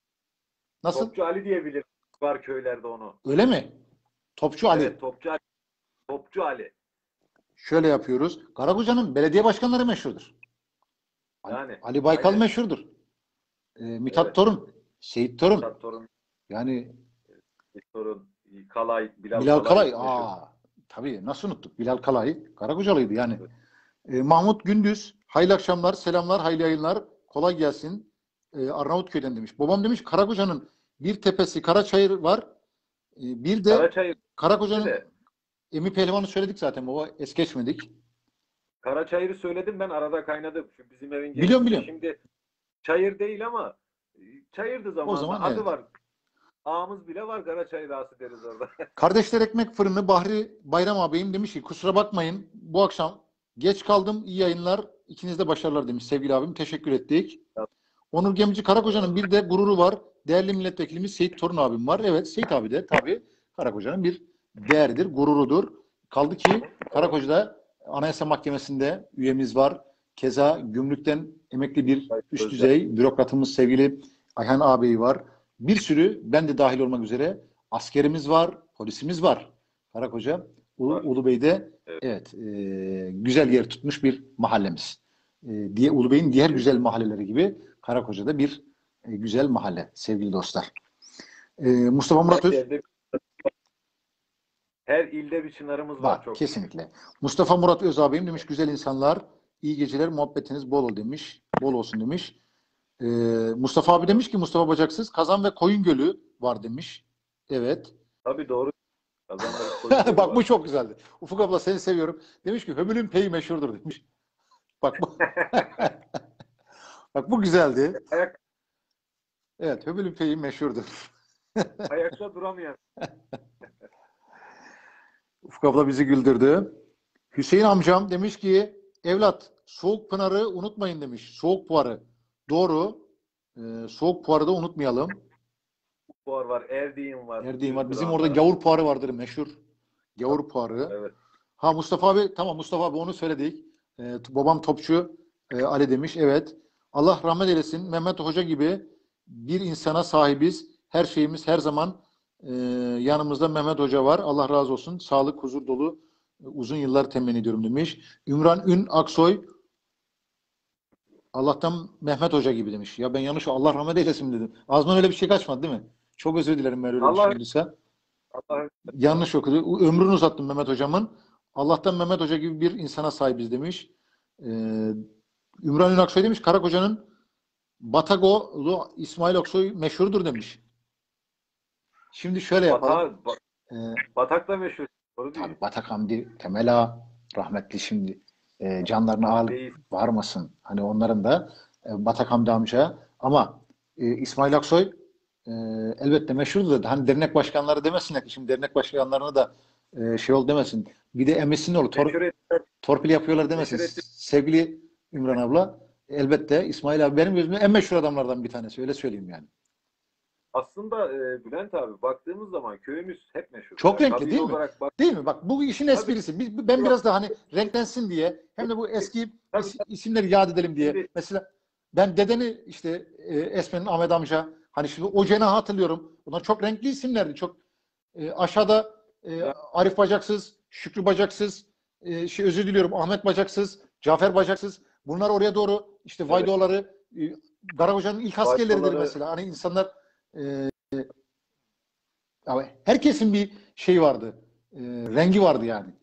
Nasıl? Topçu Ali diyebilir var köylerde onu. Öyle mi? Topçu Ali. Evet, Topçu Ali. Topçu Ali. Şöyle yapıyoruz. Karakoç'un belediye başkanları meşhurdur. Ali, Yani Ali Baykal aynen. meşhurdur. E, Mithat Evet. Torun. Seyit Torun. Mithat Torun, Yani Torun, Kalay, Bilal, Bilal Kalay. meşhur. Aa, tabii nasıl unuttuk? Bilal Kalay. Karakoçalıydı yani. Evet. E, Mahmut Gündüz. Hayırlı akşamlar, selamlar, hayırlı yayınlar. Kolay gelsin. E, Arnavutköy'den demiş. Babam demiş Karakoça'nın bir tepesi Karaçayır var. E, bir de Karaçayır Karakoça'nın de. Emi Pehlivan'ı söyledik zaten baba. Es geçmedik. Karaçayır'ı söyledim, ben arada kaynadım. Şu bizim evin Biliyorum, gençliğinde. biliyorum. Şimdi çayır değil ama e, çayırdı zamanında. zaman Adı evet. var. Ağamız bile var, Karaçayır ağası deriz orada. Kardeşler Ekmek Fırını Bahri Bayram ağabeyim demiş ki kusura bakmayın bu akşam geç kaldım. İyi yayınlar. İkiniz de başarılar demiş sevgili abim. Teşekkür ettik. Evet. Onur Gemici Karakoça'nın bir de gururu var. Değerli milletvekilimiz Seyit Torun abim var. Evet Seyit abi de tabii Karakoça'nın bir değeridir, gururudur. Kaldı ki Karakoça'da Anayasa Mahkemesi'nde üyemiz var. Keza gümrükten emekli bir üst düzey bürokratımız sevgili Ayhan ağabey var. Bir sürü ben de dahil olmak üzere askerimiz var, polisimiz var. Karakoça, Ulu, Var. Ulubey'de Evet. evet, e, güzel yer tutmuş bir mahallemiz. E, diye Ulubey'in diğer güzel mahalleleri gibi Karakoca'da bir e, güzel mahalle sevgili dostlar. E, Mustafa Murat Öz Her yerde, her ilde bir çınarımız var, var çok. kesinlikle. Mustafa Murat Öz abim demiş güzel insanlar, iyi geceler, muhabbetiniz bol ol demiş. Bol olsun demiş. E, Mustafa abi demiş ki Mustafa Bacaksız Kazan ve Koyun Gölü var demiş. Evet. Tabii doğru. Kazanları koyuyor. Bak bu çok güzeldi. Ufuk abla seni seviyorum. Demiş ki Hömül'ün peyi meşhurdur demiş. Bak bu. Bak bu güzeldi. Ayak, Evet Hömül'ün peyi meşhurdur. ayakta duramayan. Ufuk abla bizi güldürdü. Hüseyin amcam demiş ki evlat Soğuk Pınar'ı unutmayın demiş. Soğuk Puarı. Doğru. Ee, Soğuk Puar'ı da unutmayalım. Fuar var, Erdiğim var. Erdiğim var. Bizim Kıran orada var. Gavur Puarı vardır meşhur. Gavur Puarı. Evet. Ha Mustafa abi tamam Mustafa abi onu söyledik. Ee, babam topçu e, Ali demiş. Evet. Allah rahmet eylesin. Mehmet Hoca gibi bir insana sahibiz. Her şeyimiz her zaman e, yanımızda Mehmet Hoca var. Allah razı olsun. Sağlık, huzur dolu e, uzun yıllar temenni ediyorum demiş. Ümran Ün Aksoy Allah'tan Mehmet Hoca gibi demiş. Ya ben yanlış Allah rahmet eylesin dedim. Ağzımdan öyle bir şey kaçmadı değil mi? Çok özür dilerim ben öyle Allah- düşündüyse. Allah Yanlış okudu. Ömrünü uzattım Mehmet hocamın. Allah'tan Mehmet Hoca gibi bir insana sahibiz demiş. Ee, Ümran Ün Aksoy demiş. Karakoca'nın Batagolu İsmail Aksoy meşhurdur demiş. Şimdi şöyle yapalım. Batak, Ee, Batak da meşhur. Doğru değil. tabii Batak Hamdi Temel Ağa rahmetli şimdi e, canlarını al Değil. varmasın. Hani onların da e, Batak Hamdi amca ama e, İsmail Aksoy e, elbette meşhurdur da hani dernek başkanları demesinler ki şimdi dernek başkanlarına da e, şey ol demesin. Bir de emesin olur. Tor, Meşhur ettiler. torpil yapıyorlar demesin. Meşhur etti. Sevgili Ümran abla elbette İsmail abi benim gözümde en meşhur adamlardan bir tanesi. Öyle söyleyeyim yani. Aslında e, Bülent abi baktığımız zaman köyümüz hep meşhur. Çok renkli kabile değil mi? olarak bak- Değil mi? Bak bu işin esprisi. Biz- Ben biraz da hani renklensin diye hem de bu eski Tabii, is- isimleri yad edelim diye. Şimdi- Mesela ben dedeni işte e, Esmen'in Ahmet amca hani şimdi o cenahı hatırlıyorum. Bunlar çok renkli isimlerdi. Çok e, aşağıda e, Arif Bacaksız, Şükrü Bacaksız, e, şey özür diliyorum Ahmet Bacaksız, Cafer Bacaksız. Bunlar oraya doğru işte Evet. Vaydoğulları, e, Garahoca'nın ilk askerleridir Vaydoğulları- mesela. Hani insanlar e, ama herkesin bir şey vardı. E, rengi vardı yani.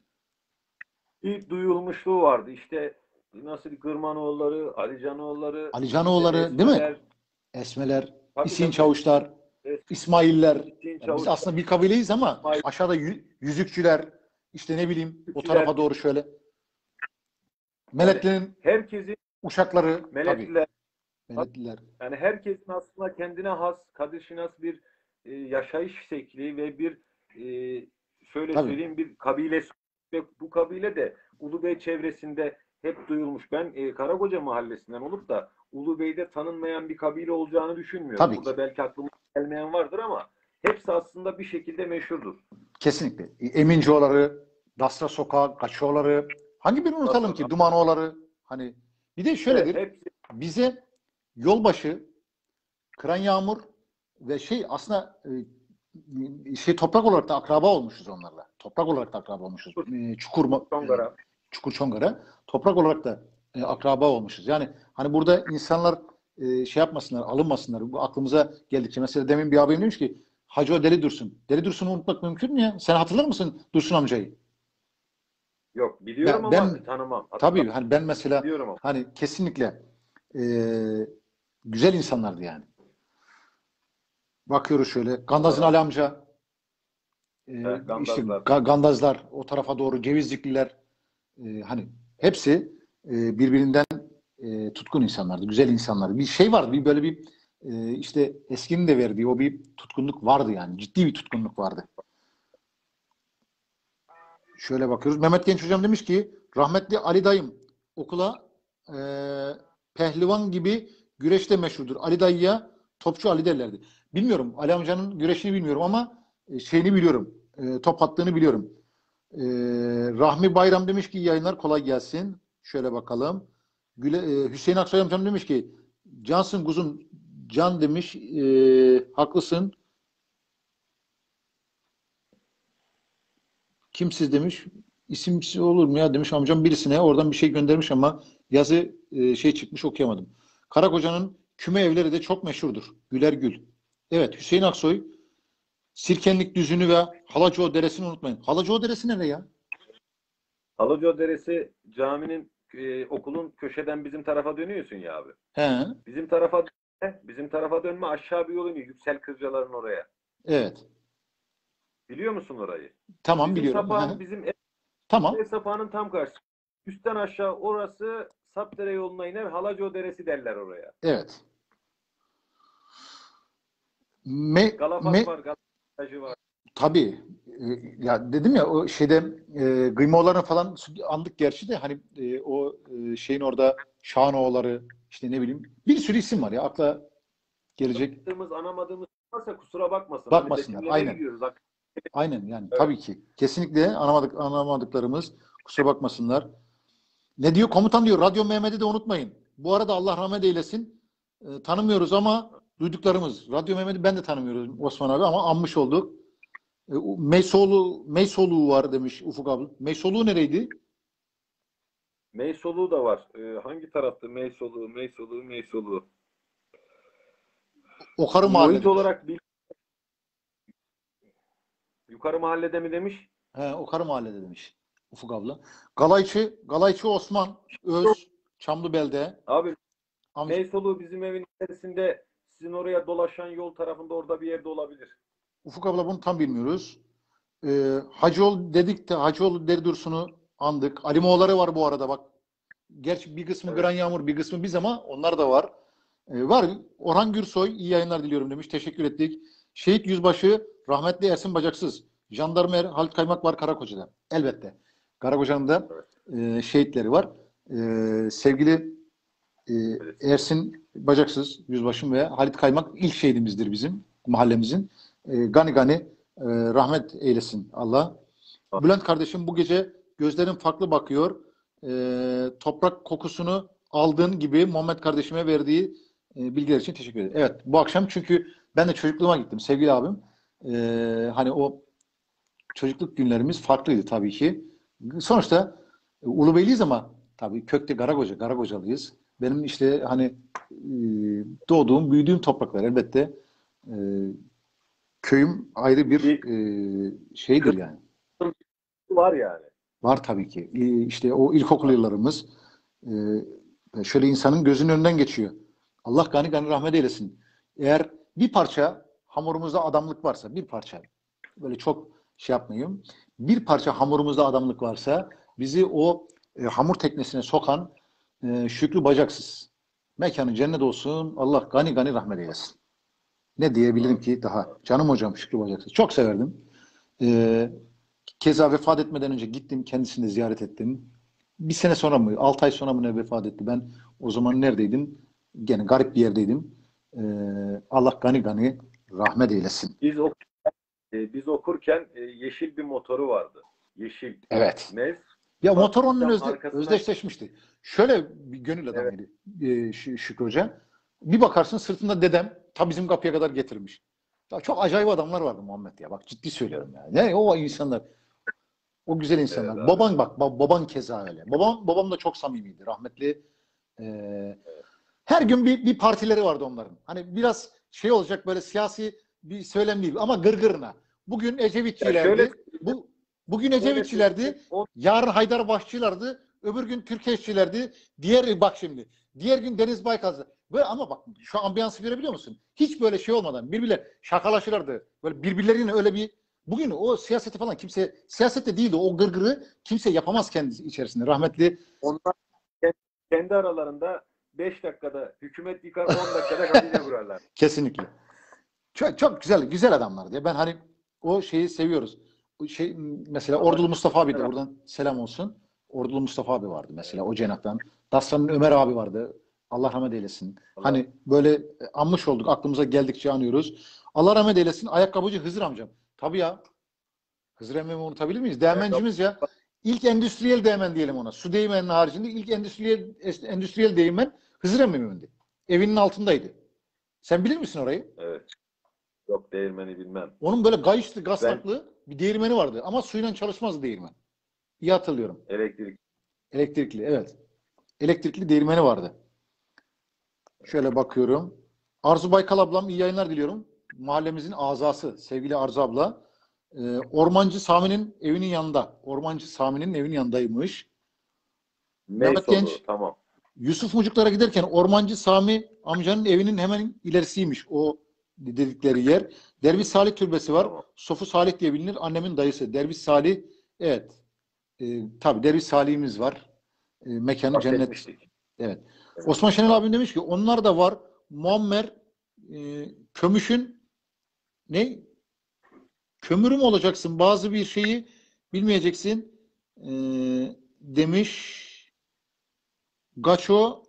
bir duyulmuşluğu vardı. İşte nasıl Gırmanoğulları, Ali Canoğulları, Ali Canoğulları değil mi? Esmeler. Esmeler, Tabii, İsin tabii. Çavuşlar. Eski İsmailler. Hüseyin Yani biz Çavuş, aslında bir kabileyiz ama İsmail aşağıda yü- yüzükçüler, işte ne bileyim o Türkçüler, tarafa doğru şöyle. yani Meletlerin herkesin uşakları tabii. Meletliler, Meletliler. yani herkesin aslında kendine has, kadir bir e, yaşayış şekli ve bir e, şöyle Tabii. söyleyeyim bir kabilesi ve bu kabile de Ulubey çevresinde hep duyulmuş. Ben e, Karakoca mahallesinden olup da Ulubey'de tanınmayan bir kabile olacağını düşünmüyorum. Tabii Burada ki. belki aklıma gelmeyen vardır ama hepsi aslında bir şekilde meşhurdur. Kesinlikle. Emincoğulları, Dasra Sokağı, Kaçoğulları, hangi birini unutalım ki? Dumanoğulları. Hani bir de şöyledir. Evet, hepsi Bize yolbaşı, Kıran Yağmur ve şey aslında e, şey toprak olarak da akraba olmuşuz onlarla. Toprak olarak da akraba olmuşuz. E, Çukur, Çongara. Çukur Çongara. Toprak olarak da e, akraba olmuşuz. Yani hani burada insanlar e, şey yapmasınlar, alınmasınlar. Bu aklımıza geldikçe. Mesela demin bir abim demiş ki Hacı o Deli Dursun. Deli Dursun'u unutmak mümkün mü ya? Sen hatırlar mısın Dursun amcayı? Yok biliyorum Ben, ama ben tanımam. tabii hani ben mesela Biliyorum ama. hani kesinlikle e, güzel insanlardı yani. Bakıyoruz şöyle. Gandaz'ın Ali amca, e, Evet, işte Gandazlar. Ga- Gandazlar, o tarafa doğru Cevizlikliler, e, hani hepsi e, birbirinden e, tutkun insanlardı, güzel insanlardı. Bir şey vardı, bir böyle bir e, işte eskinin de verdiği o bir tutkunluk vardı yani. Ciddi bir tutkunluk vardı. Şöyle bakıyoruz. Mehmet Genç hocam demiş ki rahmetli Ali dayım okula e, pehlivan gibi güreşte meşhurdur. Ali dayıya topçu Ali derlerdi. Bilmiyorum. Ali amcanın güreşini bilmiyorum ama e, şeyini biliyorum. E, top attığını biliyorum. E, Rahmi Bayram demiş ki iyi yayınlar kolay gelsin. Şöyle bakalım. Güle, e, Hüseyin Aksoy amcam demiş ki cansın kuzum can demiş. E, haklısın. Kimsiz demiş. İsimsiz olur mu ya demiş amcam birisine. Oradan bir şey göndermiş ama yazı e, şey çıkmış okuyamadım. Karakoca'nın küme evleri de çok meşhurdur. Güler Gül. Evet Hüseyin Aksoy Sirkenlik Düzünü ve Halacıoğlu Deresi'ni unutmayın. Halacıoğlu Deresi nerede ya? Alıcı Deresi caminin e, okulun köşeden bizim tarafa dönüyorsun ya abi. He, Bizim tarafa bizim tarafa dönme aşağı bir yol iniyor. Yüksel Kırcaların oraya. evet. Biliyor musun orayı? Tamam Bizim biliyorum. He, sapağın bizim ev tamam. sapağının tam karşısı. Üstten aşağı orası Sapdere yoluna iner. Halacı Deresi derler oraya. Evet. Me, Galafas me, var, Galafas var. tabii. E, ya dedim ya o şeyde e, Gıymoğullarını falan andık gerçi de hani e, o e, şeyin orada Şahanoğulları işte ne bileyim bir sürü isim var ya akla gelecek. Anlamadığımız, anamadığımız varsa kusura bakmasın. Hani Bakmasınlar. betimlemeye Aynen. gidiyoruz. Bak, Aynen yani evet. tabii ki. Kesinlikle anlamadık, anlamadıklarımız kusura bakmasınlar. Ne diyor? Komutan diyor. Radyo Mehmet'i de unutmayın. Bu arada Allah rahmet eylesin. E, tanımıyoruz ama duyduklarımız. Radyo Mehmet'i ben de tanımıyorum Osman abi ama anmış olduk. E, Meysoğlu, Meysoluğu var demiş Ufuk abi. Meysoluğu nereydi? Meysoluğu da var. Ee, hangi taraftı? Meysoluğu, Meysoluğu, Meysoluğu. Okarı Mahalle Muhit demiş. olarak bil yukarı mahallede mi demiş? He, Okarı Mahalle'de demiş Ufuk abla. Galayçı, Galayçı Osman Öz, Çamlıbel'de. Abi Amca, Meysoluğu bizim evin içerisinde sizin oraya dolaşan yol tarafında orada bir yerde olabilir. Ufuk abla bunu tam bilmiyoruz. Ee, Hacıoğlu dedik de Hacıoğlu Deridursun'u andık. Alimoğulları var bu arada bak. Gerçi bir kısmı Evet. Gran Yağmur bir kısmı biz ama onlar da var. Ee, var. Orhan Gürsoy iyi yayınlar diliyorum demiş. Teşekkür ettik. Şehit Yüzbaşı rahmetli Ersin Bacaksız. Jandarma Halit Kaymak var Karakoca'da. Elbette. Karakoca'nın da e, şehitleri var. E, sevgili e, Evet. Ersin Bacaksız Yüzbaşım ve Halit Kaymak ilk şehidimizdir bizim mahallemizin. E, gani gani e, rahmet eylesin Allah. Bülent kardeşim bu gece gözlerin farklı bakıyor. E, toprak kokusunu aldığın gibi Muhammed kardeşime verdiği e, bilgiler için teşekkür ederim. Evet bu akşam çünkü ben de çocukluğuma gittim sevgili abim. E, hani o çocukluk günlerimiz farklıydı tabii ki. Sonuçta e, Ulubeyliyiz ama tabii kökte Karakoca, Karakocalıyız. Benim işte hani e, doğduğum, büyüdüğüm topraklar elbette e, köyüm ayrı bir e, şeydir yani. Var yani. Var tabii ki. E, işte o ilkokul yıllarımız e, şöyle insanın gözünün önünden geçiyor. Allah gani gani rahmet eylesin. Eğer bir parça hamurumuzda adamlık varsa, bir parça, böyle çok şey yapmayayım, bir parça hamurumuzda adamlık varsa bizi o e, hamur teknesine sokan e, Şükrü Bacaksız. Mekanı cennet olsun. Allah gani gani rahmet eylesin. Ne diyebilirim ki daha? Canım hocam Şükrü Bacaksız. Çok severdim. E, keza vefat etmeden önce gittim. Kendisini de ziyaret ettim. Bir sene sonra mı? Altı ay sonra mı ne vefat etti? Ben o zaman neredeydim? Gene garip bir yerdeydim. E, Allah gani gani rahmet eylesin. Biz, ok e, biz okurken e, yeşil bir motoru vardı. Yeşil. Evet. Mez. Ya motor onunla özde, Arkasından... özdeşleşmişti. Şöyle bir gönül adamıydı evet. e, Şükrü Hoca. Bir bakarsın sırtında dedem ta bizim kapıya kadar getirmiş. Ya çok acayip adamlar vardı Muhammed ya. Bak ciddi söylüyorum ya. Ne o insanlar. O güzel insanlar. Evet, baban bak baban keza öyle. Babam babam da çok samimiydi. Rahmetli. Ee, evet. Her gün bir, bir partileri vardı onların. Hani biraz şey olacak böyle siyasi bir söylem değil ama gırgırına. Bugün Ecevitçilerdi. Şöyle... Bu Bugün Ecevitçilerdi, yarın Haydarbaşçılardı, öbür gün Türkeşçilerdi, diğer bak şimdi, diğer gün Deniz Baykal'dı. Böyle ama bak şu ambiyansı görebiliyor musun? Hiç böyle şey olmadan birbirle şakalaşırlardı. Böyle birbirlerine öyle bir, bugün o siyaseti falan kimse, siyasette değildi o gırgırı kimse yapamaz kendisi içerisinde. Rahmetli. Onlar kendi aralarında beş dakikada hükümet yıkar, on dakikada kabine kurarlar. Kesinlikle. Çok, çok güzel, güzel adamlardı ya. Ben hani o şeyi seviyoruz. Şey mesela Ordulu Mustafa abi de buradan selam olsun. Ordulu Mustafa abi vardı mesela o cenahtan. Dasran'ın Ömer abi vardı. Allah rahmet eylesin. Allah. Hani böyle anmış olduk. Aklımıza geldikçe anıyoruz. Allah rahmet eylesin. Ayakkabıcı Hızır amcam. Tabii ya. Hızır emmimi unutabilir miyiz? Değmencimiz ya. İlk endüstriyel değmen diyelim ona. Su değmeninin haricinde ilk endüstriyel endüstriyel değmen Hızır emmimindi. Evinin altındaydı. Sen bilir misin orayı? Evet. Yok değirmeni bilmem. Onun böyle gayışlı, gaslaklı ben... bir değirmeni vardı. Ama suyla çalışmaz değirmen. İyi hatırlıyorum. Elektrik. Elektrikli, evet. Elektrikli değirmeni vardı. Şöyle bakıyorum. Arzu Baykal ablam iyi yayınlar diliyorum. Mahallemizin azası. Sevgili Arzu abla. Ee, Ormancı Sami'nin evinin yanında. Ormancı Sami'nin evinin yanındaymış. Mehmet Genç. Tamam. Yusuf Mucuklar'a giderken Ormancı Sami amcanın evinin hemen ilerisiymiş o dedikleri yer. Derviş Salih Türbesi var. Tamam. Sofu Salih diye bilinir. Annemin dayısı. Derviş Salih, evet. Ee, tabii Derviş Salih'imiz var. Ee, mekanı Bak cennet. Evet. evet. Osman Şenel abim demiş ki onlar da var. Muammer e, Kömüş'ün ne? Kömürü mü olacaksın? Bazı bir şeyi bilmeyeceksin. E, demiş. Gaço.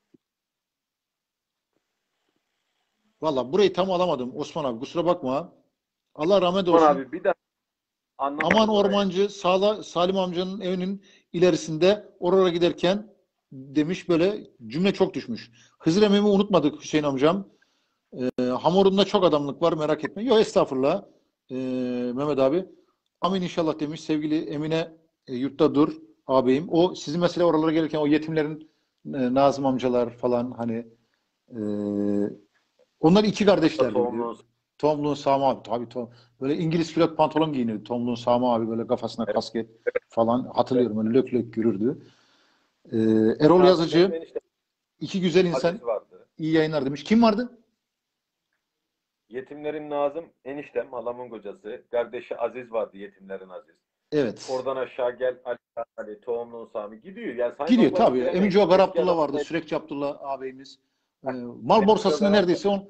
Valla burayı tam alamadım Osman abi. Kusura bakma. Allah rahmet olsun. Osman abi bir daha Aman Ormancı Sağla, Salim amcanın evinin ilerisinde oraya giderken demiş böyle cümle çok düşmüş. Hızır Emim'i unutmadık Hüseyin amcam. Ee, hamurunda çok adamlık var merak etme. Yok estağfurullah ee, Mehmet abi. Amin inşallah demiş sevgili Emine e, yurtta dur ağabeyim. O sizin mesela oralara gelirken o yetimlerin e, Nazım amcalar falan hani e, onlar iki kardeşler. Tomluğun Sami abi tabii Tom. Böyle İngiliz pilot pantolon giyinirdi. Tomluğun Sami abi böyle kafasına evet. kasket falan hatırlıyorum. Öyle lök lök yürürdü. Ee, Erol Yazıcı iki güzel insan iyi yayınlar demiş. Kim vardı? Yetimlerin Nazım eniştem halamın kocası. Kardeşi Aziz vardı yetimlerin Aziz. Evet. Oradan aşağı gel Ali, Ali Tohumluğun Sami gidiyor. Yani gidiyor tabii. Emici Agar Abdullah vardı. Sürekçi Abdullah ağabeyimiz. Ee, mal borsasını neredeyse on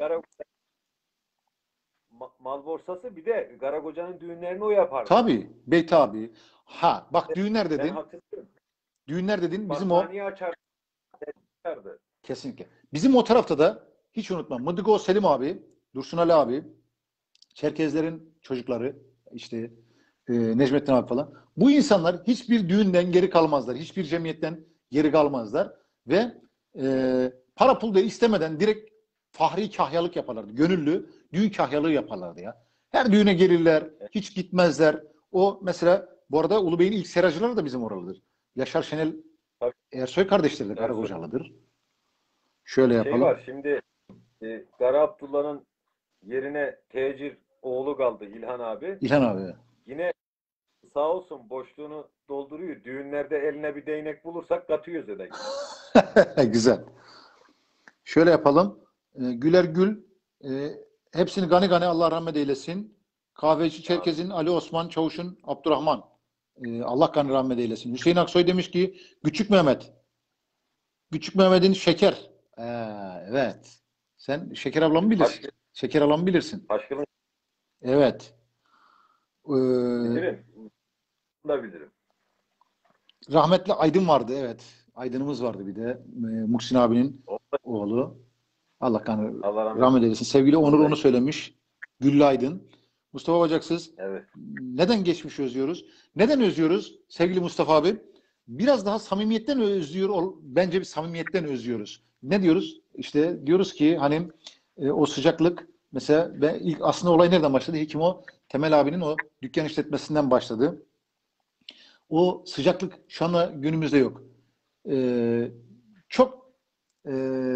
mal borsası bir de Karagoca'nın düğünlerini o yapardı. Tabii. Bey abi. Ha bak düğünler dedin. Düğünler dedin. Bizim o açardı. Kesinlikle. Bizim o tarafta da hiç unutma. Mıdıgo Selim abi, Dursun Ali abi, Çerkezlerin çocukları, işte e, Necmettin abi falan. Bu insanlar hiçbir düğünden geri kalmazlar. Hiçbir cemiyetten geri kalmazlar. Ve e, para pul da istemeden direkt fahri kahyalık yaparlardı. Gönüllü düğün kahyalığı yaparlardı ya. Her düğüne gelirler, hiç gitmezler. O mesela bu arada Ulubey'in ilk seracıları da bizim oralıdır. Yaşar Şenel Tabii. Ersoy kardeşleri de Karakocalı'dır. Şöyle yapalım. Şey var şimdi e, Kara Abdullah'ın yerine tecir oğlu kaldı İlhan abi. İlhan abi. Yine sağ olsun boşluğunu dolduruyor. Düğünlerde eline bir değnek bulursak katıyoruz edek. Güzel. Şöyle yapalım. E, Güler Gül e, Hepsini gani gani Allah rahmet eylesin. Kahveci Amin. Çerkez'in Ali Osman Çavuş'un Abdurrahman. Ee, Allah gani rahmet eylesin. Hüseyin Aksoy demiş ki Küçük Mehmet. Küçük Mehmet'in şeker. Ee, evet. Sen Şeker ablamı bilirsin. Taş, Şeker ablamı bilirsin. Taşkın'ı Evet. Ee, bilirim. Bunu da bilirim. rahmetli Aydın vardı. Evet. Aydın'ımız vardı bir de. Ee, Muhsin abinin O- oğlu. Allah gani Allah rahmet rahmet eylesin. Sevgili Onur eylesin. onu söylemiş. Güllü Aydın. Mustafa Bacaksız. Evet. Neden geçmişi özlüyoruz? Neden özlüyoruz sevgili Mustafa abi? Biraz daha samimiyetten özlüyor. ol- Bence bir samimiyetten özlüyoruz. Ne diyoruz? İşte diyoruz ki hani e, o sıcaklık mesela ben ilk aslında olay nereden başladı? Hekim o Temel abinin o dükkan işletmesinden başladı. O sıcaklık şu anda günümüzde yok. Ee, çok e,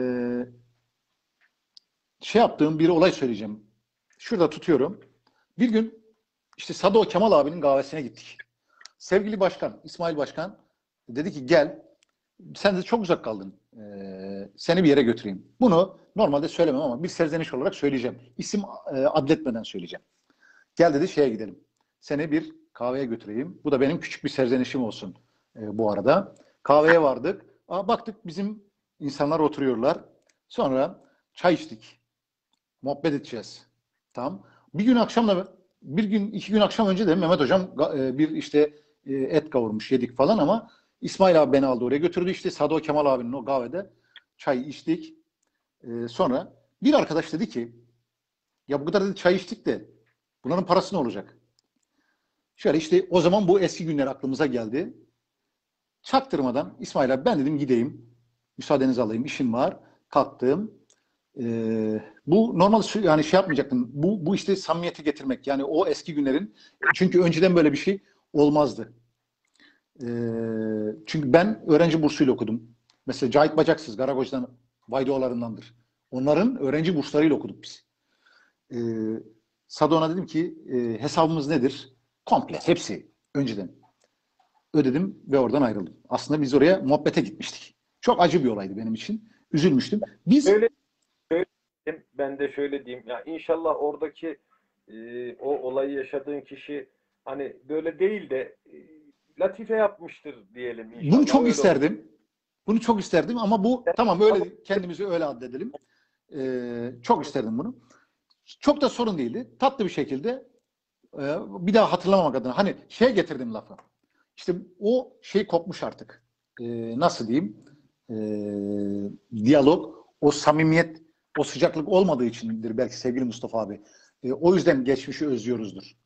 şey yaptığım bir olay söyleyeceğim. Şurada tutuyorum. Bir gün işte Sado Kemal abinin kahvesine gittik. Sevgili başkan, İsmail Başkan dedi ki gel, sen de çok uzak kaldın. Ee, seni bir yere götüreyim. Bunu normalde söylemem ama bir serzeniş olarak söyleyeceğim. İsim e, adletmeden söyleyeceğim. Gel dedi şeye gidelim. Seni bir kahveye götüreyim. Bu da benim küçük bir serzenişim olsun e, bu arada. Kahveye vardık. Aa, baktık bizim insanlar oturuyorlar. Sonra çay içtik. Muhabbet edeceğiz. Tamam. Bir gün akşam da bir gün iki gün akşam önce de Mehmet hocam e, bir işte e, et kavurmuş yedik falan ama İsmail abi beni aldı oraya götürdü işte Sado Kemal abinin o kahvede çay içtik. E, sonra bir arkadaş dedi ki ya bu kadar dedi çay içtik de bunların parası ne olacak? Şöyle işte o zaman bu eski günler aklımıza geldi. Çaktırmadan İsmail abi ben dedim gideyim. Müsaadenizi alayım işim var. Kalktım. Ee, bu normal yani şey yapmayacaktım. Bu, bu işte samimiyeti getirmek. Yani o eski günlerin çünkü önceden böyle bir şey olmazdı. Ee, çünkü ben öğrenci bursuyla okudum. Mesela Cahit Bacaksız, Garagoj'dan Vaydoğalarındandır. Onların öğrenci burslarıyla okuduk biz. Ee, Sadon'a dedim ki e, hesabımız nedir? Komple hepsi önceden ödedim ve oradan ayrıldım. Aslında biz oraya muhabbete gitmiştik. Çok acı bir olaydı benim için. Üzülmüştüm. Biz Şöyle, şöyle diyeyim, ben de şöyle diyeyim. Ya inşallah oradaki e, o olayı yaşadığın kişi hani böyle değil de e, latife yapmıştır diyelim bunu inşallah. çok Öyle olur. isterdim. Bunu çok isterdim ama bu tamam Ama öyle kendimizi öyle addedelim. Ee, çok isterdim bunu. Çok da sorun değildi. Tatlı bir şekilde e, bir daha hatırlamamak adına. Hani şey getirdim lafı. İşte o şey kopmuş artık. Ee, nasıl diyeyim? Ee, diyalog, o samimiyet, o sıcaklık olmadığı içindir belki sevgili Mustafa abi. Ee, o yüzden geçmişi özlüyoruzdur.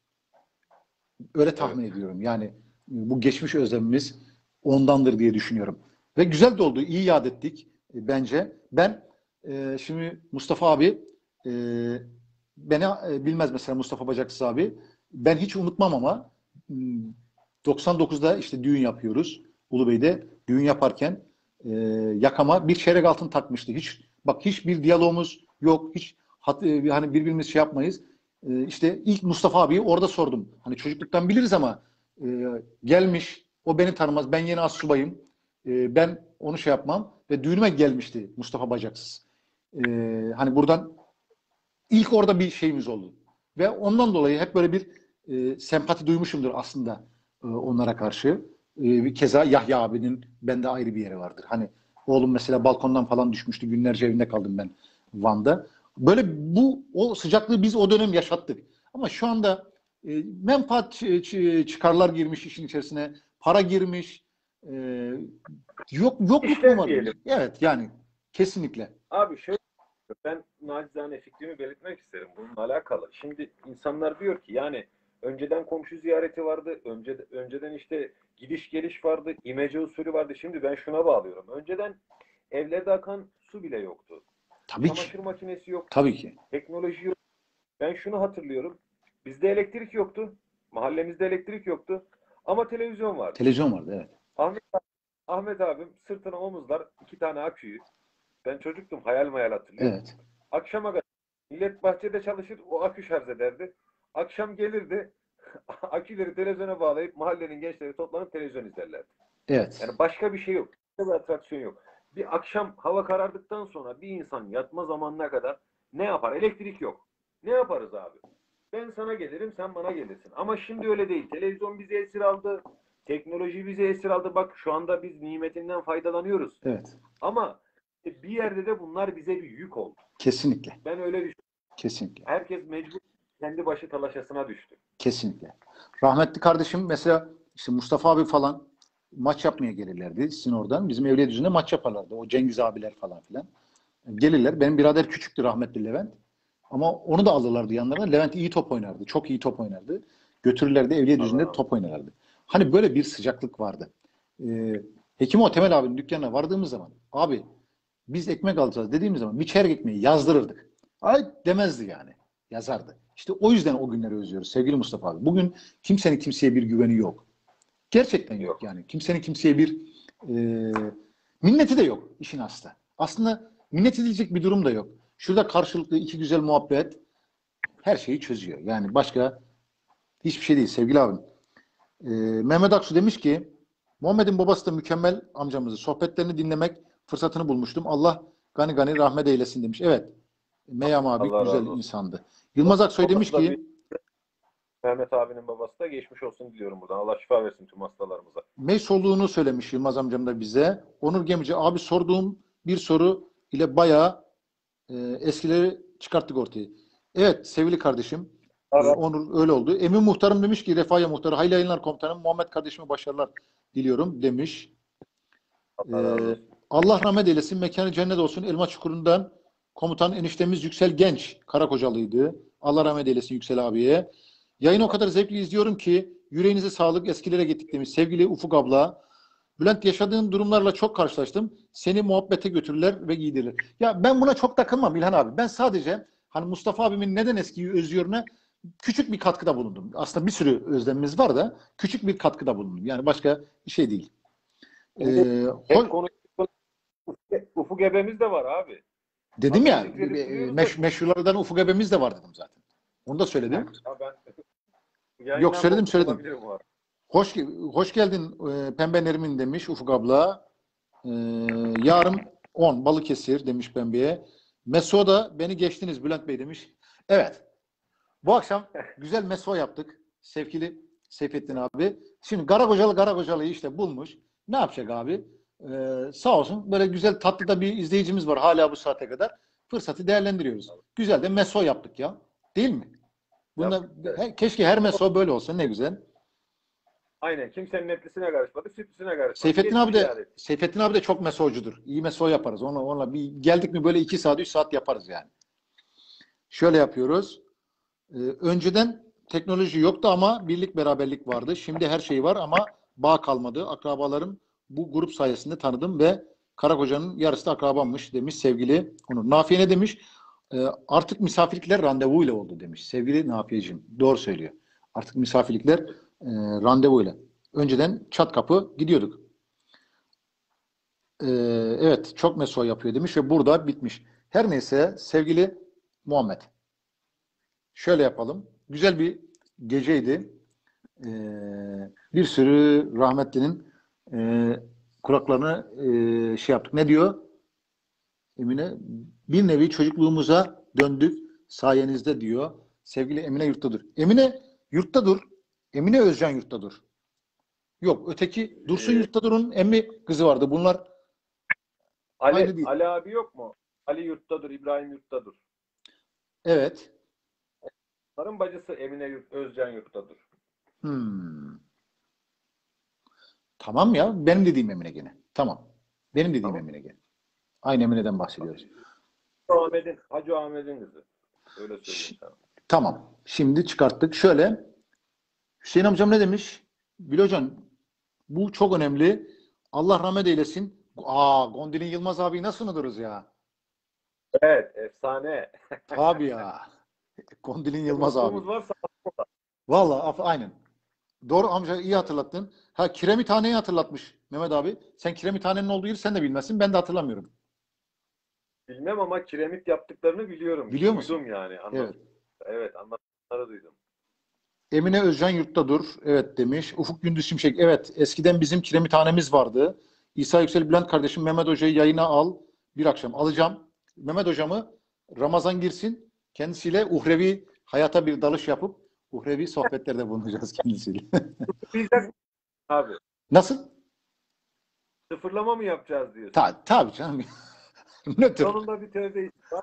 Öyle evet. tahmin ediyorum. Yani bu geçmiş özlemimiz ondandır diye düşünüyorum. Ve güzel de oldu. İyi yad ettik e, bence. Ben e, şimdi Mustafa abi e, beni e, bilmez mesela Mustafa Bacaksız abi. Ben hiç unutmam ama m, doksan dokuzda işte düğün yapıyoruz. Ulubey'de düğün yaparken e, yakama bir çeyrek altın takmıştı. Hiç bak hiçbir diyalogumuz yok. Hiç hat, e, hani birbirimiz şey yapmayız. E, işte ilk Mustafa abiyi orada sordum. Hani çocukluktan biliriz ama e, gelmiş. O beni tanımaz. Ben yeni astsubayım. E, ben onu şey yapmam. Ve düğünüme gelmişti Mustafa Bacaksız. E, hani buradan ilk orada bir şeyimiz oldu. Ve ondan dolayı hep böyle bir e, sempati duymuşumdur aslında e, onlara karşı. E, bir keza Yahya abinin bende ayrı bir yeri vardır. Hani oğlum mesela balkondan falan düşmüştü. Günlerce evinde kaldım ben Van'da. Böyle bu o sıcaklığı biz o dönem yaşattık. Ama şu anda e, menfaat ç- ç- çıkarlar girmiş işin içerisine. Para girmiş. E, yok yokluk mu İşler var? diyelim. Evet yani kesinlikle. Abi şöyle ben nacizane fikrimi belirtmek isterim bununla alakalı. Şimdi insanlar diyor ki yani önceden komşu ziyareti vardı. Önce, önceden işte gidiş geliş vardı. İmece usulü vardı. Şimdi ben şuna bağlıyorum. Önceden evlerde akan su bile yoktu. Tabii ki. Çamaşır makinesi yoktu. Tabii ki. Teknoloji yok. Ben şunu hatırlıyorum. Bizde elektrik yoktu. Mahallemizde elektrik yoktu. Ama televizyon vardı. Televizyon vardı evet. Ahmet, Ahmet abim sırtına omuzlar iki tane aküyü. Ben çocuktum hayal mayal hatırlıyorum. Evet. Akşama kadar millet bahçede çalışır o akü şarj ederdi. Akşam gelirdi aküleri televizyona bağlayıp mahallenin gençleri toplanıp televizyon izlerlerdi. Evet. Yani başka bir şey yok. Başka bir atraksiyon yok. Bir akşam hava karardıktan sonra bir insan yatma zamanına kadar ne yapar? Elektrik yok. Ne yaparız abi? Ben sana gelirim, sen bana gelirsin. Ama şimdi öyle değil. Televizyon bizi esir aldı. Teknoloji bizi esir aldı. Bak şu anda biz nimetinden faydalanıyoruz. Evet. Ama bir yerde de bunlar bize bir yük oldu. Kesinlikle. Ben öyle düşünüyorum. Kesinlikle. Herkes mecbur kendi başı talaşasına düştü. Kesinlikle. Rahmetli kardeşim mesela işte Mustafa abi falan maç yapmaya gelirlerdi sizin oradan. Bizim Evliyadüzü'nde maç yaparlardı. O Cengiz abiler falan filan. Gelirler. Benim birader küçüktü rahmetli Levent. Ama onu da alırlardı yanlarına. Levent iyi top oynardı. Çok iyi top oynardı. Götürürlerdi Evliyadüzü'nde Allah top oynarlardı. Hani böyle bir sıcaklık vardı. Ee, Hekimoğlu Temel abinin dükkanına vardığımız zaman abi biz ekmek alacağız dediğimiz zaman bir çeyrek ekmeği yazdırırdık. Ay demezdi yani. Yazardı. İşte o yüzden o günleri özlüyoruz sevgili Mustafa abi. Bugün kimsenin kimseye bir güveni yok. Gerçekten yok, Yok. yani. Kimsenin kimseye bir e, minneti de yok işin aslı. Aslında minnet edilecek bir durum da yok. Şurada karşılıklı iki güzel muhabbet her şeyi çözüyor. Yani başka hiçbir şey değil sevgili abim. E, Mehmet Aksu demiş ki Muhammed'in babası da mükemmel amcamızı. Sohbetlerini dinlemek fırsatını bulmuştum. Allah gani gani rahmet eylesin demiş. Evet. Meyam abi Allah güzel razı olsun. insandı. Yılmaz Aksoy demiş Babası da ki Mehmet abinin babası da geçmiş olsun diliyorum buradan. Allah şifa versin tüm hastalarımıza. Meys olduğunu söylemiş Yılmaz amcam da bize. Onur Gemici abi sorduğum bir soru ile bayağı e, eskileri çıkarttık ortaya. Evet sevgili kardeşim. E, Evet. Onur öyle oldu. Emin Muhtarım demiş ki Refahya Muhtarı hayırlı yayınlar komutanım. Muhammed kardeşime başarılar diliyorum demiş. Allah razı E, olsun. Allah rahmet eylesin. Mekanı cennet olsun. Elma Çukuru'ndan komutan eniştemiz Yüksel Genç Karakocalıydı. Allah rahmet eylesin Yüksel abiye. Yayını o kadar zevkli izliyorum ki yüreğinize sağlık, eskilere gittik demiş. Sevgili Ufuk abla. Bülent yaşadığın durumlarla çok karşılaştım. Seni muhabbete götürürler ve giydirirler. Ya ben buna çok takılmam İlhan abi. Ben sadece hani Mustafa abimin neden eskiyi özlüyoruna küçük bir katkıda bulundum. Aslında bir sürü özlemimiz var da küçük bir katkıda bulundum. Yani başka bir şey değil. Ee, Hep konu Ufuk ebemiz de var abi. dedim ya Haberlikleri duyuyoruz meş, da- meşrulardan Ufuk ebemiz de var dedim zaten. Onu da söyledim. Ya ben Yok söyledim yayınlanmamış söyledim. olabilirim o ara. Hoş, hoş geldin e, Pembe Nerimin demiş Ufuk abla. E, yarın on Balıkesir demiş Pembe'ye. Meso da beni geçtiniz Bülent Bey demiş. Evet. Bu akşam güzel meso yaptık. Sevgili Seyfettin abi. Şimdi Karakocalı Karakocalı'yı işte bulmuş. Ne yapacak abi? Ee, sağ olsun böyle güzel tatlı da bir izleyicimiz var hala bu saate kadar. Fırsatı değerlendiriyoruz. Güzel de meso yaptık ya. Değil mi? Bunda, Yaptık, evet. he- keşke her meso böyle olsa ne güzel. Aynen. Kimsenin etlisine karışmadık, sütlüsüne karışmadık. Seyfettin abi Geçmiş de yani. Seyfettin abi de çok mesocudur. İyi meso yaparız. Onunla, onunla bir geldik mi böyle iki saat, üç saat yaparız yani. Şöyle yapıyoruz. Ee, önceden teknoloji yoktu ama birlik beraberlik vardı. Şimdi her şey var ama bağ kalmadı. Akrabalarım bu grup sayesinde tanıdım ve Karakoca'nın yarısı da akrabammış demiş sevgili Onur. Nafiye ne demiş? Ee, artık misafirlikler randevuyla oldu demiş. Sevgili Nafiyeciğim. Doğru söylüyor. Artık misafirlikler e, randevuyla. Önceden çat kapı gidiyorduk. Ee, evet çok meso yapıyor demiş ve burada bitmiş. Her neyse sevgili Muhammed. Şöyle yapalım. Güzel bir geceydi. Ee, bir sürü rahmetlinin e, kulaklarını e, şey yaptık. Ne diyor Emine? Bir nevi çocukluğumuza döndük sayenizde diyor. Sevgili Emine Yurttadur. Emine Yurttadur. Emine Özcan Yurttadur. Yok öteki Dursun Ee, Yurttadur'un emmi kızı vardı. Bunlar aynı Ali, değil. Ali abi yok mu? Ali yurttadır, İbrahim yurttadır. Evet. Onların bacısı Emine Yurt, Özcan yurttadır. Hmm. Tamam ya. Benim dediğim Emine gene. Tamam. Benim dediğim Tamam. Emine gene. Aynı Emine'den bahsediyoruz. Ahmet'in, Hacı Ahmet'in kızı. Öyle söyleyeyim Ş- sana. Tamam. Şimdi çıkarttık. Şöyle. Hüseyin amcam ne demiş? Gül hocam bu çok önemli. Allah rahmet eylesin. Aa, Gondil'in Yılmaz abi nasıl unuturuz ya? Evet, efsane. Tabii ya. Gondil'in Yılmaz abi. Unuttuğumuz varsa Vallahi af- aynen. Doğru amca iyi hatırlattın. Ha Kiremithane'yi hatırlatmış Mehmet abi. Sen Kiremithane'nin olduğu yeri sen de bilmezsin. Ben de hatırlamıyorum. bilmem ama kiremit yaptıklarını biliyorum. Biliyor musun? Duydum yani. Anlat. Evet. Evet, anlattıkları duydum. Emine Özcan yurttadır. Evet demiş. Ufuk Gündüz Şimşek. Evet. Eskiden bizim kiremithanemiz vardı. İsa Yüksel Bülent kardeşim Mehmet Hoca'yı yayına al. Bir akşam alacağım. Mehmet Hocamı Ramazan girsin. Kendisiyle uhrevi hayata bir dalış yapıp uhrevi sohbetlerde bulunacağız kendisiyle. Sıfırlayacak abi. Nasıl? Sıfırlama mı yapacağız diyorsun? Ta tabii canım. Nötr. Sonunda bir tövbe istiğfar.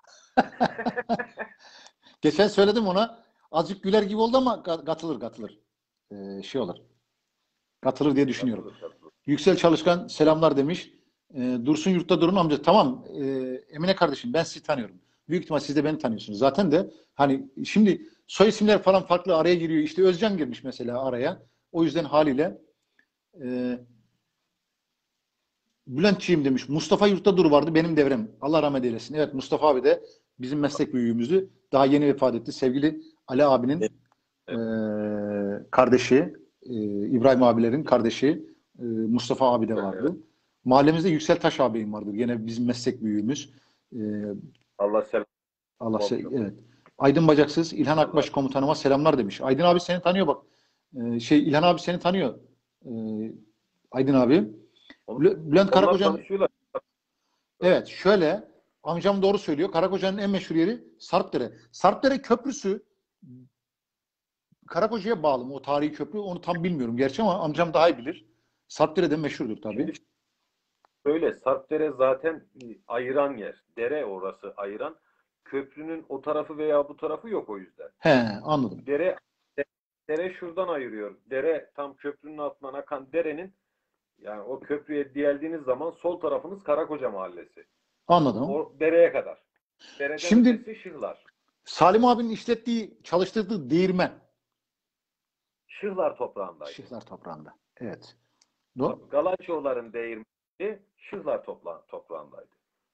Geçen söyledim ona. Azıcık güler gibi oldu ama ka- katılır katılır. Ee, şey olur. Katılır diye düşünüyorum. Katılır, katılır. Yüksel Çalışkan selamlar demiş. Ee, Dursun Yurtta Durun amca. Tamam ee, Emine kardeşim ben sizi tanıyorum. Büyük ihtimal siz de beni tanıyorsunuz. Zaten de hani şimdi soy isimler falan farklı araya giriyor. İşte Özcan girmiş mesela araya. O yüzden haliyle ee, Bülentçiyim demiş. Mustafa Yurtta Dur vardı benim devrem. Allah rahmet eylesin. Evet Mustafa abi de bizim meslek büyüğümüzdü. Daha yeni vefat etti. Sevgili Ali abinin e, kardeşi, e, İbrahim abilerin kardeşi e, Mustafa abi de vardı. Evet. Mahallemizde Yüksel Taş ağabeyim vardı. Yine bizim meslek büyüğümüz. E, Allah selam. Allah se- Olsun. evet. Aydın Bacaksız, İlhan Allah. Akbaş komutanıma selamlar demiş. Aydın abi seni tanıyor bak. E, şey İlhan abi seni tanıyor. E, Aydın abi. Bül- Bülent Onlar Karakocan tanışıyorlar. evet şöyle amcam doğru söylüyor. Karakoca'nın en meşhur yeri Sarpdere. Sarpdere Köprüsü Karakoca'ya bağlı mı o tarihi köprü onu tam bilmiyorum gerçi ama amcam daha iyi bilir. Sarpdere'de meşhurdur tabii. Şimdi Böyle Sarpdere zaten ayıran yer. Dere orası ayıran. Köprünün o tarafı veya bu tarafı yok o yüzden. He anladım. Dere dere şuradan ayırıyor. Dere tam köprünün altından akan derenin yani o köprüye geldiğiniz zaman sol tarafınız Karakoca Mahallesi. Anladım. O dereye kadar. Dereden Şimdi ötesi Şıhlar. Salim abinin işlettiği, çalıştırdığı değirmen. Şıhlar toprağındaydı. Şıhlar toprağında. Evet. Do Galaçoğulların değirmeni Şıhlar topla toprağındaydı.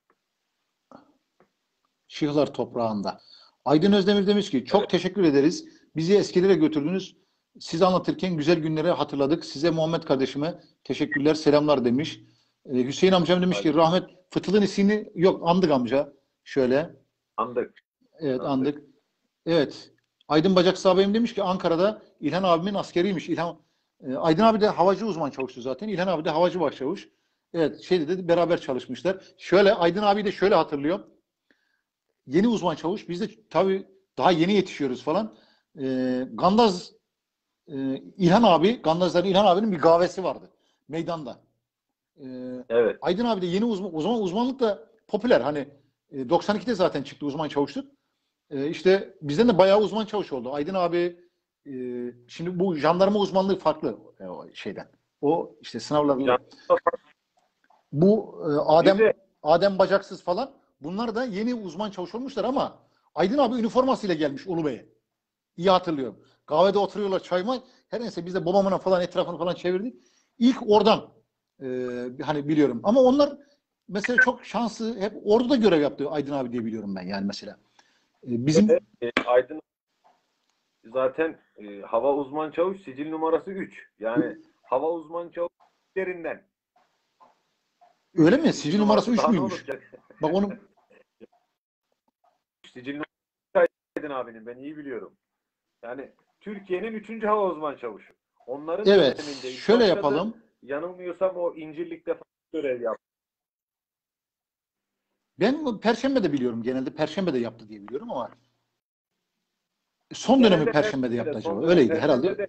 Şıhlar toprağında. Aydın Özdemir demiş ki çok Evet. teşekkür ederiz. Bizi eskilere götürdünüz. Siz anlatırken güzel günleri hatırladık. Size Muhammed kardeşime teşekkürler, selamlar demiş. Ee, Hüseyin amcam demiş ki Hayır. rahmet Fıtıl'ın ismini yok andık amca. Şöyle. Andık. Evet Andık. andık. Evet. Aydın Bacaksı abim demiş ki Ankara'da İlhan abimin askeriymiş. İlhan e, Aydın abi de havacı uzman çavuştu zaten. İlhan abi de havacı başçavuş. Evet şeyde dedi beraber çalışmışlar. Şöyle Aydın abi de şöyle hatırlıyor. Yeni uzman çavuş. Biz de tabii daha yeni yetişiyoruz falan. E, Gandaz e, İlhan abi, Gandazların İlhan abinin bir kahvesi vardı. Meydanda. E, Evet. Aydın abi de yeni uzman, o zaman uzmanlık da popüler. Hani e, doksan ikide zaten çıktı uzman çavuşluk. E, işte bizden de bayağı uzman çavuş oldu. Aydın abi e, şimdi bu jandarma uzmanlığı farklı e, o şeyden. O işte sınavlarla bu e, Adem Bir de Adem Bacaksız falan bunlar da yeni uzman çavuş olmuşlar ama Aydın abi üniformasıyla gelmiş Ulubey'e. İyi hatırlıyorum. Kahvede oturuyorlar çay may. Her neyse biz de babamla falan etrafını falan çevirdik. İlk oradan e, hani biliyorum. Ama onlar mesela çok şanslı hep orduda görev yaptı Aydın abi diye biliyorum ben yani mesela. E, bizim de, e, Aydın zaten e, hava uzman çavuş sicil numarası üç. Yani hava uzman çavuşlarından. öyle mi? Sicil numarası üç Daha ne müymüş? olacak? Bak onu Sicil numarası Aydın abinin ben iyi biliyorum. Yani Türkiye'nin üçüncü hava uzman çavuşu. Onların evet döneminde ilk şöyle başladı. yapalım. Yanılmıyorsam o İncirlik'te falan görev yaptı. Ben Perşembe'de biliyorum. Genelde Perşembe'de yaptı diye biliyorum ama son dönemi Genelde Perşembe'de yaptı Perşembe'de, son acaba. dönem Öyleydi herhalde. Perşembe'de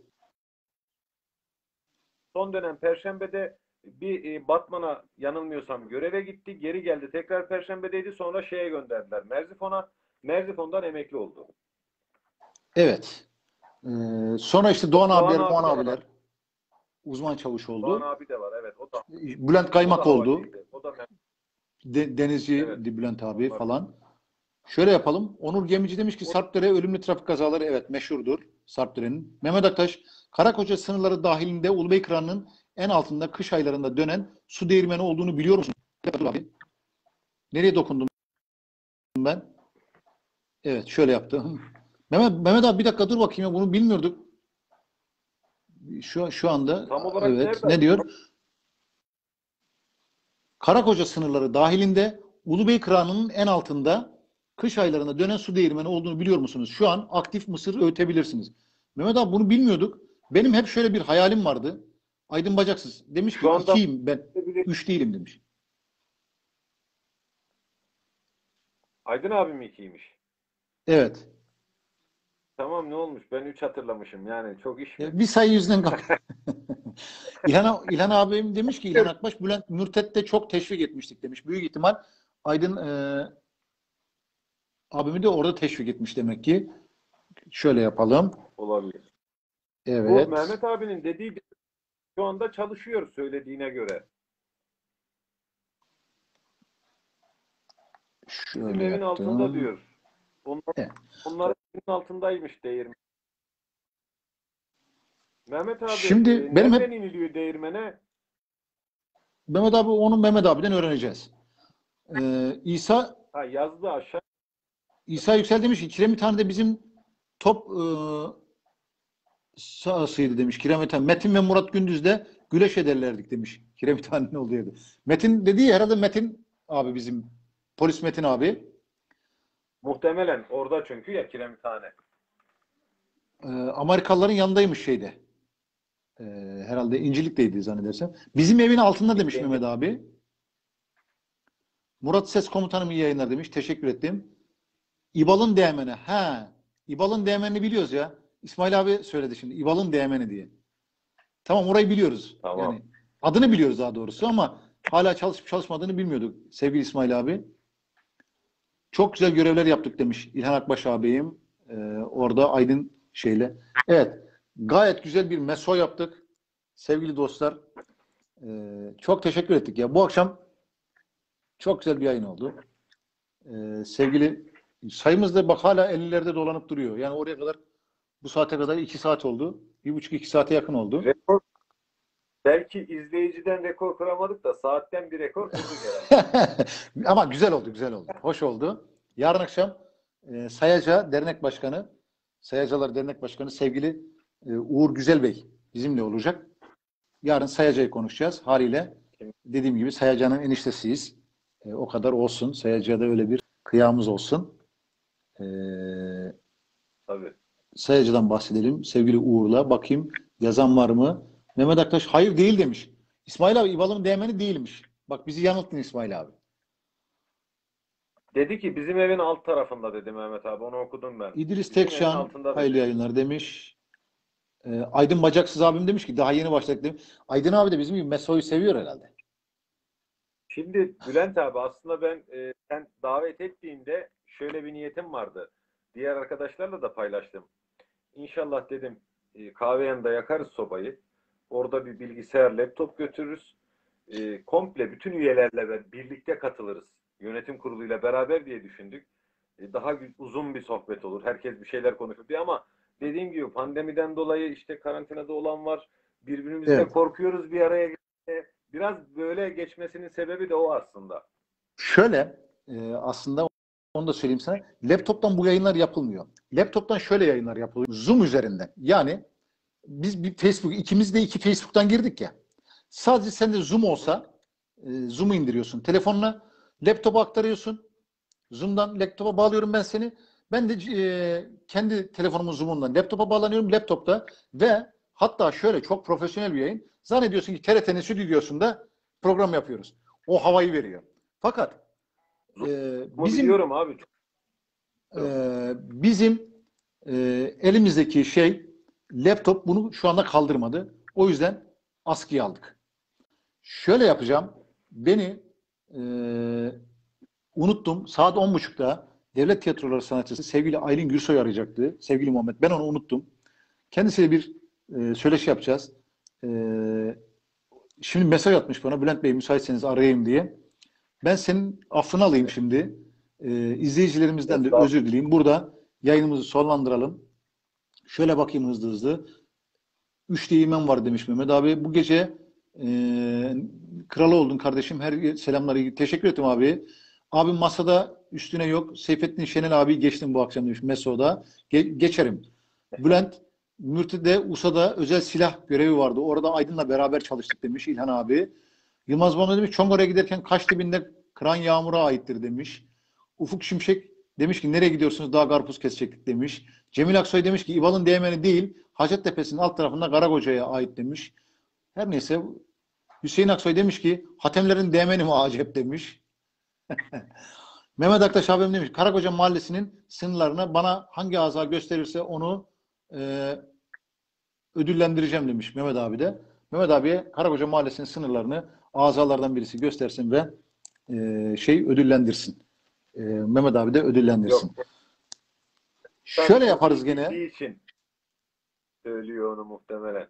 son dönem Perşembe'de bir e, Batman'a yanılmıyorsam göreve gitti. Geri geldi. Tekrar Perşembe'deydi. Sonra şeye gönderdiler. Merzifon'a. Merzifon'dan emekli oldu. Evet. Ee, sonra işte Doğan Doğan abiler, abi Muhan de var. abiler uzman çavuş Doğan oldu. abi de var. Evet. O da, Bülent o da Kaymak oldu. havacıydı. O da mer- De, denizci evet. Bülent abi Onlar- falan. Şöyle yapalım. Onur Gemici demiş ki O- Sarpdere ölümlü trafik kazaları evet meşhurdur. Sarpdere'nin. Mehmet Aktaş Karakoca sınırları dahilinde Ulubey Kıranı'nın en altında kış aylarında dönen su değirmeni olduğunu biliyor musun? Abi. Nereye dokundum ben? Evet şöyle yaptım. Mehmet, Mehmet abi bir dakika dur bakayım ya bunu bilmiyorduk. Şu, şu anda Tam olarak evet nerede? ne diyor? Karakoca sınırları dahilinde Ulubey Kıranı'nın en altında kış aylarında dönen su değirmeni olduğunu biliyor musunuz? Şu an aktif mısır öğütebilirsiniz. Mehmet abi bunu bilmiyorduk. Benim hep şöyle bir hayalim vardı. Aydın Bacaksız demiş ki Şu anda ikiyim ben. Üç değilim demiş. Aydın abi mi ikiymiş? Evet. Tamam, ne olmuş? Ben üç hatırlamışım. Yani çok iş mi? E, Bir sayı yüzünden kal- İlhan, İlhan abim demiş ki İlhan Akbaş Bülent Mürtet'te çok teşvik etmiştik demiş. Büyük ihtimal Aydın e, abimi de orada teşvik etmiş demek ki. Şöyle yapalım. Olabilir. Bu Evet. Mehmet abinin dediği gibi şu anda çalışıyor söylediğine göre. Bizim Şöyle evin altında yaptım. diyor. Onlar, Evet. onların evin altındaymış değirmen. Mehmet abi, Şimdi e, benim nereden hep iniliyor değirmene? Mehmet abi onun Mehmet abiden öğreneceğiz. Ee, İsa Ha, yazdı aşağı. İsa Yüksel demiş ki Kiremithane'de bizim top e, sahasıydı demiş. Kiremithan. Metin ve Murat Gündüz'de güleş ederlerdik demiş. Kiremithane'nin olduğu yerde. Metin dediği herhalde Metin abi bizim. Polis Metin abi. Muhtemelen orada çünkü ya Kiremithane. Ee, Amerikalıların yanındaymış şeyde. Ee, herhalde İncilik'teydi zannedersem. Bizim evin altında demiş Kendi Mehmet abi. Murat Ses Komutanım iyi yayınlar demiş. Teşekkür ettim. İbal'ın değmeni. Ha. İbal'ın değmenini biliyoruz ya. İsmail abi söyledi şimdi. İbal'ın değmeni diye. Tamam orayı biliyoruz. tamam. Yani adını biliyoruz daha doğrusu ama hala çalışıp çalışmadığını bilmiyorduk sevgili İsmail abi. Çok güzel görevler yaptık demiş İlhan Akbaş ağabeyim. Ee, orada Aydın şeyle. Evet. Gayet güzel bir meso yaptık. Sevgili dostlar. Ee, çok teşekkür ettik ya. Bu akşam çok güzel bir yayın oldu. Ee, sevgili sayımız da bak hala ellilerde dolanıp duruyor. Yani oraya kadar bu saate kadar iki saat oldu. Bir buçuk iki saate yakın oldu. Rekor, belki izleyiciden rekor kıramadık da saatten bir rekor kırdık herhalde. Ama güzel oldu, güzel oldu. Hoş oldu. Yarın akşam e, Sayaca Dernek Başkanı, Sayacalar Dernek Başkanı sevgili e, Uğur Güzel Bey bizimle olacak. Yarın Sayaca'yı konuşacağız. Haliyle dediğim gibi Sayaca'nın eniştesiyiz. E, o kadar olsun. Sayaca'da öyle bir kıyamız olsun. E, Tabii. Sayaca'dan bahsedelim. Sevgili Uğur'la bakayım yazan var mı? Mehmet Aktaş hayır değil demiş. İsmail abi İbal'ın değmeni değilmiş. Bak bizi yanılttın İsmail abi. Dedi ki bizim evin alt tarafında dedi Mehmet abi. Onu okudum ben. İdris Bizim evin Tekşan altında hayırlı dedi. yayınlar demiş. E, Aydın Bacaksız abim demiş ki daha yeni başladık demiş. Aydın abi de bizim gibi Meso'yu seviyor herhalde. Şimdi Bülent abi, aslında ben e, sen davet ettiğinde şöyle bir niyetim vardı. Diğer arkadaşlarla da paylaştım. İnşallah dedim, e, kahve yanında yakarız sobayı. Orada bir bilgisayar, laptop götürürüz. E, komple bütün üyelerle ve birlikte katılırız. Yönetim kuruluyla beraber diye düşündük. E, daha uzun bir sohbet olur. Herkes bir şeyler konuşur diye, ama dediğim gibi pandemiden dolayı işte karantinada olan var. Birbirimizle Evet. korkuyoruz bir araya gelmeye. Biraz böyle geçmesinin sebebi de o aslında. Şöyle e, aslında onu da söyleyeyim sana. Laptop'tan bu yayınlar yapılmıyor. Laptop'tan şöyle yayınlar yapılıyor. Zoom üzerinden. Yani biz bir Facebook, ikimiz de iki Facebook'tan girdik ya. Sadece sende Zoom olsa e, Zoom'u indiriyorsun. Telefonuna laptopa aktarıyorsun. Zoom'dan laptopa bağlıyorum ben seni. Ben de e, kendi telefonumun Zoom'undan laptopa bağlanıyorum. Laptopta ve hatta şöyle çok profesyonel bir yayın. Zannediyorsun ki T R T'nin stüdyosunda program yapıyoruz. O havayı veriyor. Fakat e, Ama bizim biliyorum abi. e, bizim e, elimizdeki şey laptop bunu şu anda kaldırmadı. O yüzden askıya aldık. Şöyle yapacağım. Beni e, unuttum. Saat on buçukta Devlet Tiyatroları sanatçısı sevgili Aylin Gürsoy arayacaktı. Sevgili Muhammed. Ben onu unuttum. Kendisiyle bir e, söyleşi yapacağız. E, şimdi mesaj atmış bana. Bülent Bey müsaitseniz arayayım diye. Ben senin affını alayım şimdi. E, izleyicilerimizden de özür dileyeyim. Burada yayınımızı sonlandıralım. Şöyle bakayım hızlı hızlı. Üç değirmen var demiş Mehmet abi. Bu gece e, kralı oldun kardeşim. Her selamları. Teşekkür ederim abi. Abim masada üstüne yok. Seyfettin Şenel abi geçtim bu akşam demiş Meso'da. Ge- geçerim. Bülent Mürtü'de U S A'da özel silah görevi vardı. Orada Aydın'la beraber çalıştık demiş İlhan abi. Yılmaz Banu demiş Çongor'a giderken Kaş dibinde Kıran Yağmur'a aittir demiş. Ufuk Şimşek demiş ki nereye gidiyorsunuz? Daha karpuz kesecektik demiş. Cemil Aksoy demiş ki İval'ın değmeni değil Hacettepe'sinin alt tarafında Karagoca'ya ait demiş. Her neyse Hüseyin Aksoy demiş ki Hatemlerin değmeni mi acep demiş. Mehmet Aktaş abim demiş, Karakoca Mahallesi'nin sınırlarını bana hangi aza gösterirse onu e, ödüllendireceğim demiş Mehmet abi de. Mehmet abiye Karakoca Mahallesi'nin sınırlarını azalardan birisi göstersin ve e, şey ödüllendirsin. E, Mehmet abi de ödüllendirsin. Yok. Şöyle yaparız gene. Bildiği için söylüyor onu muhtemelen.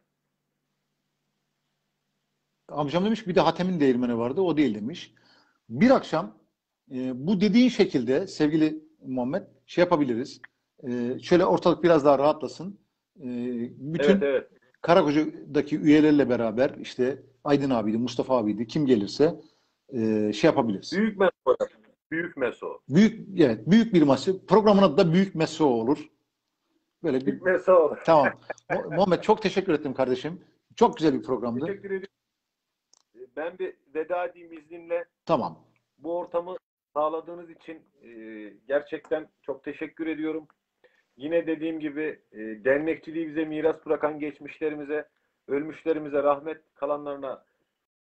Amcam demiş bir de Hatem'in değirmeni vardı. O değil demiş. Bir akşam e, bu dediğin şekilde sevgili Muhammed şey yapabiliriz. E, şöyle ortalık biraz daha rahatlasın. E, bütün Evet, evet. Karakoca'daki üyelerle beraber işte Aydın abiydi, Mustafa abiydi, kim gelirse e, şey yapabiliriz. Büyük meso. Büyük meso. Büyük, evet, büyük bir maçı. Programın adı da Büyük Meso olur. Böyle bir, Büyük meso. tamam. Muhammed çok teşekkür ettim kardeşim. Çok güzel bir programdı. Teşekkür ederim. Ben bir veda edeyim izninle. Tamam. Bu ortamı sağladığınız için e, gerçekten çok teşekkür ediyorum. Yine dediğim gibi e, dernekçiliği bize miras bırakan geçmişlerimize, ölmüşlerimize rahmet, kalanlarına